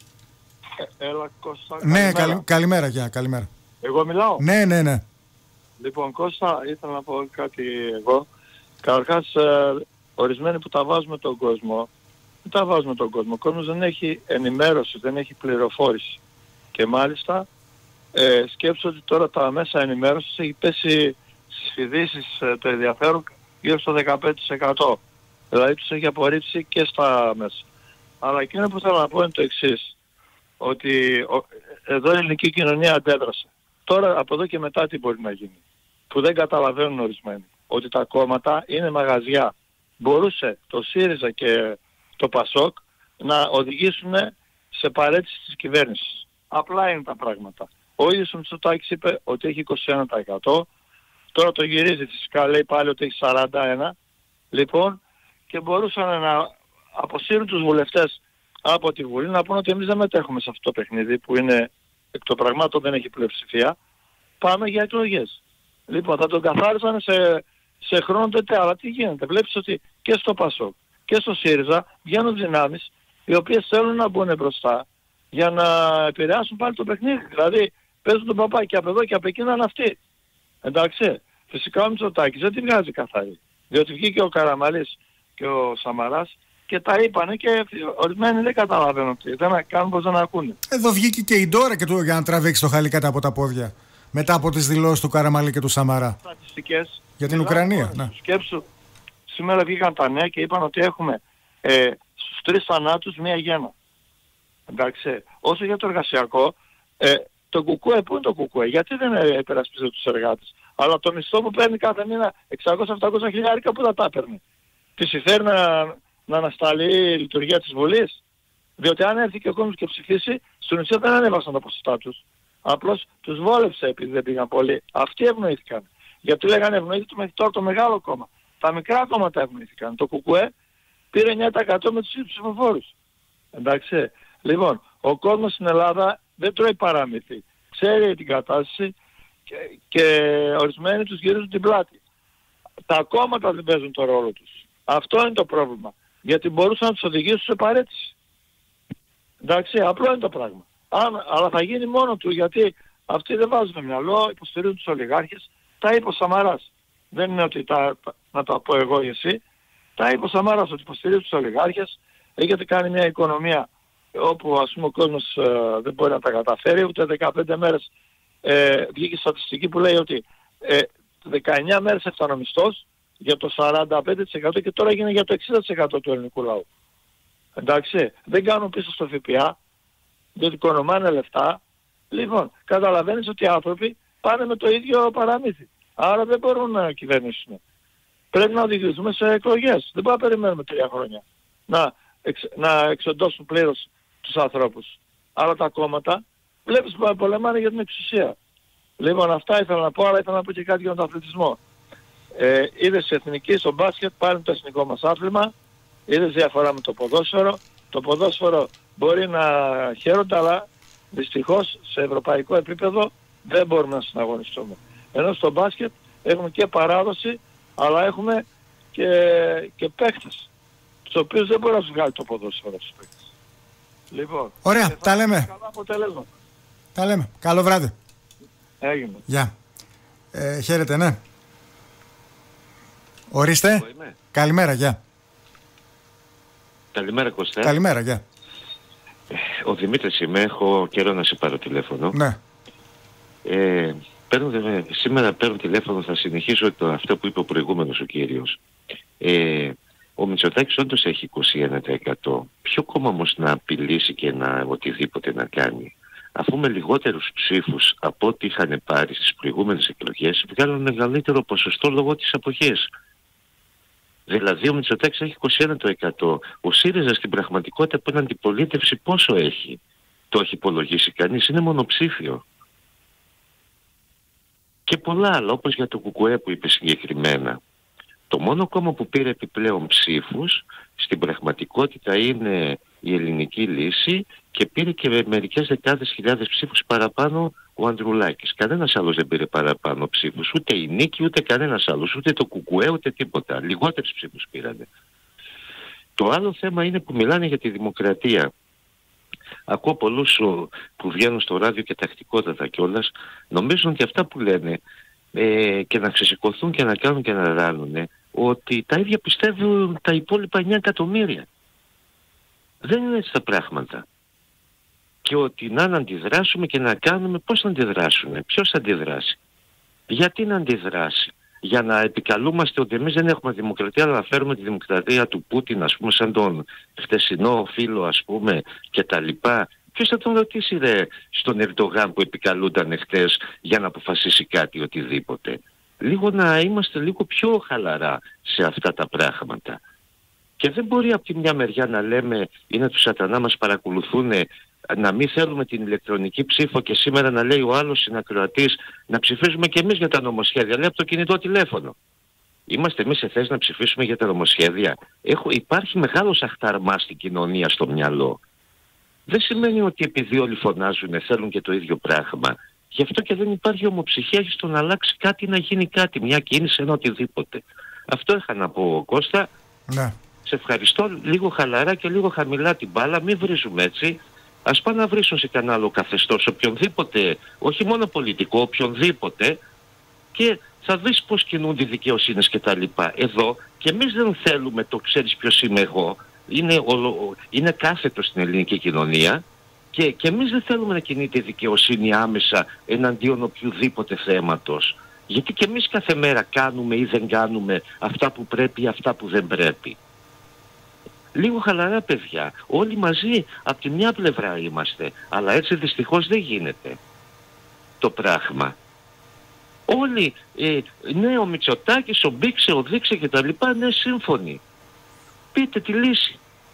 Ε, έλα Κώστα. Ναι, καλημέρα. καλη, καλημέρα, γεια, καλημέρα. Εγώ μιλάω. Ναι, ναι, ναι. Λοιπόν Κώστα, ήθελα να πω κάτι εγώ. Καταρχάς, ε, ορισμένοι που τα βάζουμε τον κόσμο, δεν τα βάζουμε τον κόσμο. Ο κόσμος δεν έχει ενημέρωση, δεν έχει πληροφόρηση. Και μάλιστα ε, σκέψω ότι τώρα τα μέσα ενημέρωσης έχει πέσει στις ειδήσεις ε, το ενδιαφέρον γύρω στο δεκαπέντε τοις εκατό. Δηλαδή τους έχει απορρίψει και στα μέσα. Αλλά εκείνο που θέλω να πω είναι το εξής. Ότι ο, εδώ η ελληνική κοινωνία αντέδρασε. Τώρα από εδώ και μετά τι μπορεί να γίνει. Που δεν καταλαβαίνουν ορισμένοι. Ότι τα κόμματα είναι μαγαζιά. Μπορούσε το ΣΥΡΙΖΑ και το ΠΑΣΟΚ να οδηγήσουν σε παρέτηση της κυβέρνησης. Απλά είναι τα πράγματα. Ο ίδιος ο Μητσοτάκης είπε ότι έχει είκοσι ένα τοις εκατό. Τώρα το γυρίζει φυσικά, λέει πάλι ότι έχει σαράντα ένα τοις εκατό. Λοιπόν, και μπορούσαν να αποσύρουν τους βουλευτές από τη Βουλή, να πούνε ότι εμείς δεν μετέχουμε σε αυτό το παιχνίδι που είναι εκ των πραγμάτων δεν έχει πλειοψηφία. Πάμε για εκλογές. Λοιπόν, θα τον καθάρισαν σε, σε χρόνο τετέ, αλλά τι γίνεται. Βλέπεις ότι και στο ΠΑΣΟΚ και στο ΣΥΡΙΖΑ βγαίνουν δυνάμεις οι οποίες θέλουν να μπουν μπροστά για να επηρεάσουν πάλι το παιχνίδι. Δηλαδή παίζουν τον παπά και από εδώ και από εκεί να είναι αυτοί. Εντάξει. Φυσικά ο Μητσοτάκης δεν τη βγάζει καθαρή. Διότι βγήκε ο Καραμανλής και ο Σαμαράς και τα είπανε και ορισμένοι δεν καταλαβαίνουν τι. Δεν κάνουν πως δεν ακούνε. Εδώ βγήκε και η Ντόρα και του, για να τραβήξει το χαλί κάτω από τα πόδια. Μετά από τις δηλώσεις του Καραμανλή και του Σαμαρά. Στατιστικές. Για την Ουκρανία. Ναι. Σκέψου, σήμερα βγήκαν τα νέα και είπαν ότι έχουμε ε, στους τρεις θανάτους μία γέννα. Εντάξει. Όσο για το εργασιακό, ε, το κουκουέ, πού είναι το κουκουέ, γιατί δεν υπερασπίζεται τους εργάτες. Αλλά το μισθό που παίρνει κάθε μήνα εξακόσια με επτακόσια χιλιάρικα, πού θα τα παίρνει. Τη συμφέρει να, να ανασταλεί η λειτουργία της Βουλής. Διότι αν έρθει και ο κόσμος και ψηφίσει, στην ουσία δεν ανέβασαν τα ποσοστά τους. Απλώς τους βόλεψε επειδή δεν πήγαν πολύ. Αυτοί ευνοήθηκαν. Γιατί λέγανε ευνοήθηκαν μέχρι τώρα το μεγάλο κόμμα. Τα μικρά κόμματα ευνοήθηκαν. Το κουκουέ πήρε εννιά τοις εκατό με τους ίδιους ψηφοφόρους. Εντάξει. Λοιπόν, ο κόσμος στην Ελλάδα δεν τρώει παραμύθι. Ξέρει την κατάσταση και, και ορισμένοι τους γυρίζουν την πλάτη. Τα κόμματα δεν παίζουν το ρόλο τους. Αυτό είναι το πρόβλημα. Γιατί μπορούσαν να τους οδηγήσουν σε παρέτηση. Εντάξει, απλό είναι το πράγμα. Αν, αλλά θα γίνει μόνο του γιατί αυτοί δεν βάζουν μυαλό, υποστηρίζουν τους ολιγάρχες. Τα είπε ο Σαμαράς. Δεν είναι ότι τα, να τα πω εγώ ή εσύ. Τα είπε ο Σαμαράς ότι υποστηρίζουν τους ολιγάρχες. Έχετε κάνει μια οικονομία όπου ας πούμε ο κόσμος ε, δεν μπορεί να τα καταφέρει. Ούτε δεκαπέντε μέρες ε, βγήκε στατιστική που λέει ότι ε, δεκαεννιά μέρες έφτανε ο μισθός για το σαράντα πέντε τοις εκατό και τώρα έγινε για το εξήντα τοις εκατό του ελληνικού λαού. Εντάξει, δεν κάνουν πίσω στο ΦΠΑ, διότι οικονομάνε λεφτά. Λοιπόν, καταλαβαίνεις ότι οι άνθρωποι πάνε με το ίδιο παραμύθι. Άρα δεν μπορούν να κυβερνήσουν. Πρέπει να οδηγηθούμε σε εκλογές. Δεν μπορούμε να περιμένουμε τρία χρόνια να, εξ, να εξοντώσουν πλήρως τους ανθρώπους. Αλλά τα κόμματα βλέπεις που πολεμάνε για την εξουσία. Λοιπόν, αυτά ήθελα να πω, αλλά ήθελα να πω και κάτι για τον αθλητισμό. Ε, είδες η εθνική στο μπάσκετ, πάλι το εθνικό μας άθλημα. Είδες διαφορά με το ποδόσφαιρο. Το ποδόσφαιρο μπορεί να χαίρονται, αλλά δυστυχώς σε ευρωπαϊκό επίπεδο δεν μπορούμε να συναγωνιστούμε. Ενώ στο μπάσκετ έχουμε και παράδοση, αλλά έχουμε και, και παίκτες, τους οποίους δεν μπορεί να τους βγάλει το ποδόσφαιρο στους παίκτες. Λοιπόν, ωραία, τα λέμε. Καλά αποτελέσματα. Τα λέμε. Καλό βράδυ. Έγινε. Γεια. Ε, χαίρετε, ναι. Ορίστε. Καλημέρα, γεια. Καλημέρα Κώστα. Καλημέρα, γεια. Ο Δημήτρης είμαι, έχω καιρό να σε πάρω τηλέφωνο. Ναι. Ε, παίρνω, σήμερα παίρνω τηλέφωνο, θα συνεχίσω το, αυτό που είπε ο προηγούμενος ο κύριος. Ε, ο Μητσοτάκης όντως έχει είκοσι ένα τοις εκατό. Ποιο κόμμα όμως να απειλήσει και να οτιδήποτε να κάνει. Αφού με λιγότερους ψήφους από ό,τι είχαν πάρει στις προηγούμενες εκλογές, βγάλουν μεγαλύτερο ποσοστό λόγω της αποχής. Δηλαδή ο Μητσοτάκης έχει είκοσι ένα τοις εκατό. Ο ΣΥΡΙΖΑ στην πραγματικότητα που είναι αντιπολίτευση πόσο έχει. το έχει υπολογίσει κανείς, είναι μονοψήφιο. Και πολλά άλλα, όπως για το ΚΚΕ που είπε συγκεκριμένα. Το μόνο κόμμα που πήρε επιπλέον ψήφους στην πραγματικότητα είναι η Ελληνική Λύση και πήρε και μερικές δεκάδες χιλιάδες ψήφους παραπάνω ο Ανδρουλάκης. Κανένας άλλος δεν πήρε παραπάνω ψήφους, ούτε η Νίκη, ούτε κανένας άλλος, ούτε το ΚΚΕ, ούτε τίποτα. Λιγότερες ψήφους πήρανε. Το άλλο θέμα είναι που μιλάνε για τη δημοκρατία. Ακούω πολλούς που βγαίνουν στο ράδιο και τακτικότατα κιόλας, νομίζουν ότι αυτά που λένε ε, και να ξεσηκωθούν και να κάνουν και να ράνουν, ότι τα ίδια πιστεύουν τα υπόλοιπα εννιά εκατομμύρια. Δεν είναι έτσι τα πράγματα. Και ότι να αντιδράσουμε και να κάνουμε, πώς θα αντιδράσουμε, ποιος θα αντιδράσει, γιατί να αντιδράσει. Για να επικαλούμαστε ότι εμείς δεν έχουμε δημοκρατία, αλλά να φέρουμε τη δημοκρατία του Πούτιν, ας πούμε, σαν τον χθεσινό φίλο, ας πούμε, και τα λοιπά. Ποιος θα τον ρωτήσει, ρε, στον Ερντογάν που επικαλούνταν χθες για να αποφασίσει κάτι, οτιδήποτε. Λίγο να είμαστε λίγο πιο χαλαρά σε αυτά τα πράγματα. Και δεν μπορεί από τη μια μεριά να λέμε είναι του σατανά, μας παρακολουθούν, να μην θέλουμε την ηλεκτρονική ψήφο και σήμερα να λέει ο άλλος συνακροατής να ψηφίζουμε και εμείς για τα νομοσχέδια. Λέει από το κινητό τηλέφωνο. Είμαστε εμείς σε θέση να ψηφίσουμε για τα νομοσχέδια. Έχω, υπάρχει μεγάλος αχταρμάς στην κοινωνία στο μυαλό. Δεν σημαίνει ότι επειδή όλοι φωνάζουν θέλουν και το ίδιο πράγμα. Γι' αυτό και δεν υπάρχει ομοψυχία στο να αλλάξει κάτι, να γίνει κάτι, μια κίνηση, ένα οτιδήποτε. Αυτό είχα να πω, Κώστα. Ναι. Σε ευχαριστώ, λίγο χαλαρά και λίγο χαμηλά την μπάλα, μην βρίζουμε έτσι. Ας πάνε να βρίσουν σε κανένα άλλο καθεστώς, οποιονδήποτε, όχι μόνο πολιτικό, οποιονδήποτε, και θα δεις πώς κινούνται οι δικαιοσύνες και τα λοιπά. Εδώ και εμείς δεν θέλουμε το ξέρεις ποιος είμαι εγώ, είναι, ολο, είναι κάθετο στην ελληνική κοινωνία και, και εμείς δεν θέλουμε να κινείται η δικαιοσύνη άμεσα εναντίον οποιοδήποτε θέματος. Γιατί και εμείς κάθε μέρα κάνουμε ή δεν κάνουμε αυτά που πρέπει ή αυτά που δεν πρέπει. Λίγο χαλαρά, παιδιά. Όλοι μαζί από τη μια πλευρά είμαστε. Αλλά έτσι δυστυχώς δεν γίνεται το πράγμα. Όλοι, ε, ναι, ο Μητσοτάκης, ο Μπίξε, ο Δίξε και τα λοιπά, ναι, σύμφωνοι. Πείτε τη λύση.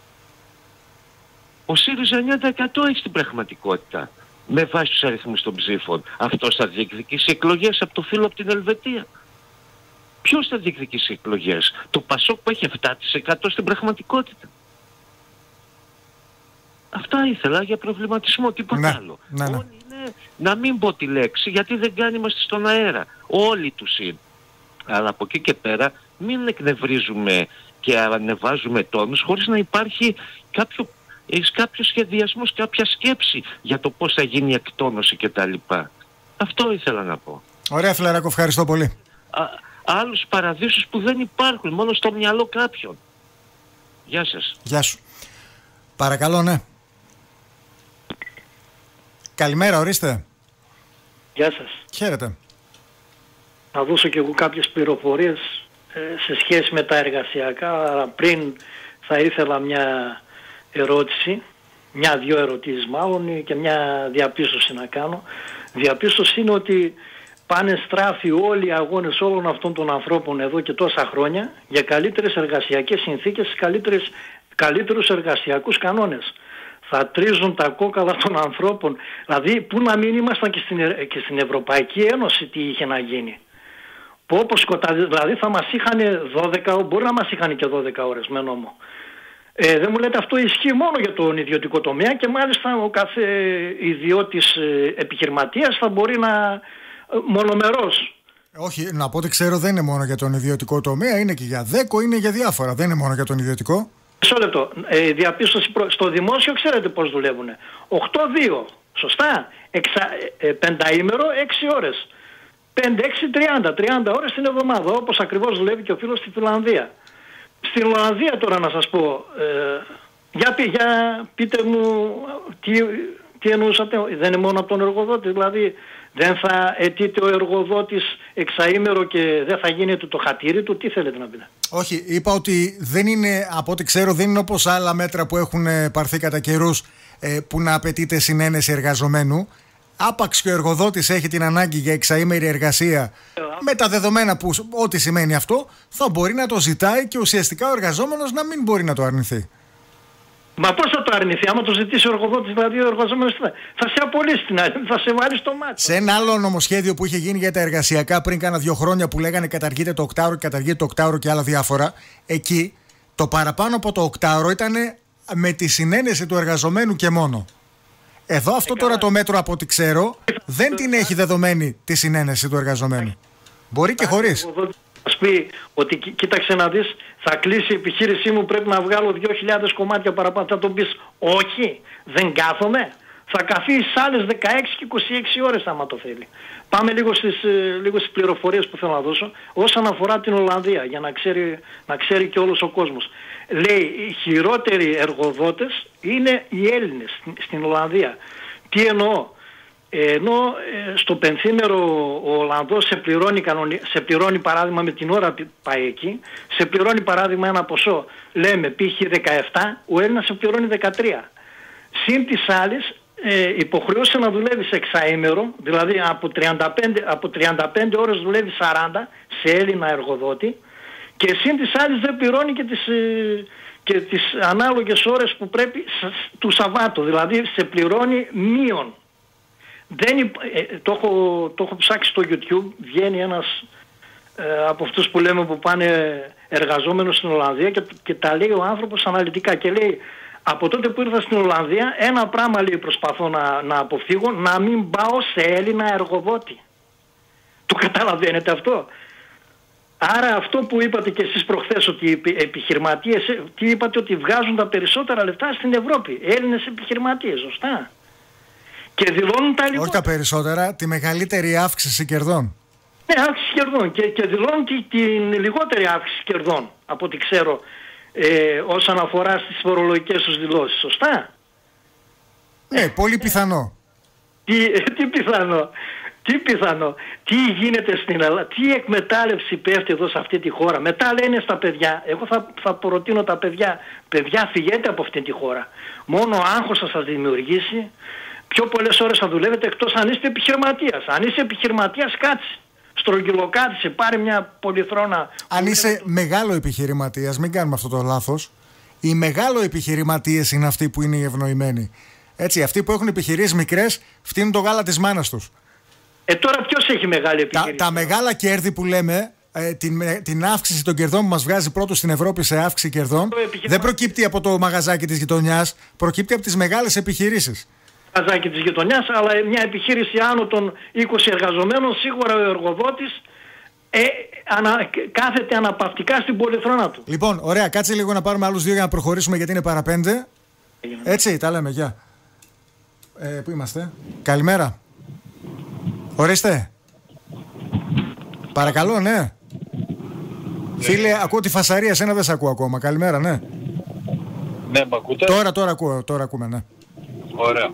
Ο ΣΥΡΙΖΑ εννιά τοις εκατό έχει στην πραγματικότητα. Με βάση τους αριθμούς των ψήφων. Αυτός θα διεκδικήσει εκλογές από το φίλο από την Ελβετία. Ποιος θα διεκδικήσει εκλογές? Το ΠΑΣΟΚ που έχει επτά τοις εκατό στην πραγματικότητα. Αυτά ήθελα για προβληματισμό, τίποτα ναι, άλλο. Ναι, ναι. Όλοι είναι, να μην πω τη λέξη, γιατί δεν κάνει, είμαστε στον αέρα. Όλοι τους είναι. Αλλά από εκεί και πέρα μην εκνευρίζουμε και ανεβάζουμε τόνους χωρίς να υπάρχει κάποιο, κάποιο σχεδιασμός, κάποια σκέψη για το πώς θα γίνει η εκτόνωση κτλ. Αυτό ήθελα να πω. Ωραία, Φιλαράκο, ευχαριστώ πολύ. Α, άλλους παραδείσους που δεν υπάρχουν, μόνο στο μυαλό κάποιον. Γεια σας. Γεια σου. Παρακαλώ, ναι. Καλημέρα, ορίστε. Γεια σας. Χαίρετε. Θα δώσω και εγώ κάποιες πληροφορίες ε, σε σχέση με τα εργασιακά, αλλά πριν θα ήθελα μια ερώτηση, μια-δυο ερωτήσεις μάλλον και μια διαπίστωση να κάνω. Διαπίστωση είναι ότι πάνε στράφοι όλοι οι αγώνες όλων αυτών των ανθρώπων εδώ και τόσα χρόνια για καλύτερες εργασιακές συνθήκες, καλύτερες, καλύτερους εργασιακούς κανόνες. Θα τρίζουν τα κόκαλα των ανθρώπων. Δηλαδή, πού να μην ήμασταν και στην, και στην Ευρωπαϊκή Ένωση τι είχε να γίνει. Που όπως σκοτάδι, δηλαδή θα μας είχαν δώδεκα, μπορεί να μας είχαν και δώδεκα ώρες με νόμο. Ε, δεν μου λέτε αυτό ισχύει μόνο για τον ιδιωτικό τομέα και μάλιστα ο κάθε ιδιώτης επιχειρηματίας θα μπορεί να μονομερός. Όχι, να πω ότι ξέρω δεν είναι μόνο για τον ιδιωτικό τομέα, είναι και για δέκο, είναι για διάφορα, δεν είναι μόνο για τον ιδιωτικό. Μισό λεπτό. Ε, διαπίστωση προ... στο δημόσιο ξέρετε πώς δουλεύουν. οκτώ δύο, σωστά. Εξα... Ε, πενταήμερο, έξι ώρες. πέντε έξι τριάντα, τριάντα ώρες την εβδομάδα, όπως ακριβώς δουλεύει και ο φίλος στη Φιλανδία. Στην Ολλανδία τώρα να σας πω, ε, για, για πείτε μου τι, τι εννοούσατε, δεν είναι μόνο από τον εργοδότη, δηλαδή δεν θα αιτείται ο εργοδότης εξαήμερο και δεν θα γίνεται το χατήρι του, τι θέλετε να πείτε? Όχι, είπα ότι δεν είναι, από ό,τι ξέρω, δεν είναι όπως άλλα μέτρα που έχουν πάρθει κατά καιρούς ε, που να απαιτείται συνένεση εργαζομένου. Άπαξ και ο εργοδότης έχει την ανάγκη για εξαήμερη εργασία με τα δεδομένα που ό,τι σημαίνει αυτό, θα μπορεί να το ζητάει και ουσιαστικά ο εργαζόμενος να μην μπορεί να το αρνηθεί. Μα πώς θα το αρνηθεί, άμα το ζητήσει ο εργοδότης, δηλαδή ο εργαζόμενος θα σε απολύσει την άλλη, θα σε βάλει στο μάτι. Σε ένα άλλο νομοσχέδιο που είχε γίνει για τα εργασιακά πριν κάνα δύο χρόνια που λέγανε καταργείται το οκτάωρο, καταργείται το οκτάωρο και άλλα διάφορα, εκεί το παραπάνω από το οκτάωρο ήταν με τη συνένεση του εργαζομένου και μόνο. Εδώ αυτό ε, τώρα το μέτρο, από ό,τι ξέρω, δεν την έχει δεδομένη τη συνένεση του εργαζομένου. Μπορεί και χωρίς. Ας πει ότι κοίταξε να δεις, θα κλείσει η επιχείρησή μου, πρέπει να βγάλω δύο χιλιάδες κομμάτια παραπάνω. Θα τον πεις όχι, δεν κάθομαι. Θα καθίσει άλλες δεκαέξι και είκοσι έξι ώρες άμα το θέλει. Πάμε λίγο στις, λίγο στις πληροφορίες που θέλω να δώσω όσον αφορά την Ολλανδία, για να ξέρει, να ξέρει και όλος ο κόσμος. Λέει οι χειρότεροι εργοδότες είναι οι Έλληνες στην Ολλανδία. Τι εννοώ? Ενώ ε, στο πενθήμερο ο Ολλανδός σε πληρώνει, κανονι... σε πληρώνει παράδειγμα με την ώρα που πάει εκεί, σε πληρώνει παράδειγμα ένα ποσό, λέμε π.χ. δεκαεπτά, ο Έλληνας σε πληρώνει δεκατρία. Συν της άλλης ε, υποχρεώσε να δουλεύει εξαήμερο, δηλαδή από τριάντα πέντε, από τριάντα πέντε ώρες δουλεύει σαράντα σε Έλληνα εργοδότη, και συν της άλλης δεν πληρώνει και τις, ε, και τις ανάλογες ώρες που πρέπει του Σαββάτου, δηλαδή σε πληρώνει μείον. Δεν, ε, το, έχω, το έχω ψάξει στο YouTube, βγαίνει ένας ε, από αυτούς που λέμε που πάνε εργαζόμενος στην Ολλανδία και, και τα λέει ο άνθρωπος αναλυτικά και λέει από τότε που ήρθα στην Ολλανδία ένα πράγμα λέει προσπαθώ να, να αποφύγω, να μην πάω σε Έλληνα εργοδότη. Το καταλαβαίνετε αυτό? Άρα αυτό που είπατε και εσείς προχθές ότι οι επιχειρηματίες, τι είπατε, ότι βγάζουν τα περισσότερα λεφτά στην Ευρώπη, Έλληνες επιχειρηματίες, σωστά? Και δηλώνουν τα λιγότερα. Όχι τα περισσότερα, τη μεγαλύτερη αύξηση κερδών. Ναι, αύξηση κερδών και, και δηλώνουν τη, την λιγότερη αύξηση κερδών από ό,τι ξέρω ε, όσον αφορά στις φορολογικές τους δηλώσεις, σωστά? Ναι, πολύ πιθανό. Τι, τι πιθανό, τι πιθανό, τι γίνεται στην Ελλάδα, τι εκμετάλλευση πέφτει εδώ σε αυτή τη χώρα. Μετά λένε στα παιδιά, εγώ θα, θα προτείνω τα παιδιά, παιδιά φυγέτε από αυτή τη χώρα. Μόνο άγχος θα σας δημιουργήσει. Πιο πολλές ώρες θα δουλεύετε εκτός αν είστε επιχειρηματίας. Αν είσαι επιχειρηματίας, κάτσε. Στρογγυλοκάτσε, πάρε μια πολυθρόνα. Αν είσαι το... μεγάλο επιχειρηματίας, μην κάνουμε αυτό το λάθος. Οι μεγάλο επιχειρηματίες είναι αυτοί που είναι οι ευνοημένοι. Έτσι, αυτοί που έχουν επιχειρήσεις μικρές φτύνουν το γάλα της μάνας τους. Ε, τώρα ποιος έχει μεγάλη επιχείρηση? Τα, τα μεγάλα κέρδη που λέμε, ε, την, την αύξηση των κερδών που μας βγάζει πρώτος στην Ευρώπη σε αύξηση κερδών, δεν προκύπτει από το μαγαζάκι της γειτονιάς, προκύπτει από τις μεγάλες επιχειρήσεις. Μαγαζάκι της γειτονιάς, αλλά μια επιχείρηση άνω των είκοσι εργαζομένων, σίγουρα ο εργοδότης ε, ανα, κάθεται αναπαυτικά στην πολυθρόνα του. Λοιπόν, ωραία, κάτσε λίγο να πάρουμε άλλους δύο για να προχωρήσουμε γιατί είναι παραπέντε. Έτσι, τα λέμε, γεια. Ε, πού είμαστε? Καλημέρα. Ορίστε. Παρακαλώ, ναι. ναι. Φίλε, ακούω τη φασαρία, σένα δεν σε ακούω ακόμα. Καλημέρα, ναι. Ναι, μ' ακούτε? Τώρα, τώρα ακούω, τώρα ακούμε, ναι. Ωραία.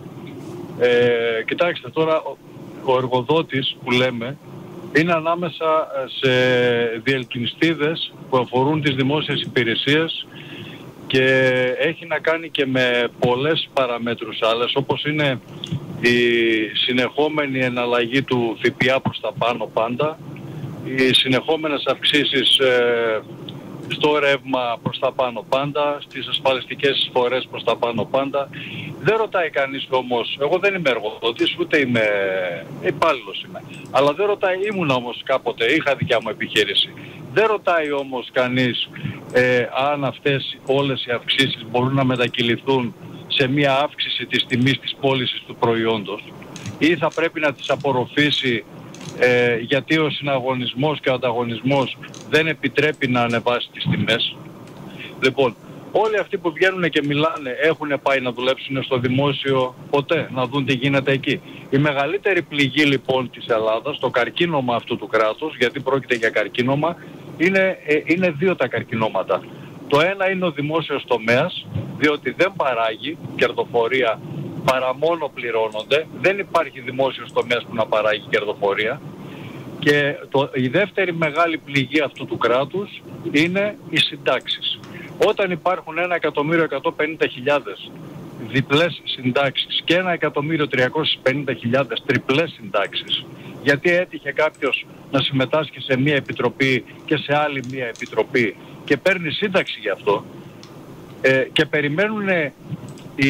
Ε, κοιτάξτε τώρα, ο, ο εργοδότης που λέμε είναι ανάμεσα σε διελκυνιστίδες που αφορούν τις δημόσιες υπηρεσίες και έχει να κάνει και με πολλές παραμέτρους άλλες, όπως είναι η συνεχόμενη εναλλαγή του ΦΠΑ προς τα πάνω πάντα, οι συνεχόμενες αυξήσεις ε, στο ρεύμα προς τα πάνω πάντα, στις ασφαλιστικές εισφορές προς τα πάνω πάντα. Δεν ρωτάει κανείς όμως, εγώ δεν είμαι εργοδότης, ούτε είμαι υπάλληλος είμαι, αλλά δεν ρωτάει, ήμουν όμως κάποτε, είχα δικιά μου επιχείρηση. Δεν ρωτάει όμως κανείς ε, αν αυτές όλες οι αυξήσεις μπορούν να μετακυληθούν σε μια αύξηση της τιμής της πώλησης του προϊόντος ή θα πρέπει να τις απορροφήσει ε, γιατί ο συναγωνισμός και ο ανταγωνισμός δεν επιτρέπει να ανεβάσει τις τιμές. Λοιπόν, όλοι αυτοί που βγαίνουν και μιλάνε έχουν πάει να δουλέψουν στο δημόσιο ποτέ, να δουν τι γίνεται εκεί. Η μεγαλύτερη πληγή λοιπόν της Ελλάδας, το καρκίνωμα αυτού του κράτους, γιατί πρόκειται για καρκίνωμα, είναι, ε, είναι δύο τα καρκινώματα. Το ένα είναι ο δημόσιος τομέας, διότι δεν παράγει κερδοφορία, παρά μόνο πληρώνονται. Δεν υπάρχει δημόσιος τομέας που να παράγει κερδοφορία. Και το, η δεύτερη μεγάλη πληγή αυτού του κράτους είναι οι συντάξεις. Όταν υπάρχουν ένα εκατομμύριο εκατόν πενήντα χιλιάδες διπλές συντάξεις και ένα εκατομμύριο τριακόσιες πενήντα χιλιάδες τριπλές συντάξεις, γιατί έτυχε κάποιος να συμμετάσχει σε μία επιτροπή και σε άλλη μία επιτροπή και παίρνει σύνταξη γι' αυτό, ε, και περιμένουν οι...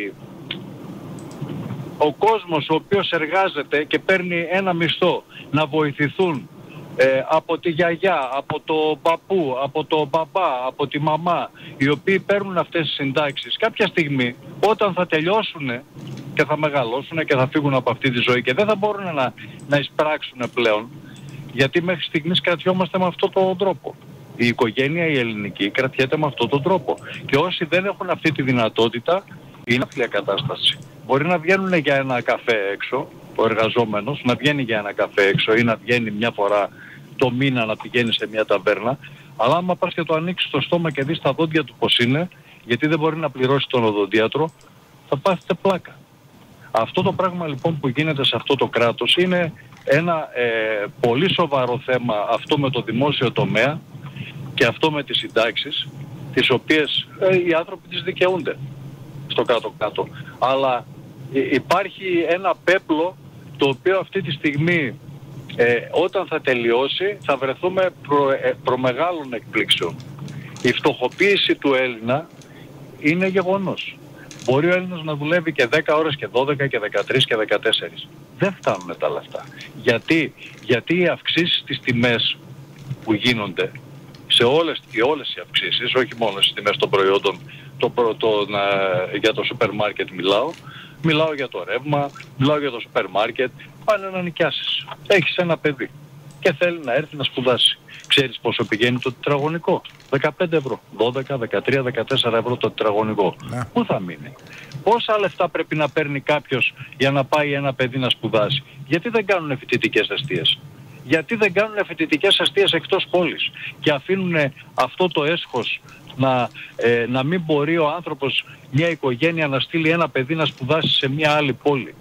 ο κόσμος ο οποίος εργάζεται και παίρνει ένα μισθό να βοηθηθούν ε, από τη γιαγιά, από το παππού, από το μπαμπά, από τη μαμά, οι οποίοι παίρνουν αυτές τις συντάξεις, κάποια στιγμή όταν θα τελειώσουν και θα μεγαλώσουν και θα φύγουν από αυτή τη ζωή και δεν θα μπορούν να, να εισπράξουν πλέον, γιατί μέχρι στιγμής κρατιόμαστε με αυτόν τον τρόπο. Η οικογένεια η ελληνική κρατιέται με αυτόν τον τρόπο. Και όσοι δεν έχουν αυτή τη δυνατότητα, είναι αυτή η κατάσταση. Μπορεί να βγαίνουν για ένα καφέ έξω, ο εργαζόμενος, να βγαίνει για ένα καφέ έξω ή να βγαίνει μια φορά το μήνα να πηγαίνει σε μια ταβέρνα, αλλά άμα πας και το ανοίξεις στο στόμα και δεις τα δόντια του πως είναι, γιατί δεν μπορεί να πληρώσει τον οδοντίατρο, θα πάθετε πλάκα. Αυτό το πράγμα λοιπόν που γίνεται σε αυτό το κράτος είναι ένα ε, πολύ σοβαρό θέμα, αυτό με το δημόσιο τομέα και αυτό με τις συντάξεις, τις οποίες ε, οι άνθρωποι τις δικαιούνται στο κάτω-κάτω. Αλλά ε, υπάρχει ένα πέπλο το οποίο αυτή τη στιγμή ε, όταν θα τελειώσει θα βρεθούμε προ, ε, προμεγάλων εκπλήξεων. Η φτωχοποίηση του Έλληνα είναι γεγονός. Μπορεί ο Έλληνας να δουλεύει και δέκα ώρες και δώδεκα και δεκατρείς και δεκατέσσερις. Δεν φτάνουν τα λεφτά. Γιατί, γιατί οι αυξήσεις στις τιμές που γίνονται, σε όλες, και όλες οι αυξήσεις, όχι μόνο στις τιμές των προϊόντων, το, το, το, για το σούπερ μάρκετ μιλάω, μιλάω για το ρεύμα, μιλάω για το σούπερ μάρκετ, πάνε να νοικιάσεις. Έχεις ένα παιδί και θέλει να έρθει να σπουδάσει. Ξέρεις πόσο πηγαίνει το τετραγωνικό? δεκαπέντε ευρώ, δώδεκα, δεκατρία, δεκατέσσερα ευρώ το τετραγωνικό. Ναι. Πού θα μείνει? Πόσα λεφτά πρέπει να παίρνει κάποιος για να πάει ένα παιδί να σπουδάσει? Γιατί δεν κάνουν φοιτητικές εστίες? Γιατί δεν κάνουν φοιτητικές εστίες εκτός πόλης και αφήνουν αυτό το έσχος να, ε, να μην μπορεί ο άνθρωπος, μια οικογένεια, να στείλει ένα παιδί να σπουδάσει σε μια άλλη πόλη?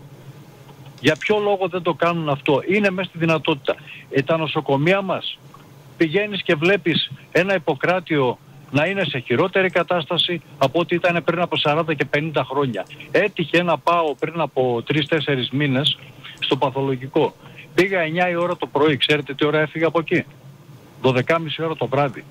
Για ποιο λόγο δεν το κάνουν αυτό? Είναι μέσα στη δυνατότητα. Ε, τα νοσοκομεία μας, πηγαίνεις και βλέπεις ένα Ιπποκράτιο να είναι σε χειρότερη κατάσταση από ό,τι ήταν πριν από σαράντα και πενήντα χρόνια. Έτυχε να πάω πριν από τρεις τέσσερις μήνες στο παθολογικό. Πήγα εννιά η ώρα το πρωί, ξέρετε τι ώρα έφυγα από εκεί? δώδεκα και μισή ώρα το βράδυ.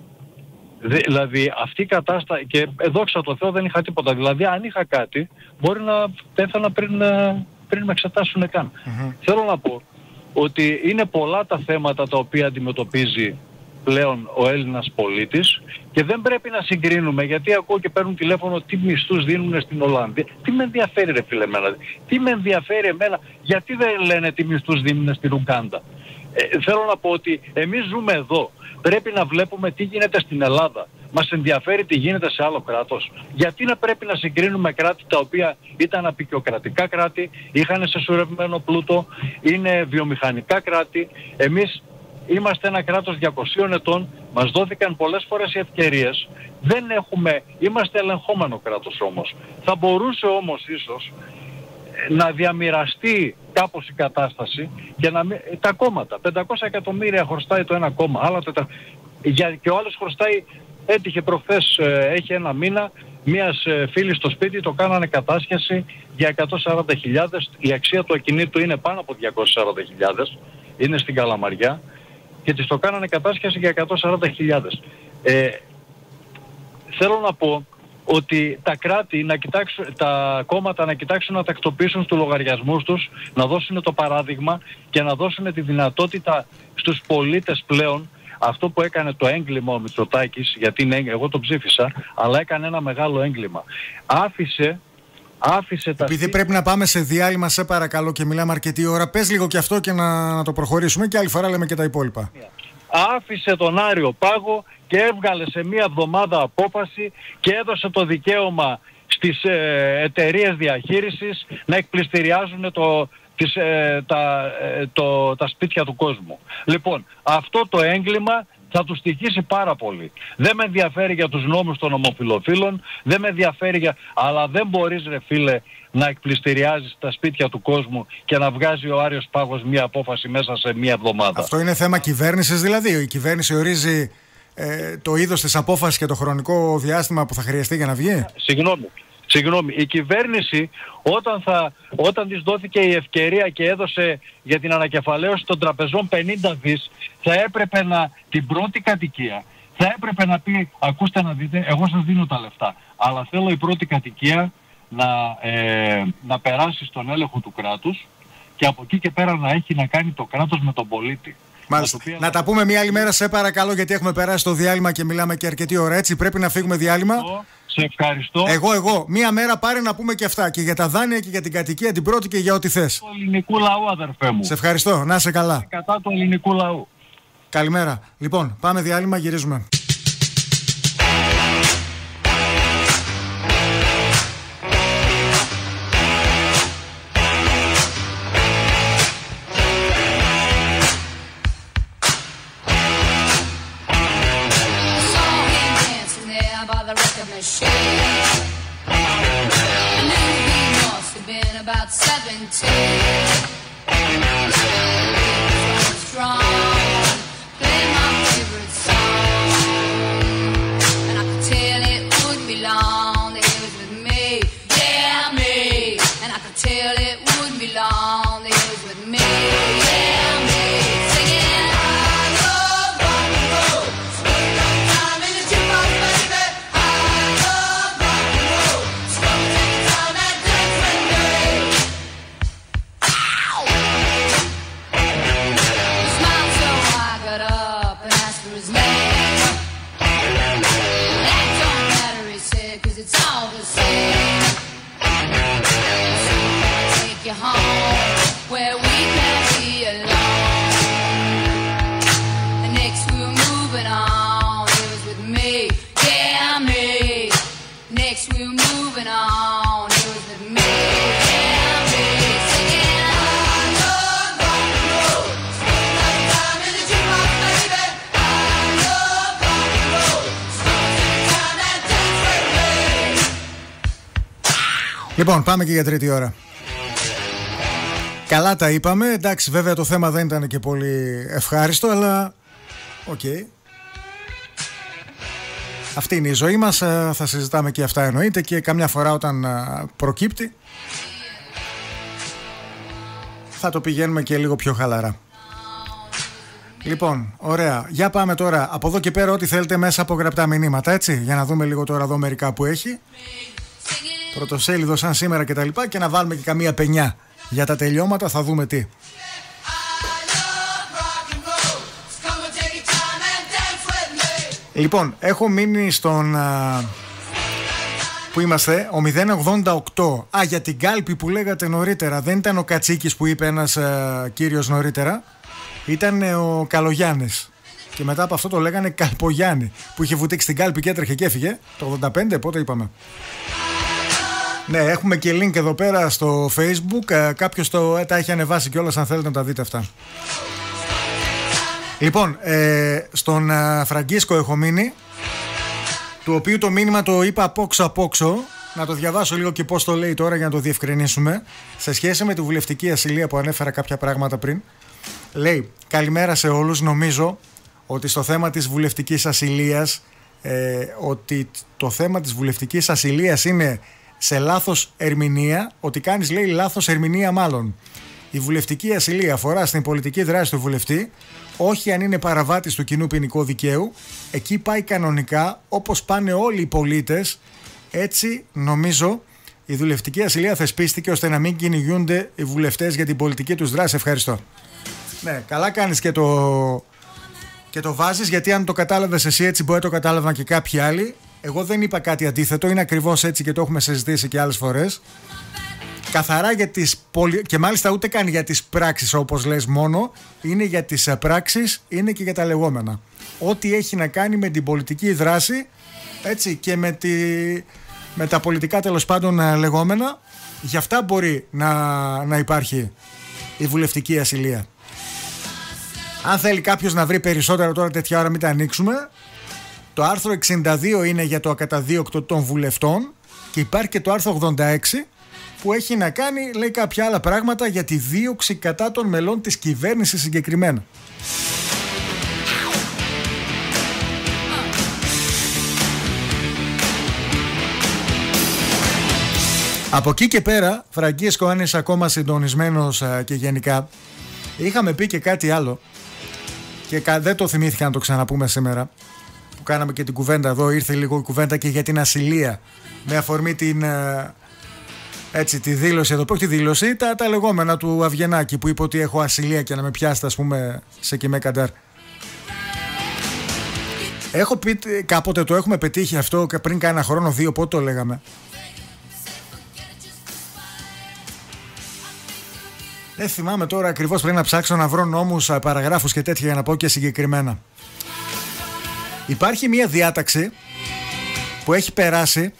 Δηλαδή αυτή η κατάσταση, και δόξα τω Θεώ δεν είχα τίποτα. Δηλαδή αν είχα κάτι μπορεί να πέθανα πριν, πριν με εξετάσουν καν. Mm-hmm. Θέλω να πω ότι είναι πολλά τα θέματα τα οποία αντιμετωπίζει πλέον ο Έλληνας πολίτης και δεν πρέπει να συγκρίνουμε, γιατί ακούω και παίρνουν τηλέφωνο τι μισθούς δίνουν στην Ολλανδία. Τι με ενδιαφέρει ρε φίλε εμένα? Τι με ενδιαφέρει εμένα? Γιατί δεν λένε τι μισθούς δίνουν στην Ουγκάντα? Ε, θέλω να πω ότι εμείς ζούμε εδώ. Πρέπει να βλέπουμε τι γίνεται στην Ελλάδα. Μας ενδιαφέρει τι γίνεται σε άλλο κράτος? Γιατί να πρέπει να συγκρίνουμε κράτη τα οποία ήταν απεικιοκρατικά κράτη, είχαν σεσουρευμένο πλούτο, είναι βιομηχανικά κράτη? Εμείς είμαστε ένα κράτος διακοσίων ετών, μας δόθηκαν πολλές φορές οι ευκαιρίες, δεν έχουμε, είμαστε ελεγχόμενο κράτος όμως. Θα μπορούσε όμως ίσως να διαμοιραστεί κάπως η κατάσταση και να, τα κόμματα. πεντακόσια εκατομμύρια χρωστάει το ένα κόμμα, άλλα τετρα... Για, και ο άλλος χρωστάει, έτυχε προχθές, ε, έχει ένα μήνα, μίας ε, φίλης στο σπίτι το κάνανε κατάσχεση για εκατόν σαράντα χιλιάδες, η αξία του ακινήτου είναι πάνω από διακόσιες σαράντα χιλιάδες, είναι στην Καλαμαριά και της το κάνανε κατάσχεση για εκατόν σαράντα χιλιάδες. Ε, θέλω να πω ότι τα κράτη, να κοιτάξουν, τα κόμματα να κοιτάξουν να τακτοποιήσουν στους λογαριασμούς τους, να δώσουν το παράδειγμα και να δώσουν τη δυνατότητα στους πολίτες πλέον. Αυτό που έκανε το έγκλημα ο Μητσοτάκης, γιατί είναι, εγώ το ψήφισα, αλλά έκανε ένα μεγάλο έγκλημα. Άφησε, άφησε τα... Επειδή πρέπει να πάμε σε διάλειμμα, σε παρακαλώ, και μιλάμε αρκετή ώρα, πες λίγο και αυτό και να, να το προχωρήσουμε και άλλη φορά λέμε και τα υπόλοιπα. Άφησε τον Άριο Πάγο και έβγαλε σε μία εβδομάδα απόφαση και έδωσε το δικαίωμα στις ε, εταιρείες διαχείρισης να εκπληστηριάζουν το, τις, ε, τα, ε, το, τα σπίτια του κόσμου. Λοιπόν, αυτό το έγκλημα θα τους στοιχήσει πάρα πολύ. Δεν με ενδιαφέρει για τους νόμους των ομοφυλοφίλων, δεν με ενδιαφέρει για... Αλλά δεν μπορείς ρε φίλε να εκπληστηριάζεις τα σπίτια του κόσμου και να βγάζει ο Άριος Πάγος μία απόφαση μέσα σε μία εβδομάδα. Αυτό είναι θέμα κυβέρνησης δηλαδή? Η κυβέρνηση ορίζει ε, το είδος της απόφασης και το χρονικό διάστημα που θα χρειαστεί για να βγει? Συγγνώμη. Συγγνώμη, η κυβέρνηση όταν, θα, όταν της δόθηκε η ευκαιρία και έδωσε για την ανακεφαλαίωση των τραπεζών πενήντα δις, θα έπρεπε να την πρώτη κατοικία Θα έπρεπε να πει, ακούστε να δείτε, εγώ σας δίνω τα λεφτά, αλλά θέλω η πρώτη κατοικία να, ε, να περάσει στον έλεγχο του κράτους και από εκεί και πέρα να έχει να κάνει το κράτος με τον πολίτη. Μάλιστα. Να, να τα πούμε μια άλλη μέρα, σε παρακαλώ, γιατί έχουμε περάσει το διάλειμμα και μιλάμε και αρκετή ώρα. Έτσι, πρέπει να φύγουμε διάλειμμα. Σε ευχαριστώ. Εγώ, εγώ. Μία μέρα πάρε να πούμε και αυτά. Και για τα δάνεια και για την κατοικία την πρώτη και για ό,τι θες. Του ελληνικού λαού, αδερφέ μου. Σε ευχαριστώ. Να είσαι καλά. Κατά του ελληνικού λαού. Καλημέρα. Λοιπόν, πάμε διάλειμμα, γυρίζουμε. About seventeen, strong, play my favorite song, and I could tell it wouldn't be long that he was with me, yeah me, and I could tell it wouldn't be long that he was with me, yeah me, singing I love rock and roll, spend no time in the jukebox, baby, I love rock and roll, spend no time and dance with me. It's all the same. So I'll take you home where we can be alone. And next we were moving on. It was with me, yeah me. Next we were moving on. It was with me, yeah me. Singing I love rock and roll. Spend no time in the jukebox, baby. I love rock and roll. Spend no time and dance with me. Λοιπόν, πάμε και για τρίτη ώρα. Καλά τα είπαμε. Εντάξει, βέβαια το θέμα δεν ήταν και πολύ ευχάριστο, αλλά οκ. Okay. Αυτή είναι η ζωή μας. Θα συζητάμε και αυτά, εννοείται, και καμιά φορά όταν προκύπτει θα το πηγαίνουμε και λίγο πιο χαλαρά. Λοιπόν, ωραία. Για πάμε τώρα από εδώ και πέρα ό,τι θέλετε μέσα από γραπτά μηνύματα, έτσι, για να δούμε λίγο τώρα εδώ μερικά που έχει. Πρωτοσέλιδο σαν σήμερα και τα λοιπά, και να βάλουμε και καμία πενιά για τα τελειώματα, θα δούμε τι. Λοιπόν, έχω μείνει στον α, που είμαστε, ο μηδέν ογδόντα οκτώ. Α, για την κάλπη που λέγατε νωρίτερα, δεν ήταν ο Κατσίκης που είπε ένας α, κύριος νωρίτερα, ήταν ο Καλογιάννης. Και μετά από αυτό το λέγανε Καλπογιάννη, που είχε βουτήξει την κάλπη και έτρεχε και έφυγε το ογδόντα πέντε, πότε είπαμε. Ναι, έχουμε και link εδώ πέρα στο Facebook. Κάποιος το, τα έχει ανεβάσει κιόλας, αν θέλετε να τα δείτε αυτά. Λοιπόν, ε, στον ε, Φραγκίσκο έχω μείνει, του οποίου το μήνυμα το είπα απόξω απόξω. Να το διαβάσω λίγο και πώς το λέει τώρα για να το διευκρινίσουμε. Σε σχέση με τη βουλευτική ασυλία που ανέφερα κάποια πράγματα πριν, λέει: καλημέρα σε όλους. Νομίζω ότι στο θέμα της βουλευτικής ασυλίας, ε, ότι το θέμα της βουλευτικής ασυλίας είναι σε λάθος ερμηνεία, ότι κάνεις, λέει, λάθος ερμηνεία μάλλον. Η βουλευτική ασυλία αφορά στην πολιτική δράση του βουλευτή, όχι αν είναι παραβάτης του κοινού ποινικού δικαίου. Εκεί πάει κανονικά, όπως πάνε όλοι οι πολίτες. Έτσι, νομίζω, η βουλευτική ασυλία θεσπίστηκε ώστε να μην κυνηγούνται οι βουλευτές για την πολιτική τους δράση. Ευχαριστώ. Ναι, καλά κάνεις και το, και το βάζεις, γιατί αν το κατάλαβες εσύ έτσι, μπορεί να το κατάλαβαν και κάποιοι άλλοι. Εγώ δεν είπα κάτι αντίθετο, είναι ακριβώς έτσι και το έχουμε συζητήσει και άλλες φορές. Καθαρά για τις πολι... και μάλιστα ούτε καν για τις πράξεις όπως λες μόνο, είναι για τις πράξεις, είναι και για τα λεγόμενα. Ό,τι έχει να κάνει με την πολιτική δράση, έτσι, και με, τη... με τα πολιτικά τέλος πάντων λεγόμενα, γι' αυτά μπορεί να, να υπάρχει η βουλευτική ασυλία. Αν θέλει κάποιος να βρει περισσότερα τώρα τέτοια ώρα, μην τα ανοίξουμε. Το άρθρο εξήντα δύο είναι για το ακαταδίωκτο των βουλευτών και υπάρχει και το άρθρο ογδόντα έξι που έχει να κάνει, λέει, κάποια άλλα πράγματα για τη δίωξη κατά των μελών της κυβέρνησης συγκεκριμένα. Από εκεί και πέρα, Φραγκίσκο, αν είσαι ακόμα συντονισμένος και γενικά, είχαμε πει και κάτι άλλο και δεν το θυμήθηκα να το ξαναπούμε σήμερα, που κάναμε και την κουβέντα εδώ, ήρθε λίγο η κουβέντα και για την ασυλία. Με αφορμή την, έτσι, τη δήλωση εδώ, όχι τη δήλωση, τα, τα λεγόμενα του Αυγενάκη που είπε ότι έχω ασυλία και να με πιάσετε, ας πούμε, σε Κιμέ Καντάρ. Έχω πει, κάποτε το έχουμε πετύχει αυτό πριν κάνα χρόνο, δύο, πότε το λέγαμε. Δεν θυμάμαι τώρα ακριβώς, πρέπει να ψάξω να βρω νόμους, παραγράφους και τέτοια για να πω και συγκεκριμένα. Υπάρχει μια διάταξη που έχει περάσει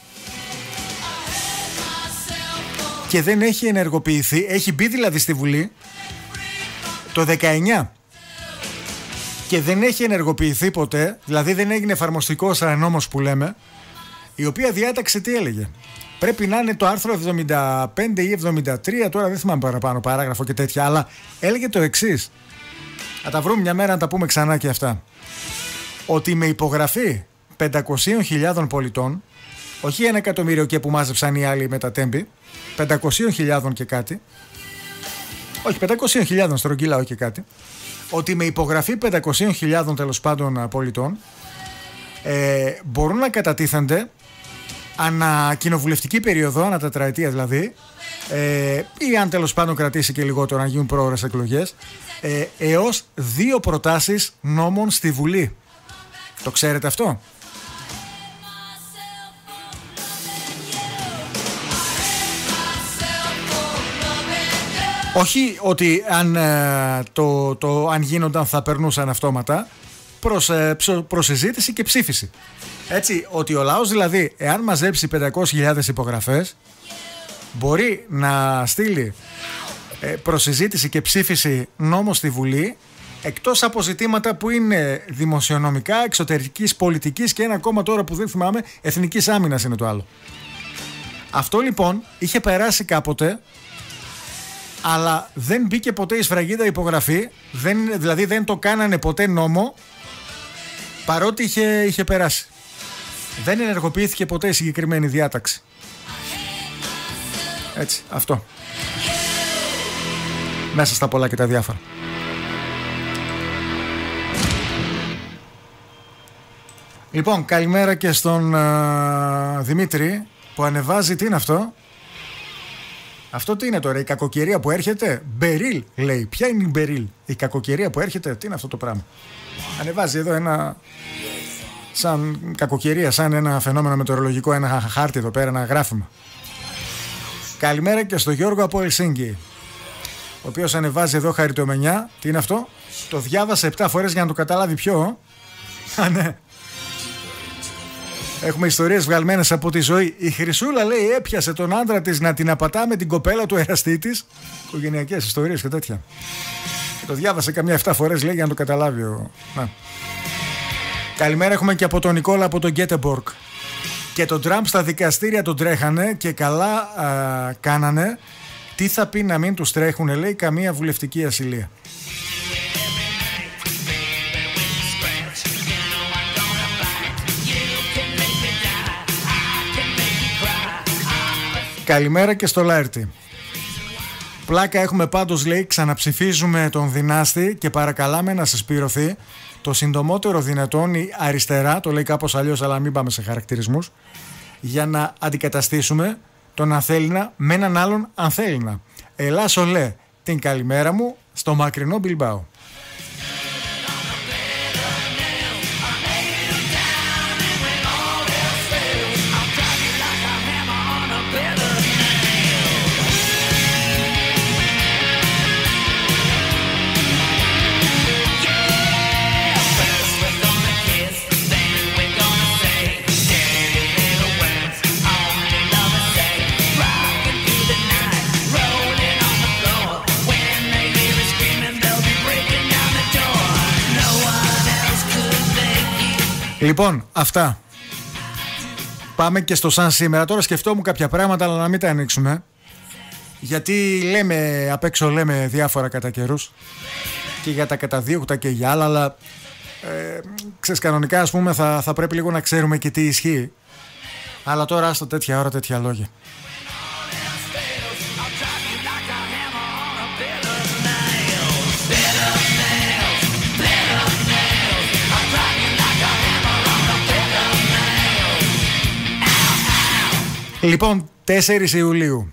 και δεν έχει ενεργοποιηθεί, έχει μπει δηλαδή στη Βουλή το δεκαεννιά και δεν έχει ενεργοποιηθεί ποτέ, δηλαδή δεν έγινε εφαρμοστικό σαν νόμος που λέμε, η οποία διάταξη τι έλεγε? Πρέπει να είναι το άρθρο εβδομήντα πέντε ή εβδομήντα τρία, τώρα δεν θυμάμαι παραπάνω παράγραφο και τέτοια, αλλά έλεγε το εξής. Θα τα βρούμε μια μέρα να τα πούμε ξανά και αυτά. Ότι με υπογραφή πεντακόσιες χιλιάδες πολιτών, όχι ένα εκατομμύριο και που μάζεψαν οι άλλοι με τα τέμπη, πεντακόσιες χιλιάδες και κάτι, όχι πεντακόσιες χιλιάδες στρογγυλά, όχι και κάτι, ότι με υπογραφή πεντακόσιες χιλιάδες τέλος πάντων πολιτών ε, μπορούν να κατατίθενται ανά κοινοβουλευτική περίοδο, ανά τετραετία δηλαδή, ε, ή αν τέλος πάντων κρατήσει και λιγότερο, να γίνουν πρόορες εκλογές, ε, έως δύο προτάσεις νόμων στη Βουλή. Το ξέρετε αυτό? Όχι ότι αν, ε, το, το, αν γίνονταν θα περνούσαν αυτόματα, προς, ε, προς συζήτηση και ψήφιση. Έτσι, ότι ο λαός δηλαδή, εάν μαζέψει πεντακόσιες χιλιάδες υπογραφές, μπορεί να στείλει ε, προς συζήτηση και ψήφιση νόμο στη Βουλή, εκτός από ζητήματα που είναι δημοσιονομικά, εξωτερικής πολιτικής και ένα ακόμα τώρα που δεν θυμάμαι, εθνικής άμυνας είναι το άλλο. Αυτό λοιπόν είχε περάσει κάποτε, αλλά δεν μπήκε ποτέ η σφραγίδα υπογραφή, δεν, δηλαδή δεν το κάνανε ποτέ νόμο, παρότι είχε, είχε περάσει. Δεν ενεργοποιήθηκε ποτέ η συγκεκριμένη διάταξη. Έτσι, αυτό. Μέσα στα πολλά και τα διάφορα. Λοιπόν, καλημέρα και στον uh, Δημήτρη που ανεβάζει, τι είναι αυτό? Αυτό τι είναι τώρα, η κακοκαιρία που έρχεται? Μπερίλ λέει. Ποια είναι η Μπερίλ? Η κακοκαιρία που έρχεται, τι είναι αυτό το πράγμα? Ανεβάζει εδώ ένα, σαν κακοκαιρία, σαν ένα φαινόμενο μετεωρολογικό, ένα χάρτη εδώ πέρα, ένα γράφημα. Καλημέρα και στο Γιώργο από Ελσίνκι, ο οποίος ανεβάζει εδώ χαριτομενιά. Τι είναι αυτό? Το διάβασε επτά φορές για να το καταλάβει ποιο. Α, ναι. Έχουμε ιστορίες βγαλμένες από τη ζωή. Η Χρυσούλα λέει έπιασε τον άντρα της να την απατά με την κοπέλα του εραστή της. Οικογενειακές ιστορίες και τέτοια. Το διάβασε καμιά επτά φορές λέει για να το καταλάβει ο... Να. Καλημέρα έχουμε και από τον Νικόλα από τον Γκέτεμπορκ. Και τον Τραμπ στα δικαστήρια τον τρέχανε και καλά α, κάνανε. Τι θα πει να μην τους τρέχουνε, λέει, καμία βουλευτική ασυλία. Καλημέρα και στο Λάιρτι. Πλάκα έχουμε πάντως, λέει, ξαναψηφίζουμε τον Δυνάστη και παρακαλάμε να συσπηρωθεί το συντομότερο δυνατόν η αριστερά, το λέει κάπως αλλιώς αλλά μην πάμε σε χαρακτηρισμούς, για να αντικαταστήσουμε τον Ανθέλινα με έναν άλλον Ανθέλινα. Ελά Σολέ, την καλημέρα μου στο μακρινό Μπιλμπάο. Λοιπόν, αυτά. Πάμε και στο σαν σήμερα. Τώρα σκεφτόμουν κάποια πράγματα, αλλά να μην τα ανοίξουμε. Γιατί λέμε, απ' έξω λέμε διάφορα κατά καιρούς. Και για τα καταδίωκτα και για άλλα, αλλά ε, ξέρεις, κανονικά ας πούμε θα, θα πρέπει λίγο να ξέρουμε και τι ισχύει. Αλλά τώρα άστο τέτοια ώρα τέτοια λόγια. Λοιπόν, τέσσερις Ιουλίου.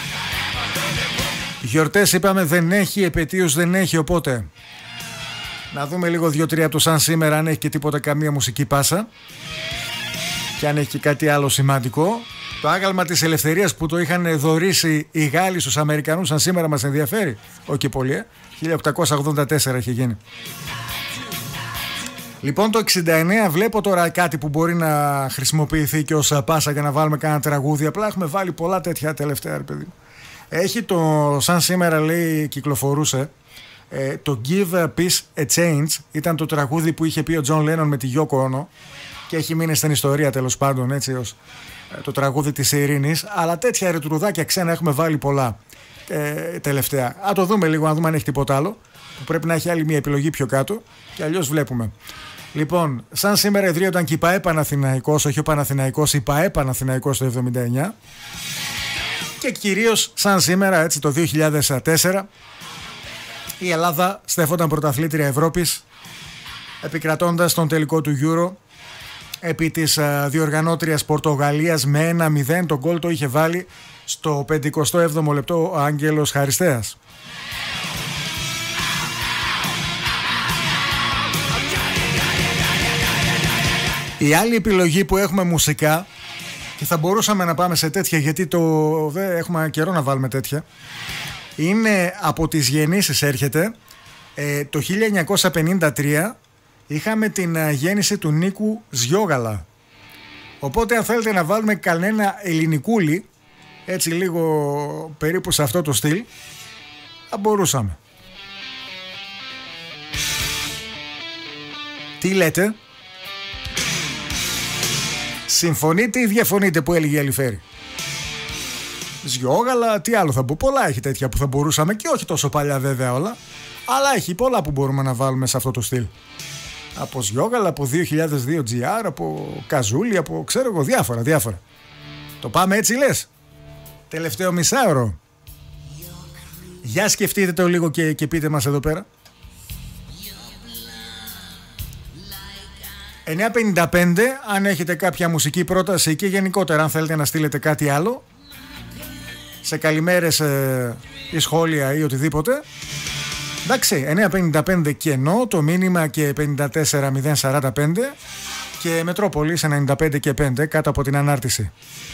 Γιορτές είπαμε δεν έχει, επετείους δεν έχει, οπότε να δούμε λίγο δύο-τρία από το σαν σήμερα, αν έχει και τίποτα, καμία μουσική πάσα και αν έχει και κάτι άλλο σημαντικό. Το άγαλμα της ελευθερίας που το είχαν δωρήσει οι Γάλλοι στους Αμερικανούς σαν σήμερα μας ενδιαφέρει. Όχι και πολύ, ε. χίλια οκτακόσια ογδόντα τέσσερα έχει γίνει. Λοιπόν, το εξήντα εννέα βλέπω τώρα κάτι που μπορεί να χρησιμοποιηθεί και ως πάσα για να βάλουμε κάνα τραγούδι. Απλά έχουμε βάλει πολλά τέτοια τελευταία, ρε παιδί μου. Έχει το σαν σήμερα, λέει, κυκλοφορούσε ε, το Give a Peace a Change. Ήταν το τραγούδι που είχε πει ο John Lennon με τη Yoko Ono και έχει μείνει στην ιστορία, τέλος πάντων, έτσι, ως ε, το τραγούδι της ειρήνης. Αλλά τέτοια ρετρουδάκια ξένα έχουμε βάλει πολλά ε, τελευταία. Α το δούμε λίγο, να δούμε αν έχει τίποτα άλλο, που πρέπει να έχει άλλη μια επιλογή πιο κάτω και αλλιώς βλέπουμε. Λοιπόν, σαν σήμερα ιδρύονταν και η ΠΑΕ Παναθηναϊκός, όχι ο Παναθηναϊκός, η ΠΑΕ Παναθηναϊκός το εβδομήντα εννέα. Και κυρίως σαν σήμερα, έτσι, το δύο χιλιάδες τέσσερα, η Ελλάδα στέφονταν πρωταθλήτρια Ευρώπης, επικρατώντας τον τελικό του Euro επί της διοργανώτριας Πορτογαλίας με ένα μηδέν. Το γκολ το είχε βάλει στο πενηκοστό έβδομο λεπτό ο Άγγελος Χαριστέας. Η άλλη επιλογή που έχουμε μουσικά, και θα μπορούσαμε να πάμε σε τέτοια γιατί το δε έχουμε καιρό να βάλουμε τέτοια, είναι από τις γεννήσεις έρχεται. ε, το χίλια εννιακόσια πενήντα τρία είχαμε την γέννηση του Νίκου Ζιόγαλα, οπότε αν θέλετε να βάλουμε κανένα ελληνικούλι, έτσι λίγο περίπου σε αυτό το στυλ, θα μπορούσαμε. Τι λέτε? Συμφωνείτε ή διαφωνείτε που έλεγε η Αλιφέρη? Ζιόγαλα, τι άλλο θα πω? Πολλά έχει τέτοια που θα μπορούσαμε, και όχι τόσο παλιά βέβαια όλα, αλλά έχει πολλά που μπορούμε να βάλουμε σε αυτό το στυλ. Από Ζιόγαλα, από δύο χιλιάδες δύο τζι αρ, από Καζούλη, από ξέρω εγώ, διάφορα, διάφορα. Το πάμε έτσι λες? Τελευταίο μισάωρο. Για σκεφτείτε το λίγο και, και πείτε μας εδώ πέρα. εννιά πενήντα πέντε, αν έχετε κάποια μουσική πρόταση και γενικότερα αν θέλετε να στείλετε κάτι άλλο, σε καλημέρες ε, ή σχόλια ή οτιδήποτε. Εντάξει, εννιά πενήντα πέντε κενό, το μήνυμα και πενήντα τέσσερα μηδέν σαράντα πέντε και Μετρόπολης ενενήντα πέντε και πέντε κάτω από την ανάρτηση.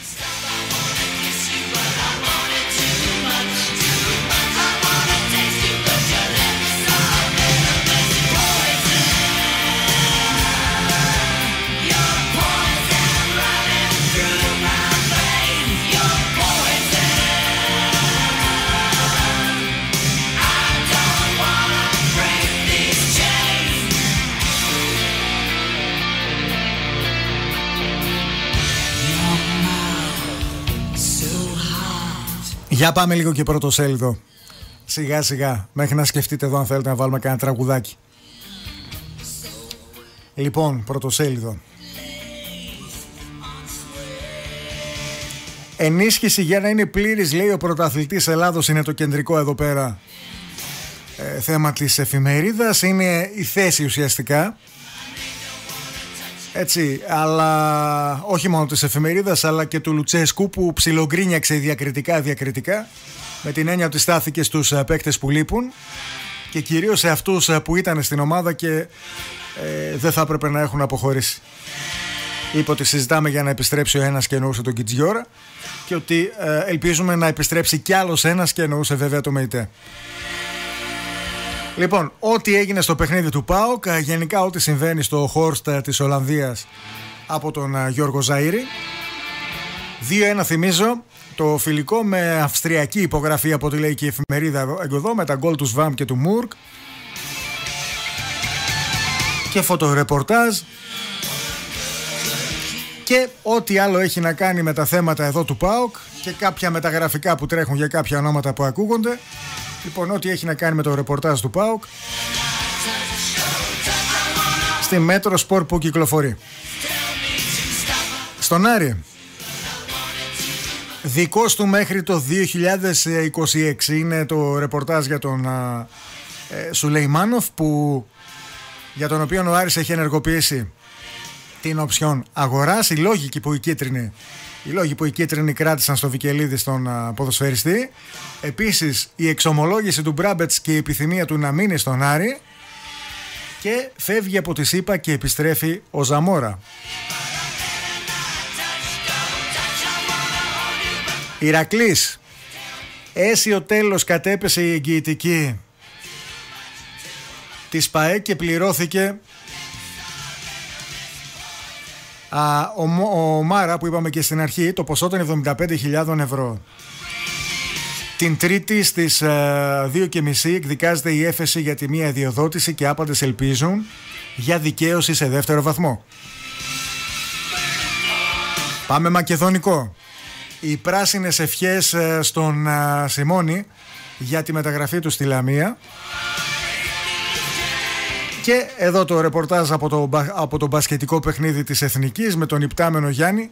Για πάμε λίγο και πρώτο σέλιδο. Σιγά σιγά, μέχρι να σκεφτείτε εδώ αν θέλετε να βάλουμε κανένα τραγουδάκι. Λοιπόν, πρώτο σέλιδο. Ενίσχυση για να είναι πλήρης, λέει ο πρωταθλητής Ελλάδος, είναι το κεντρικό εδώ πέρα ε, θέμα της εφημερίδας. Είναι η θέση ουσιαστικά. Έτσι, αλλά όχι μόνο της εφημερίδας αλλά και του Λουτσέσκου που ψιλογκρίνιαξε διακριτικά διακριτικά, με την έννοια ότι στάθηκε στους παίκτες που λείπουν και κυρίως σε αυτούς που ήταν στην ομάδα και ε, δεν θα έπρεπε να έχουν αποχωρήσει. Είπε ότι συζητάμε για να επιστρέψει ο ένας και εννοούσε τον Κιτζιόρα και ότι ε, ελπίζουμε να επιστρέψει κι άλλος ένας και εννοούσε βέβαια το ΜΕΙΤΕ. Λοιπόν, ό,τι έγινε στο παιχνίδι του ΠΑΟΚ, γενικά ό,τι συμβαίνει στο Χόρστ της Ολλανδίας από τον Γιώργο Ζαΐρη. δύο ένα θυμίζω, το φιλικό με αυστριακή υπογραφή από ό,τι λέει και η εφημερίδα εδώ, με τα γκολ του Σβάμ και του Μουρκ και φωτορεπορτάζ και ό,τι άλλο έχει να κάνει με τα θέματα εδώ του ΠΑΟΚ και κάποια μεταγραφικά που τρέχουν για κάποια ονόματα που ακούγονται. Λοιπόν, ό,τι έχει να κάνει με το ρεπορτάζ του ΠΑΟΚ στη Μέτρο Σπορ που κυκλοφορεί. Στον Άρη, δικός του μέχρι το δύο χιλιάδες είκοσι έξι είναι το ρεπορτάζ για τον ε, Σουλεϊμάνοφ, που, για τον οποίο ο Άρης έχει ενεργοποιήσει την οψιόν αγοράς. Οι λόγοι που οι κίτρινοι, οι λόγοι που οι κίτρινοι κράτησαν στο Βικελίδη στον α, ποδοσφαιριστή. Επίσης η εξομολόγηση του Μπράμπετς και η επιθυμία του να μείνει στον Άρη. Και φεύγει από τη ΣΥΠΑ και επιστρέφει ο Ζαμόρα. Ηρακλής. Αίσιο τέλος κατέπεσε η εγγυητική της ΠΑΕ και πληρώθηκε α, ο, ο Μάρα που είπαμε και στην αρχή, το ποσό των εβδομήντα πέντε χιλιάδες ευρώ. Την Τρίτη στις uh, δύο και μισή εκδικάζεται η έφεση για τη μία ιδιοδότηση και άπαντες ελπίζουν για δικαίωση σε δεύτερο βαθμό. Πάμε μακεδονικό. Οι πράσινες ευχές uh, στον uh, Σιμώνη για τη μεταγραφή του στη Λαμία. Και εδώ το ρεπορτάζ από το, από το μπασκετικό παιχνίδι της Εθνικής με τον υπτάμενο Γιάννη.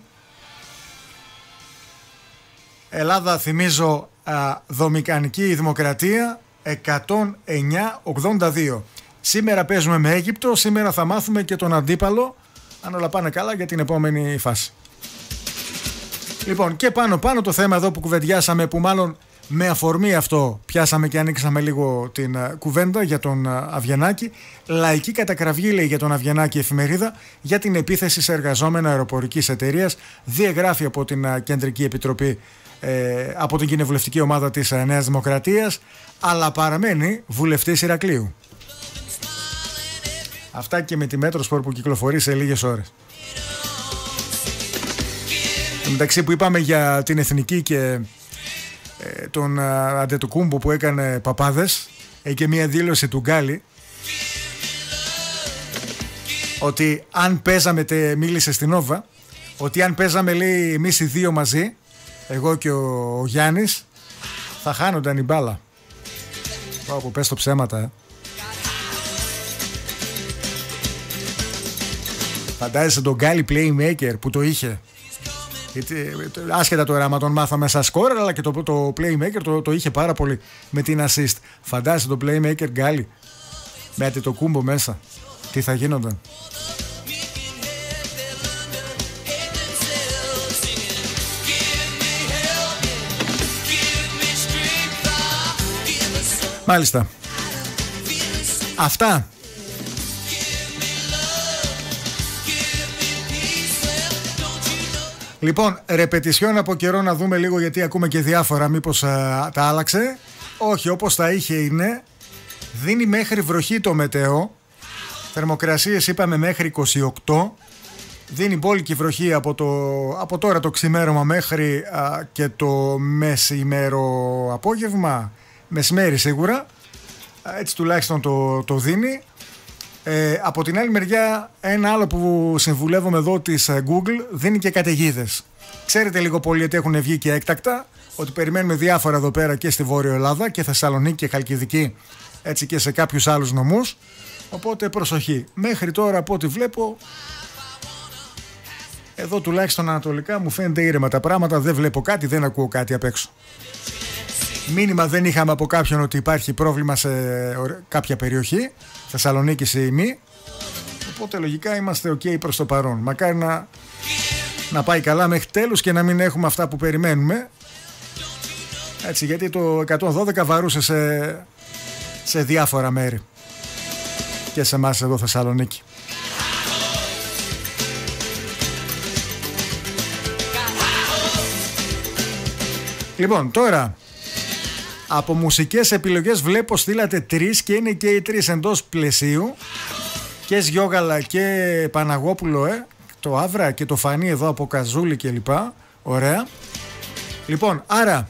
Ελλάδα, θυμίζω, α, Δομικανική Δημοκρατία εκατόν εννιά ογδόντα δύο. Σήμερα παίζουμε με Αίγυπτο, σήμερα θα μάθουμε και τον αντίπαλο, αν όλα πάνε καλά, για την επόμενη φάση. Λοιπόν, και πάνω πάνω το θέμα εδώ που κουβεντιάσαμε, που μάλλον με αφορμή αυτό πιάσαμε και ανοίξαμε λίγο την α, κουβέντα για τον α, Αβγενάκη. Λαϊκή κατακραυγή, λέει, για τον Αβγενάκη εφημερίδα για την επίθεση σε εργαζόμενα αεροπορικής εταιρείας. Διαγράφει από την α, Κεντρική Επιτροπή, ε, από την κοινοβουλευτική ομάδα της α, Νέας Δημοκρατίας, αλλά παραμένει βουλευτής Ηρακλείου. Αυτά και με τη Μέτροσπορ που κυκλοφορεί σε λίγες ώρες. Μεταξύ που είπαμε για την Εθνική και ε, τον α, Αντετοκούμπο που έκανε παπάδες, έχει και μία δήλωση του Γκάλι ότι αν παίζαμε, τε, μίλησε στην Όβα, ότι αν παίζαμε, λέει, εμείς οι δύο μαζί, εγώ και ο, ο Γιάννης, θα χάνονταν η μπάλα. Πάω που πες το ψέματα, ε. Φαντάζεσαι τον Γκάλι playmaker που το είχε. Γιατί, άσχετα τώρα άμα τον μάθαμε σαν σκόρερ, αλλά και το, το playmaker το, το είχε πάρα πολύ με την assist. Φαντάζεσαι τον playmaker Γκάλι με Αντετοκούμπο μέσα. Τι θα γίνονταν. Μάλιστα. Αυτά. Λοιπόν, ρεπετησιόν από καιρό να δούμε λίγο, γιατί ακούμε και διάφορα, μήπως α, τα άλλαξε. Όχι, όπως τα είχε είναι. Δίνει μέχρι βροχή το μετέο. Θερμοκρασίες είπαμε μέχρι είκοσι οκτώ. Δίνει μπόλικη βροχή από, το, από τώρα το ξημέρωμα μέχρι α, και το μεσημέρο απόγευμα. Μεσημέρι σίγουρα. Έτσι τουλάχιστον το, το δίνει. Ε, από την άλλη μεριά, ένα άλλο που συμβουλεύομαι εδώ της Google, δίνει και καταιγίδες. Ξέρετε λίγο πολύ ότι έχουν βγει και έκτακτα, ότι περιμένουμε διάφορα εδώ πέρα και στη Βόρεια Ελλάδα και Θεσσαλονίκη και Χαλκιδική, έτσι και σε κάποιους άλλους νομούς. Οπότε προσοχή. Μέχρι τώρα από ό,τι βλέπω, εδώ τουλάχιστον ανατολικά μου φαίνεται ήρεμα τα πράγματα, δεν βλέπω κάτι, δεν ακούω κάτι απ' έξω. Μήνυμα δεν είχαμε από κάποιον ότι υπάρχει πρόβλημα σε κάποια περιοχή, Θεσσαλονίκη ή μη. Οπότε λογικά είμαστε ok προς το παρόν. Μακάρι να, να πάει καλά μέχρι τέλους και να μην έχουμε αυτά που περιμένουμε. Έτσι, γιατί το εκατόν δώδεκα βαρούσε σε, σε διάφορα μέρη. Και σε εμάς εδώ Θεσσαλονίκη. Λοιπόν, τώρα από μουσικές επιλογές βλέπω στείλατε τρεις και είναι και οι τρεις εντός πλαισίου. Και Σιώγαλα και Παναγόπουλο, ε, το Άβρα και το Φανί εδώ από Καζούλη και λοιπά. Ωραία. Λοιπόν, άρα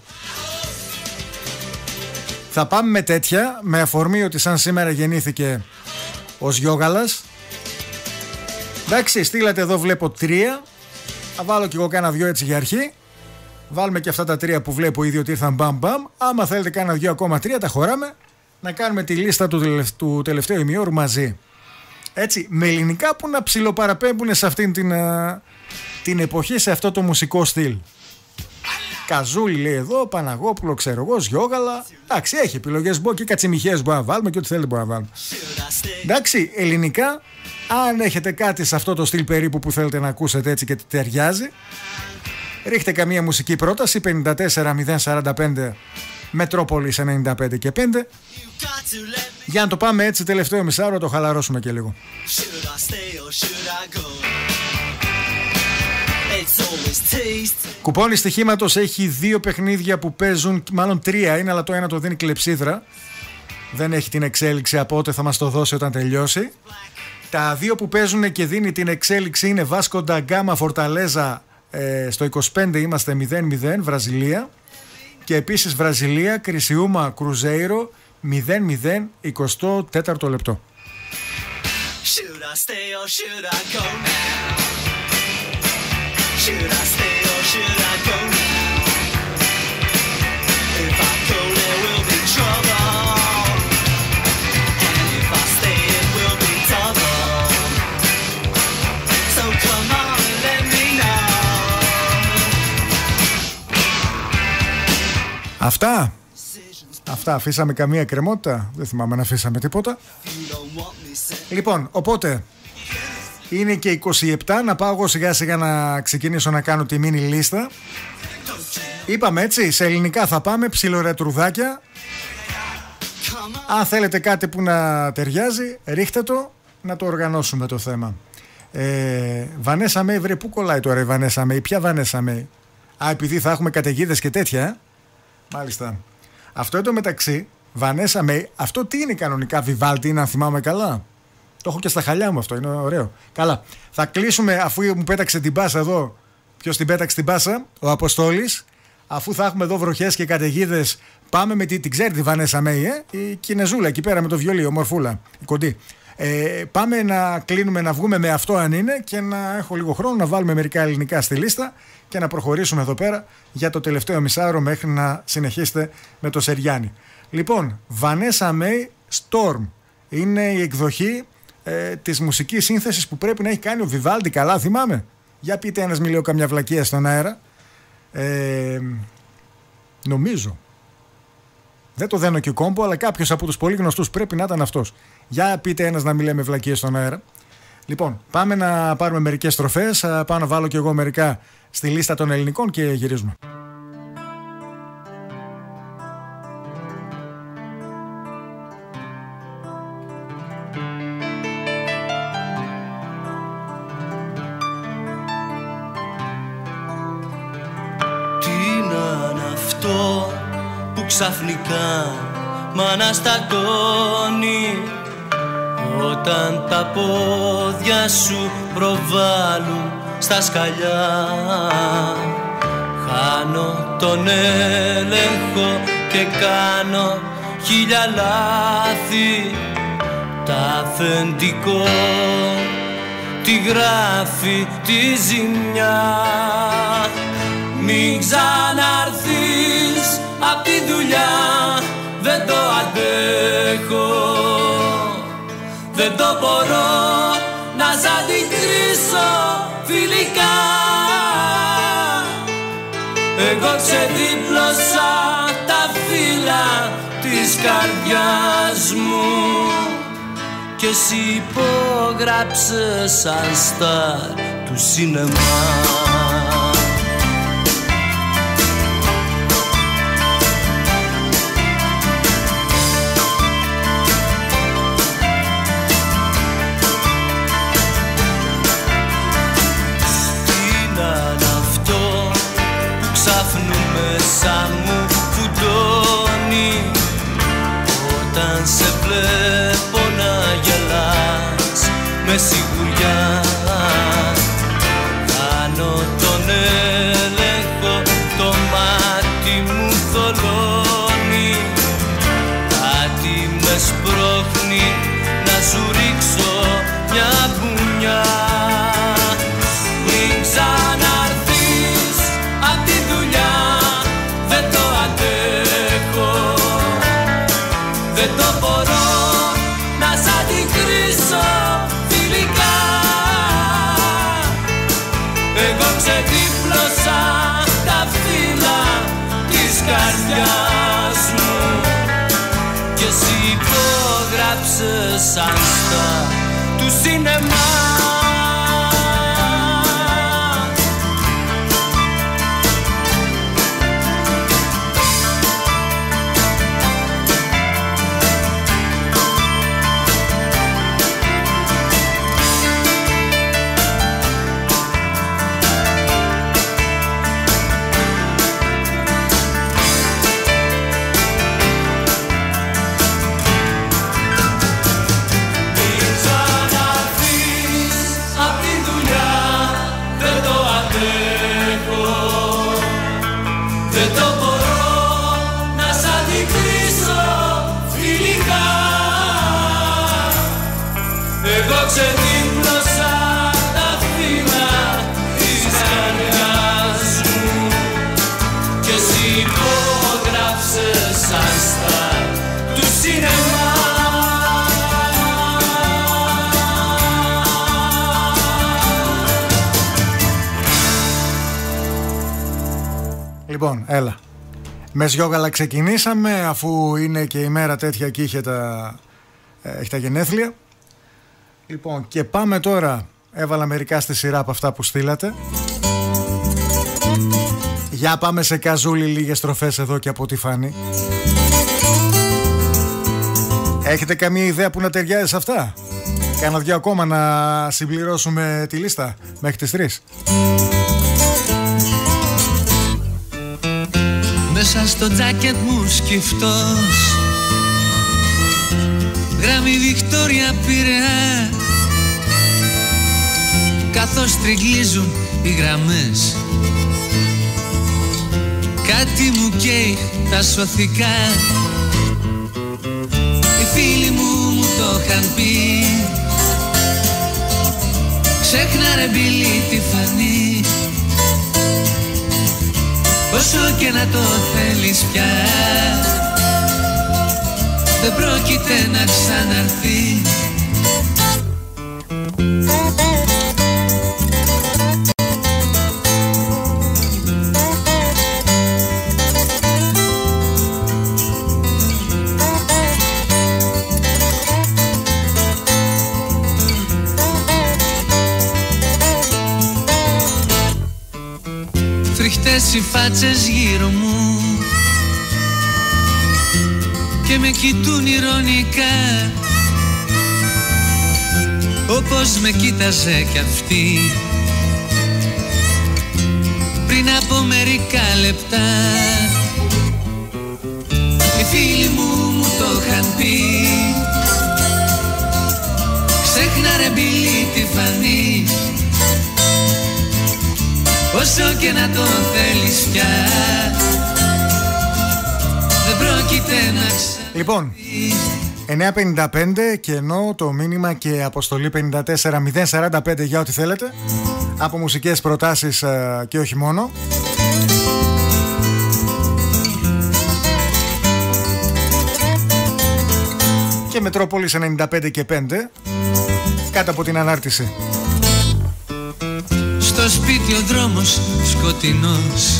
θα πάμε με τέτοια, με αφορμή ότι σαν σήμερα γεννήθηκε ο Σιώγαλας. Εντάξει, στείλατε εδώ βλέπω τρία. Θα βάλω κι εγώ κάνα δυο έτσι για αρχή. Βάλουμε και αυτά τα τρία που βλέπω ήδη ότι ήρθαν μπαμ μπαμ. Άμα θέλετε κάνα δυο ακόμα τρία τα χωράμε. Να κάνουμε τη λίστα του, τελευταίου, του τελευταίου ημιώρου μαζί. Έτσι, με ελληνικά που να ψιλοπαραπέμπουν σε αυτήν την, α, την εποχή, σε αυτό το μουσικό στυλ. Καζούλη λέει εδώ, Παναγόπουλο ξέρω εγώ, Σιώγαλα. Εντάξει, έχει επιλογές, μπορεί και κατσιμιχές μπορεί να βάλουμε και ό,τι θέλετε μπορεί να βάλουμε. Εντάξει, ελληνικά Αν έχετε κάτι σε αυτό το στυλ περίπου που θέλετε να ακούσετε έτσι και ταιριάζει, ρίχτε καμία μουσική πρόταση. Πενήντα τέσσερα μηδέν σαράντα πέντε Μετρόπολης ενενήντα πέντε και πέντε. Για να το πάμε έτσι τελευταίο μισάωρο, το χαλαρώσουμε και λίγο. Κουπόνι στοιχήματος έχει δύο παιχνίδια που παίζουν, μάλλον τρία είναι, αλλά το ένα το δίνει κλεψίδρα. Δεν έχει την εξέλιξη, από ό,τι θα μας το δώσει όταν τελειώσει. Τα δύο που παίζουν και δίνει την εξέλιξη είναι Βάσκο ντα Γκάμα Φορταλέζα, ε, στο είκοσι πέντε είμαστε μηδέν μηδέν Βραζιλία. Και επίσης Βραζιλία Κρισιούμα Κρουζέιρο μηδέν μηδέν εικοστό τέταρτο λεπτό. Should I stay or should I go now? If I go there will be trouble, and if I stay it will be double. So come on and let me know. Αυτά. Αυτά, αφήσαμε καμία κρεμότητα? Δεν θυμάμαι να αφήσαμε τίποτα. Λοιπόν, οπότε είναι και είκοσι επτά, να πάω εγώ σιγά σιγά να ξεκινήσω να κάνω τη μίνι λίστα. Είπαμε έτσι, σε ελληνικά θα πάμε, ψιλορετρουδάκια. Αν θέλετε κάτι που να ταιριάζει, ρίχτε το, να το οργανώσουμε το θέμα. ε, Βανέσα Μέη, βρε, πού κολλάει τώρα η Βανέσα Μέη? Ποια Βανέσα Μέη? Α, επειδή θα έχουμε καταιγίδες και τέτοια, ε? Μάλιστα. Αυτό εδώ μεταξύ, Βανέσα Μέη, αυτό τι είναι κανονικά? Βιβάλτι είναι, αν θυμάμαι καλά? Το έχω και στα χαλιά μου αυτό, είναι ωραίο. Καλά, θα κλείσουμε αφού μου πέταξε την πάσα εδώ. Ποιος την πέταξε την πάσα? Ο Αποστόλης. Αφού θα έχουμε εδώ βροχές και καταιγίδες, πάμε με τη, την ξέρει τη Βανέσα Μέη, ε? Η Κινεζούλα εκεί πέρα με το βιολί, ομορφούλα, η κοντή. Ε, πάμε να κλείνουμε, να βγούμε με αυτό αν είναι, και να έχω λίγο χρόνο να βάλουμε μερικά ελληνικά στη λίστα και να προχωρήσουμε εδώ πέρα για το τελευταίο μισάωρο μέχρι να συνεχίσετε με το Σεριάννη. Λοιπόν, Βανέσα Μέη Storm είναι η εκδοχή ε, της μουσικής σύνθεσης που πρέπει να έχει κάνει ο Βιβάλντι, καλά θυμάμαι? Για πείτε ένας, μη λέω καμιά βλακεία στον αέρα. Ε, νομίζω. Δεν το δένω και κόμπο, αλλά κάποιος από τους πολύ γνωστούς πρέπει να ήταν αυτός. Για πείτε ένας, να μην λέμε βλακίες στον αέρα. Λοιπόν, πάμε να πάρουμε μερικές στροφές. Πάω να βάλω και εγώ μερικά στη λίστα των ελληνικών και γυρίζουμε. Ξαφνικά μ' αναστατώνει όταν τα πόδια σου προβάλλουν στα σκαλιά. Χάνω τον έλεγχο και κάνω χίλια λάθη. Τα αφεντικό τη γράφει τη ζημιά. Μην ξαναρθείς απ' τη δουλειά, δεν το αντέχω, δεν το μπορώ να σ' αντικρίσω φιλικά. Εγώ ξεδίπλωσα τα φύλλα της καρδιάς μου και εσύ υπόγραψες σαν στάρ του σινεμά. Μέσα μου φουντώνει όταν σε βλέπω να γελάς με σιγουριά. Χάνω τον έλεγχο, το μάτι μου θολώνει. Κάτι με σπρώχνει να σου ρίξω μια μπουνιά. Μην ξαναρθείς απ' τη δουλειά, δεν το αντέχω, δεν το μπορώ να σ' αντικρίσω φιλικά. Εγώ ξεδίπλωσα τα φύλλα της καρδιάς μου και εσύ υπόγραψες σαν στάρ του σινεμά. Ξεδίπλωσα τα φύλλα της καρδιάς μου και εσύ υπόγραψες άστα του σινεμά. Λοιπόν, έλα. Με σιόγαλα ξεκινήσαμε, αφού είναι και η μέρα τέτοια και είχε τα, ε, έχει τα γενέθλια. Λοιπόν, και πάμε τώρα. Έβαλα μερικά στη σειρά από αυτά που στείλατε. Για πάμε σε καζούλι λίγες στροφές εδώ και από τη Φάνη. Έχετε καμία ιδέα που να ταιριάζει σε αυτά? Κάνα δυο ακόμα να συμπληρώσουμε τη λίστα μέχρι τις τρεις. Μέσα στο τζάκετ μου σκυφτός, γράμμη Βικτόρια Πειραιά, καθώς τριγλίζουν οι γραμμές, κάτι μου καίει τα σωθικά. Οι φίλοι μου μου το είχαν πει, ξέχνα ρε Μπίλη τη φανή, όσο και να το θέλεις πια δεν πρόκειται να ξαναρθεί. Φρικτές οι φάτσες γύρω μου και με κοιτούν ηρωνικά, όπως με κοίταζε κι αυτή πριν από μερικά λεπτά. Οι φίλοι μου μου το είχαν πει, ξέχνα ρε Μπίλη τη φανή, όσο και να το θέλεις πια δεν πρόκειται να ξαναρθεί. Λοιπόν, εννιά πενήντα πέντε και ενώ το μήνυμα και αποστολή πενήντα τέσσερα μηδέν σαράντα πέντε για ό,τι θέλετε, από μουσικές προτάσεις και όχι μόνο. Και Μετρόπολης ενενήντα πέντε και πέντε κάτω από την ανάρτηση. Στο σπίτι ο δρόμος σκοτεινός,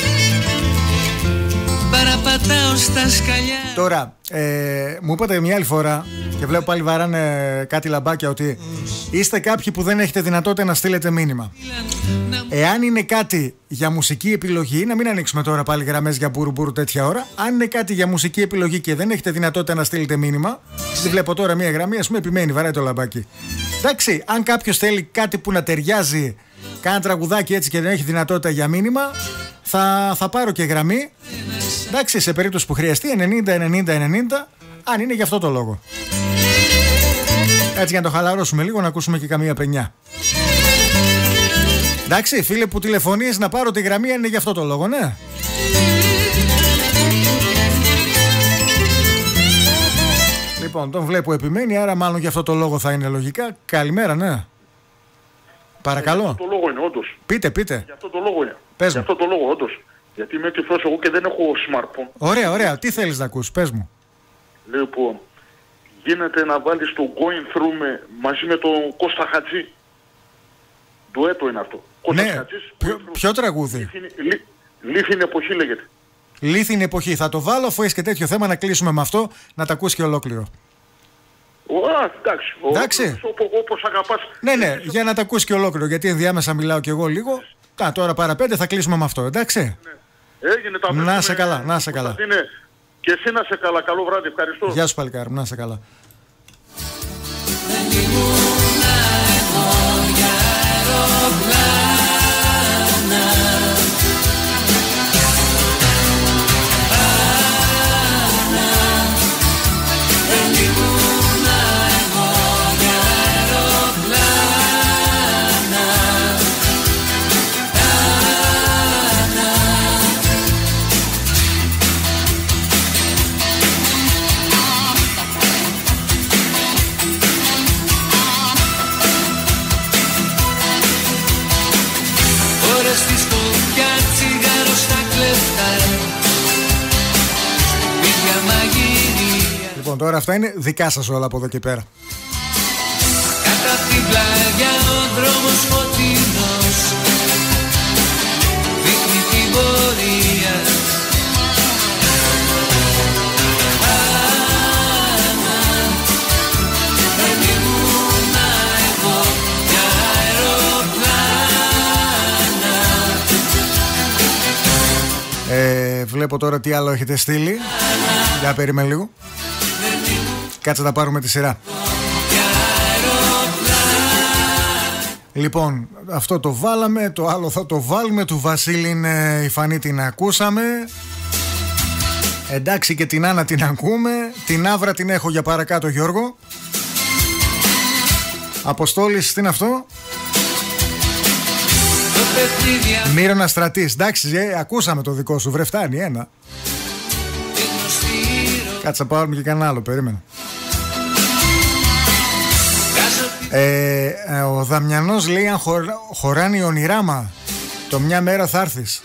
παραπατάω στα σκαλιά. Τώρα, ε, μου είπατε μια άλλη φορά και βλέπω πάλι βαράνε κάτι λαμπάκια ότι είστε κάποιοι που δεν έχετε δυνατότητα να στείλετε μήνυμα. Εάν είναι κάτι για μουσική επιλογή, να μην ανοίξουμε τώρα πάλι γραμμές για μπουρου-μπουρου τέτοια ώρα. Αν είναι κάτι για μουσική επιλογή και δεν έχετε δυνατότητα να στείλετε μήνυμα, δεν βλέπω τώρα μια γραμμή, ας πούμε, επιμένει, βαράει το λαμπάκι. Εντάξει, αν κάποιος θέλει κάτι που να ταιριάζει, κάνα τραγουδάκι έτσι και δεν έχει δυνατότητα για μήνυμα, θα, θα πάρω και γραμμή. Εντάξει, σε περίπτωση που χρειαστεί, ενενήντα ενενήντα ενενήντα, αν είναι για αυτό το λόγο. Έτσι για να το χαλαρώσουμε λίγο, να ακούσουμε και καμία πενιά. Εντάξει, φίλε που τηλεφωνείς, να πάρω τη γραμμή αν είναι για αυτό το λόγο, ναι. Λοιπόν, τον βλέπω επιμένει, άρα μάλλον για αυτό το λόγο θα είναι λογικά. Καλημέρα, ναι. Παρακαλώ. Για αυτό το λόγο είναι, όντως. Πείτε, πείτε. Για αυτό το λόγο είναι. Πες για μου. αυτό το λόγο, όντως. Γιατί είμαι τυφλός εγώ και δεν έχω smartphone. Ωραία, ωραία. Τι θέλεις να ακούς, πες μου. Λοιπόν, γίνεται να βάλεις το Going Through με, μαζί με τον Κώστα Χατζή. Ντουέτο είναι αυτό. Κώστας Ναι, Χατζής, ποιο, ποιο τραγούδι. Λίθιν εποχή λέγεται. Λίθιν εποχή. Θα το βάλω αφού έχεις και τέτοιο θέμα να κλείσουμε με αυτό, να τα ακούσει και ολόκληρο. Α, εντάξει. Εντάξει. Όπως αγαπάς. Ναι, ναι, για να τα ακούσει και ολόκληρο, γιατί ενδιάμεσα μιλάω και εγώ λίγο. Τα, τώρα παρά πέντε θα κλείσουμε με αυτό, εντάξει. Ναι. Έγινε τα να είσαι καλά, να είσαι καλά. Είναι. Και εσύ να είσαι καλά, καλό βράδυ, ευχαριστώ. Γεια σου παλικάρι, να είσαι καλά. Λοιπόν, τώρα αυτά είναι δικά σας όλα από εδώ και πέρα. Κάτω απ' την πλάγια ο δρόμος φωτεινός δείχνει την πορεία. Άννα, δεν ήμουνα εγώ για αεροπλάνα. Ε, βλέπω τώρα τι άλλο έχετε στείλει. Για περίμενε λίγο. Κάτσε να πάρουμε τη σειρά. Λοιπόν, αυτό το βάλαμε, το άλλο θα το βάλουμε. Του Βασίλη είναι η Φανή, την ακούσαμε. Εντάξει, και την Άννα την ακούμε. Την Άβρα την έχω για παρακάτω, Γιώργο. Αποστόλης, τι είναι αυτό? Μύρονα Στρατής. Εντάξει, ε, ακούσαμε το δικό σου, βρε, φτάνει ένα. Κάτσε να πάρουμε και κανένα άλλο, περίμενα. Ε, ε, ο Δαμιανός λέει αν χω, χωράνει η ονειράμα, το μια μέρα θα έρθεις.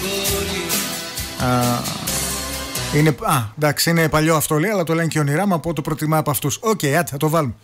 Α, είναι, α, εντάξει, είναι παλιό αυτό λέει, αλλά το λένε και ονειράμα, από το προτιμά από αυτούς. Οκ, okay, άτε, θα το βάλουμε.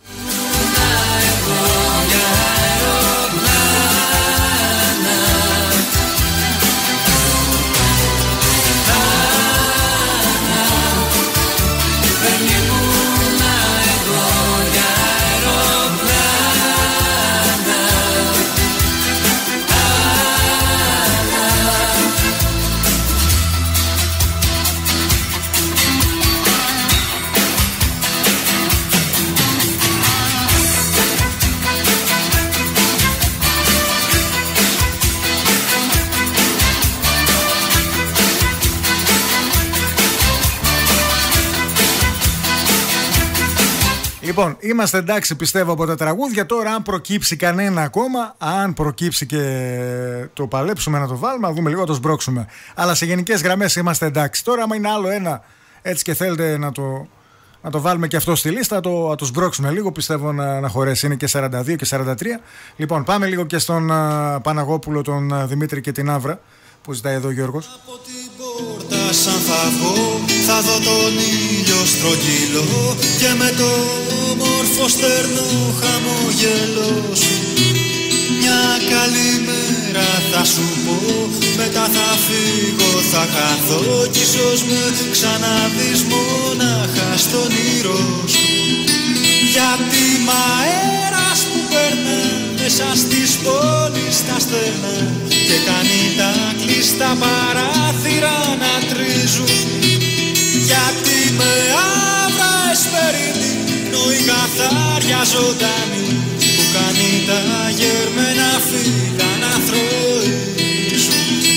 Λοιπόν, είμαστε εντάξει πιστεύω από τα τραγούδια. Τώρα αν προκύψει κανένα ακόμα, αν προκύψει και το παλέψουμε να το βάλουμε, να δούμε λίγο να το σμπρώξουμε. Αλλά σε γενικές γραμμές είμαστε εντάξει. Τώρα άμα είναι άλλο ένα έτσι και θέλετε να το, να το βάλουμε και αυτό στη λίστα, το, να το σμπρώξουμε λίγο, πιστεύω να, να χωρέσει. Είναι και σαράντα δύο και σαράντα τρία. Λοιπόν, πάμε λίγο και στον uh, Παναγόπουλο, τον uh, Δημήτρη και την Άβρα που ζητάει εδώ ο Γιώργος. Από την πόρτα σαν θα βγω, θα δω τον ήλιο στρογγυλό και με το όμορφο στερνό χαμογελό σου μια καλή μέρα θα σου πω, μετά θα φύγω, θα χαθώ κι ίσως με ξαναδείς μονάχα στον ήρω σου. Γιατί μ' αέρας που περνά μέσα στις πόλεις τα στενά και κάνει τα κλειστά παράθυρα να τρίζουν. Γιατί με άβρα εσπερινή η καθάρια ζωντανή που κάνει τα γερμένα φύλλα να θροίζουν.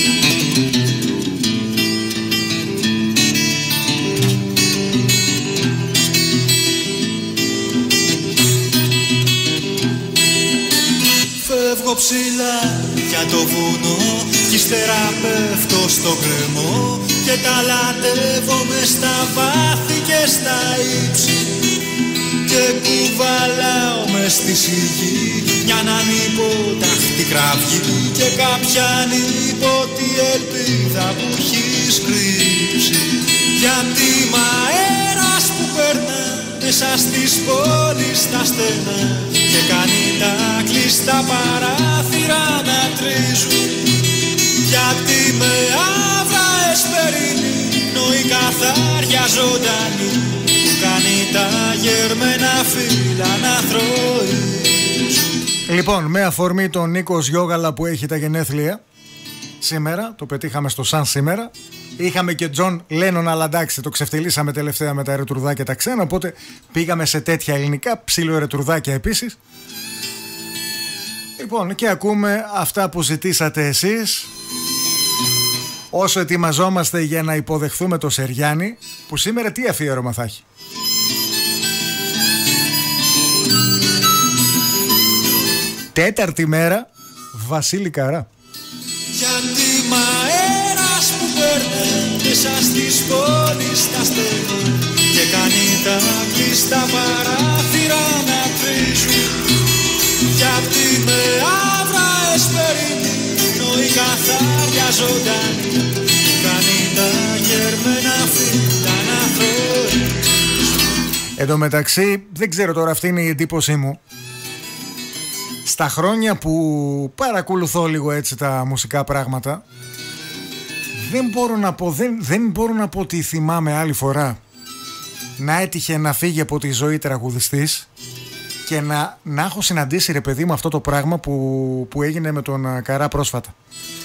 Φεύγω ψηλά για το βουνό κι ύστερα πέφτω στο γκρεμό και ταλαντεύομαι στα βάθη και στα ύψη και κουβαλάω μες στη σιγή μια ανυπόταχτη κραυγή και κάποια ανίποτη ελπίδα που έχεις κρύψει. Γιατί μ' αέρας που περνά μέσα στις πόλεις τα στενά και κάνει τα κλειστά παράθυρα να τρίζουν. Γιατί με άβρα εσπερινή η καθάρια ζωντανή που κάνει τα γερμένα φύλλα να θρώεις. Λοιπόν, με αφορμή τον Νίκος Γιώγαλα που έχει τα γενέθλια σήμερα, το πετύχαμε στο Σαν σήμερα. Είχαμε και Τζον Λένον, αλλά εντάξει, το ξεφτυλίσαμε τελευταία με τα ρετρουδάκια τα ξένα, οπότε πήγαμε σε τέτοια ελληνικά, ψήλο ρετρουδάκια επίσης. Λοιπόν, και ακούμε αυτά που ζητήσατε εσείς όσο ετοιμαζόμαστε για να υποδεχθούμε το Σεριάννη, που σήμερα τι αφιέρωμα θα έχει? Τέταρτη μέρα, Βασίλη Καρά. Γιατί μ' αέρας που παίρνει μέσα στις πόλεις τα στέλνει και κάνει τα κλειστά παράθυρα να τρίζουν. Γιατί με άβρα εσπερινίνο η καθάρια ζωντανή κάνει τα γερμένα φύλλα να θροίζουν. Εν τω μεταξύ, δεν ξέρω τώρα, αυτή είναι η εντύπωσή μου. Στα χρόνια που παρακολουθώ λίγο έτσι τα μουσικά πράγματα, δεν μπορώ να πω, δεν, δεν μπορώ να πω ότι θυμάμαι άλλη φορά να έτυχε να φύγει από τη ζωή τραγουδιστής και να, να έχω συναντήσει, ρε παιδί μου, αυτό το πράγμα που, που έγινε με τον Καρά πρόσφατα.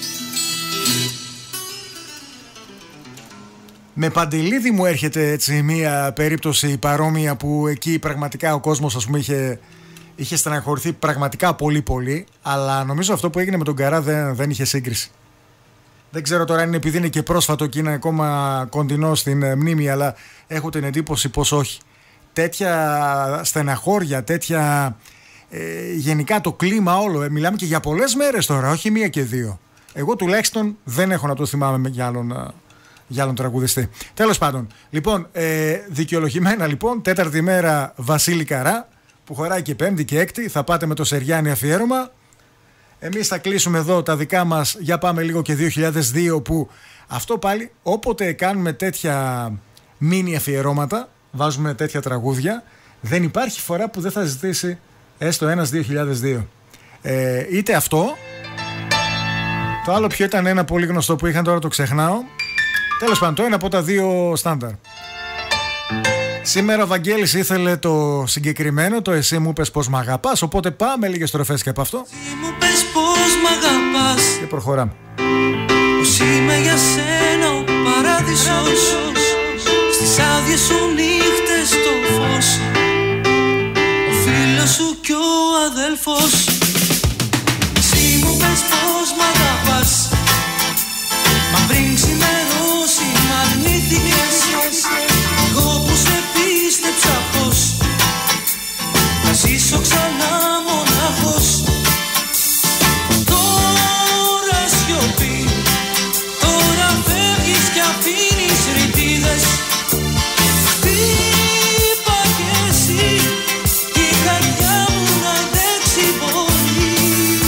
Με Παντελίδη μου έρχεται έτσι μία περίπτωση παρόμοια που εκεί πραγματικά ο κόσμος, ας πούμε, είχε... Είχε στεναχωρηθεί πραγματικά πολύ πολύ, αλλά νομίζω αυτό που έγινε με τον Καρά δεν, δεν είχε σύγκριση. Δεν ξέρω τώρα αν είναι επειδή είναι και πρόσφατο και είναι ακόμα κοντινό στην ε, μνήμη, αλλά έχω την εντύπωση πως όχι. Τέτοια στεναχώρια, τέτοια ε, γενικά το κλίμα όλο, ε, μιλάμε και για πολλές μέρες τώρα, όχι μία και δύο. Εγώ τουλάχιστον δεν έχω να το θυμάμαι για άλλον, για άλλον τραγουδιστή. Τέλος πάντων, λοιπόν, ε, δικαιολογημένα λοιπόν, τέταρτη μέρα Βασίλη Καρά, που χωράει και πέμπτη και έκτη, θα πάτε με το Σεριάννη αφιέρωμα. Εμείς θα κλείσουμε εδώ τα δικά μας, για πάμε λίγο και δύο χιλιάδες δύο, που αυτό πάλι όποτε κάνουμε τέτοια μίνι αφιερώματα, βάζουμε τέτοια τραγούδια, δεν υπάρχει φορά που δεν θα ζητήσει έστω ένας δύο χιλιάδες δύο. Ε, είτε αυτό, το άλλο ποιο ήταν ένα πολύ γνωστό που είχαν, τώρα το ξεχνάω. Τέλος πάντων, το ένα από τα δύο στάνταρ. Σήμερα ο Βαγγέλης ήθελε το συγκεκριμένο, το «Εσύ μου πες πως μ' αγαπάς», οπότε πάμε λίγες στροφές και από αυτό. Εσύ μου πες πως μ' αγαπάς και προχωράμε. Πως είμαι για σένα ο παράδεισος, στις άδειες σου νύχτες το φως, ο φίλος σου κι ο αδέλφος. Εσύ μου πες πως μ' αγαπάς, μα πριν ξημερώσει μ' αρνήθηκες. Εγώ που σε πίστεψα πως να ζήσω ξανά μονάχος. Τώρα σιωπή, τώρα φεύγεις κι αφήνεις ρητίδες. Χτύπα κι εσύ κι η καρδιά μου να αντέξει πολύ.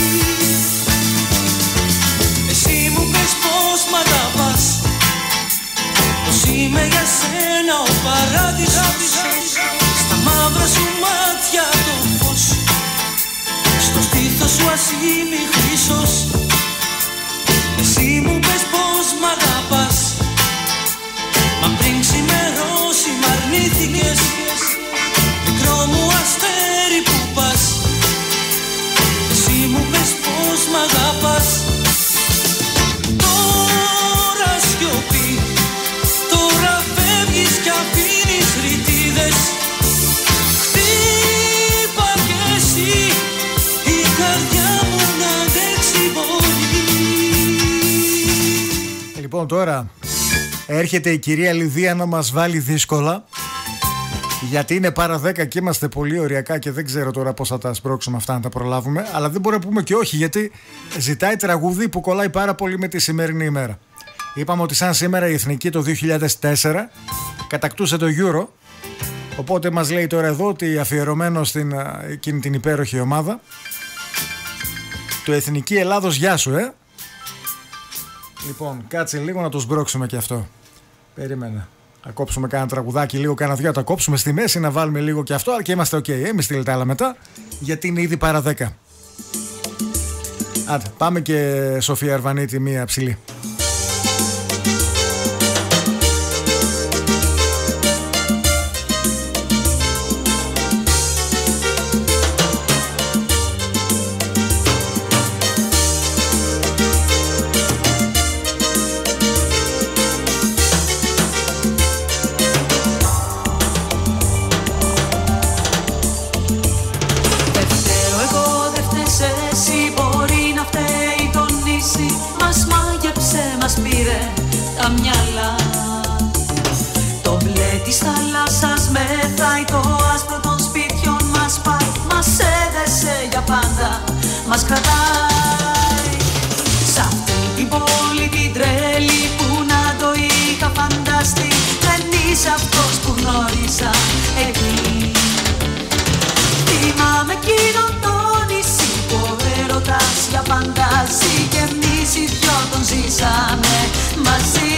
Εσύ μου πες πως μ' αγαπάς, πως είμαι για σένα ο παράδεισος, στα μαύρα σου μάτια το φως, στο στήθος σου ασήμι χρυσός. Εσύ μου πες πως μ' αγαπάς, μα πριν ξημερώσει μ' αρνήθηκες. Μικρό μου αστέρι που πας, εσύ μου πες πως μ' αγαπάς. Τώρα σιωπή, τώρα φεύγεις κι αφήνεις ρητίδες. Χτύπα κι εσύ, η καρδιά μου να αντέξει πολύ. Λοιπόν, τώρα έρχεται η κυρία Λιδία να μας βάλει δύσκολα, γιατί είναι παρά δέκα και είμαστε πολύ ωριακά και δεν ξέρω τώρα πώς θα τα σπρώξουμε αυτά να τα προλάβουμε, αλλά δεν μπορούμε να πούμε και όχι, γιατί ζητάει τραγούδι που κολλάει πάρα πολύ με τη σημερινή ημέρα. Είπαμε ότι σαν σήμερα η Εθνική το δύο χιλιάδες τέσσερα κατακτούσε το Euro, οπότε μας λέει τώρα εδώ ότι αφιερωμένο στην εκείνη την υπέροχη ομάδα, το Εθνική Ελλάδος, γεια σου, ε! Λοιπόν, κάτσε λίγο να το σμπρώξουμε και αυτό. Περίμενα. Να κόψουμε κάνα τραγουδάκι, λίγο κάνα δυο, να τα κόψουμε στη μέση, να βάλουμε λίγο και αυτό, και είμαστε ok. Ε, μη στείλετε άλλα μετά, γιατί είναι ήδη παρά δέκα. Άντε, πάμε και Σοφία Αρβανίτη, μία ψηλή. μας κρατάει. Σ' αυτή την πόλη την τρέλη που να το είχα φανταστεί, δεν είσαι αυτός που γνώρισα εκεί. Θυμάμαι εκείνο το νησί που ο έρωτας για φαντάζει και εμείς οι δυο τον ζήσαμε μαζί.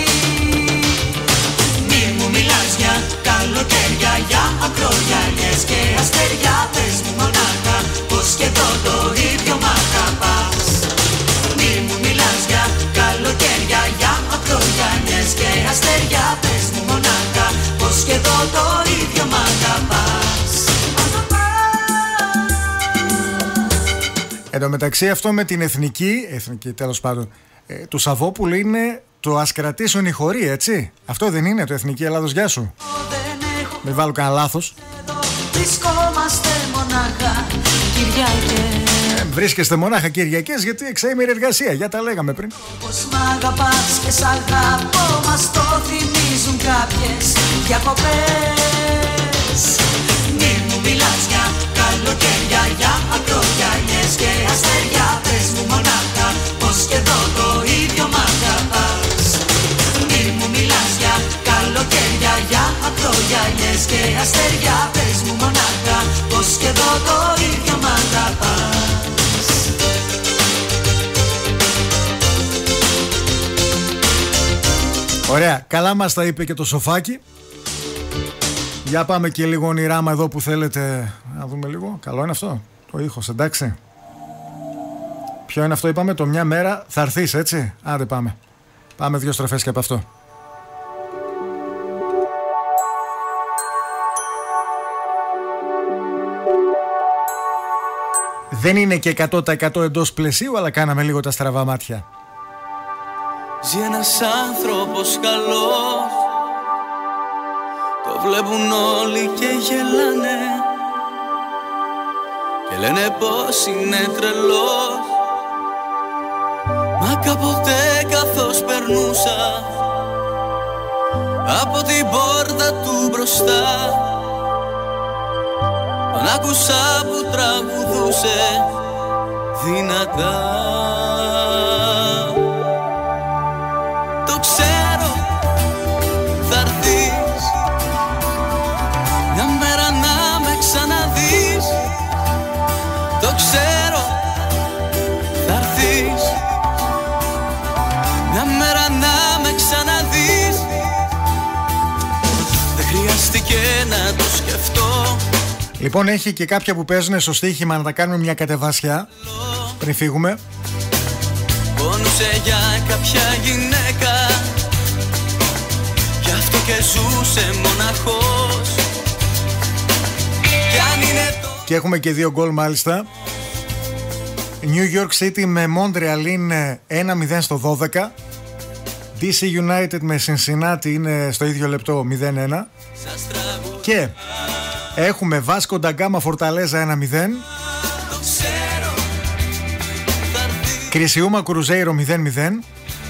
Μη μου μιλάς για καλοκαίρια, για ακρογιαλιές και αστέρια, πες μου μονάχα πως και εδώ το ίδιο μ' αγαπάς. Μη μου μιλάς για καλοκαίρια, για ακρογιαλιές και αστέρια, πες μου μονάχα πως και εδώ το ίδιο μ' αγαπάς. Εν τω μεταξύ αυτό με την εθνική, εθνική τέλος πάντων, ε, του Σαββόπουλου είναι το ας κρατήσουν οι χωροί, έτσι. Αυτό δεν είναι το Εθνική Ελλάδος, γεια σου. Μην βάλω κανένα λάθος. Βρισκόμαστε μονάχα Κυριακές. Ε, βρίσκεστε μονάχα Κυριακές γιατί εξαήμερη εργασία, για τα λέγαμε πριν. Πως μ' αγαπάς και σ' αγαπώ, μας το θυμίζουν κάποιες διακοπές. Μη μου μιλάς για καλοκαίρια, για ακρογιαλιές και αστέρια, πες μου μονάχα πως και εδώ το ίδιο μ' αγαπάς. Μη μου μιλάς για καλοκαίρια, για ακρογιαλιές και αστέρια, πες μου μονάχα πως και εδώ το ίδιο μ' αγαπάς. Ωραία, καλά μας τα είπε και το σοφάκι. Για πάμε και λίγο ονειράμα εδώ που θέλετε. Να δούμε λίγο. Καλό είναι αυτό. Το ήχος, εντάξει. Ποιο είναι αυτό, είπαμε, το μια μέρα θα έρθεις, έτσι. Άντε πάμε. Πάμε δύο στροφές και από αυτό. Δεν είναι και εκατό τοις εκατό εντός πλαισίου, αλλά κάναμε λίγο τα στραβά μάτια. Ζει ένας άνθρωπος καλός, το βλέπουν όλοι και γελάνε και λένε πως είναι τρελός. Μα κάποτε καθώς περνούσα από την πόρτα του μπροστά, τον άκουσα που τραγουδούσε δυνατά. Το ξέρω θα έρθεις μια μέρα να με ξαναδείς. Το ξέρω θα έρθεις μια μέρα να με ξαναδείς. Δεν χρειάστηκε να το σκεφτώ. Λοιπόν, έχει και κάποια που παίζουν στο στοίχημα να τα κάνουμε μια κατεβάσια πριν φύγουμε. Πόνουσε για κάποια γυναίκα, γι' αυτό και ζούσε μοναχός. Κι αν είναι το... Και έχουμε και δύο γκολ μάλιστα. New York City με Montreal είναι ένα μηδέν στο δώδεκα. ντι σι United με Cincinnati είναι στο ίδιο λεπτό μηδέν ένα. Και έχουμε Vasco da Gama Fortaleza ένα μηδέν. Κρυσιούμα Κρουζέιρο μηδέν μηδέν.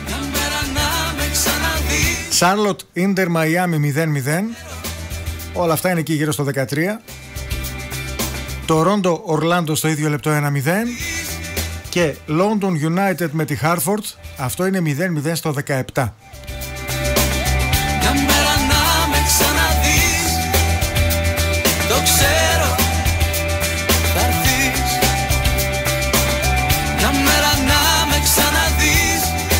Σάρλοτ Ίντερ Μαϊάμι μηδέν μηδέν. Όλα αυτά είναι εκεί γύρω στο δεκατρία. Τορόντο Ορλάντο στο ίδιο λεπτό ένα μηδέν. Και London United με τη Hartford, αυτό είναι μηδέν μηδέν στο δεκαεπτά. Το ξέρω θα έρθεις μια μέρα να με ξαναδείς.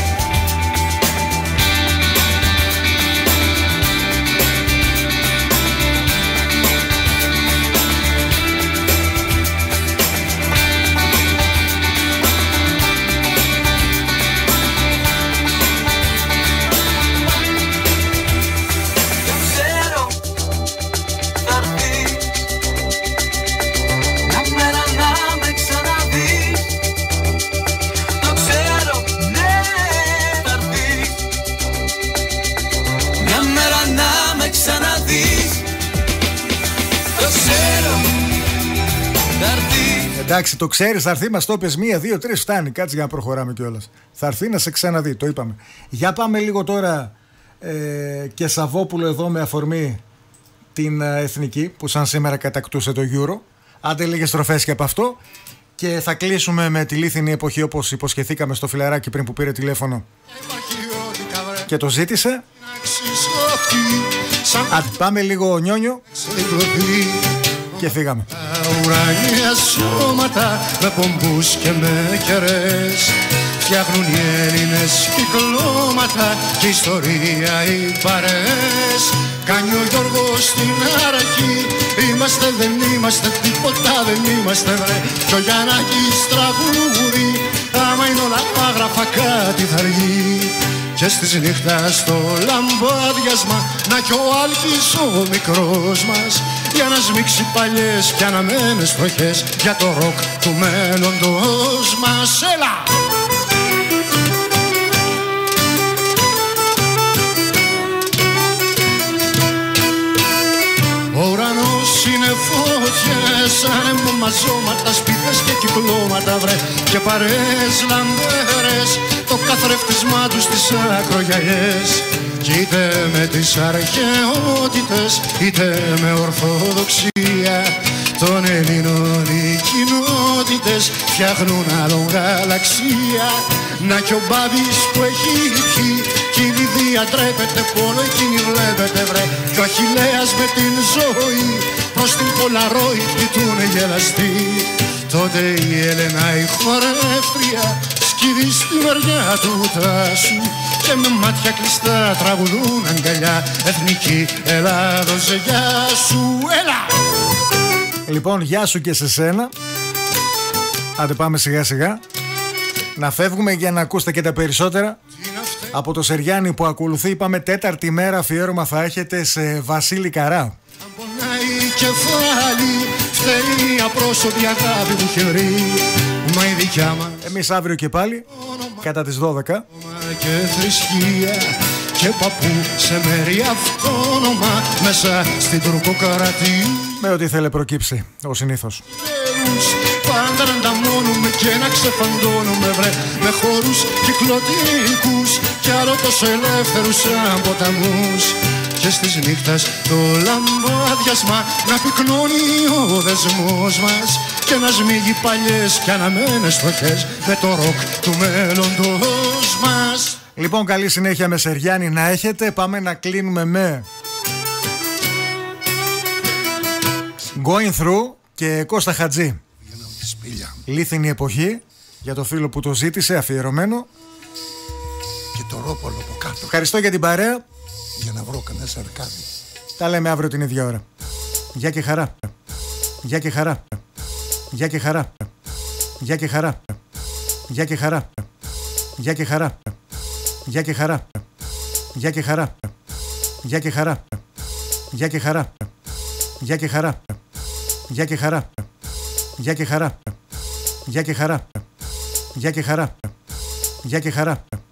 Εντάξει, το ξέρεις, θα έρθει, μας το πες μία, δύο, τρεις, φτάνει. Κάτσε για να προχωράμε κιόλας. Θα έρθει να σε ξαναδεί, το είπαμε. Για πάμε λίγο τώρα ε, και Σαββόπουλο εδώ με αφορμή την ε, εθνική που σαν σήμερα κατακτούσε το Euro. Άντε λίγες στροφές και από αυτό. Και θα κλείσουμε με τη Λίθινη Εποχή, όπως υποσχεθήκαμε στο φιλαράκι πριν που πήρε τηλέφωνο και το ζήτησε. Άντε, πάμε λίγο νιόνιο και φύγαμε. Ουρανία σώματα με πομπούς και με κερές, φτιάχνουν οι Έλληνες κυκλώματα και ιστορία οι παρέες. Κάνει ο Γιώργος στην αρχή, είμαστε δεν είμαστε τίποτα δεν είμαστε βρε. Κι ο Γιαννάκης τραγούδι, άμα είναι όλα άγραφα κάτι θα αργεί. Και στις νύχτας στο λαμπάδιασμα να κι ο Άλκης ο μικρός μας, για να σμίξει παλιές και αναμένες φτωχές για το ροκ του μέλλοντος μας. Έλα! Ο ουρανός είναι φωτιές, ανέμο μαζώματα, σπίτες και κυκλώματα βρε. Και παρέες λαμπέρες, το καθρέφτισμά τους στις ακρογιαλιές. Κι είτε με τις αρχαιότητες, είτε με ορθοδοξία των Ελλήνων οι κοινότητες φτιάχνουν άλλον γαλαξία. Να κι ο Μπάβης που έχει πιει, κι η Λιδία ντρέπεται, πόλο εκείνη βλέπετε βρε. Κι ο Αχιλλέας με την ζωή προς την Πολαρόη κοιτούνε γελαστοί. Τότε η Έλενα η χορεύτρια σκύβει στη μεριά του τάσου και με μάτια κλειστά τραγουδούν αγκαλιά εθνική Ελλάδος γεια σου. Έλα! Λοιπόν, γεια σου και σε σένα. Άντε πάμε σιγά σιγά να φεύγουμε για να ακούσετε και τα περισσότερα. Από το Σεριάννη που ακολουθεί, είπαμε τέταρτη μέρα αφιέρωμα θα έχετε σε Βασίλη Καρά. Πονάει κεφάλι, φταίει η απρόσωπη αγάπη που είχε βρει. Μα η δικιά μας εμείς αύριο και πάλι κατά τις δώδεκα. Και θρησκεία και παππού σε μέρη αυτόνομα μέσα στην τουρκοκρατία. Με ό,τι θέλει προκύψει, ως συνήθως. Πάντα να ανταμώνουμε και να ξεφαντώνουμε βρε, με χώρους κυκλωτικούς κι άλλο τόσο ελεύθερους σαν ποταμούς. Και στις νύχτας το λαμπάδιασμα να πυκνώνει ο δεσμός μας και να σμίγει παλιές και αναμένες φτωχές με το ροκ του μέλλοντος μας. Λοιπόν, καλή συνέχεια με Σεριάννη να έχετε. Πάμε να κλείνουμε με Going Through και Κώστα Χατζή. Λίθινη Εποχή, για το φίλο που το ζήτησε, αφιερωμένο. Και το ρόπολο από κάτω. Ευχαριστώ για την παρέα. Για να βρω κανένα σαρκάδι. Τα λέμε αύριο την ίδια ώρα. Γεια και χαρά. Γεια και χαρά. Γεια και χαρά. Γεια και χαρά. Γεια και χαρά. Γεια και χαρά. Γεια και χαρά. Γεια και χαρά. Γεια και χαρά. Γεια και χαρά. Γεια και χαρά. Γεια και χαρά. Γεια και χαρά. Γεια και χαρά. Γεια και χαρά. Γεια και χαρά.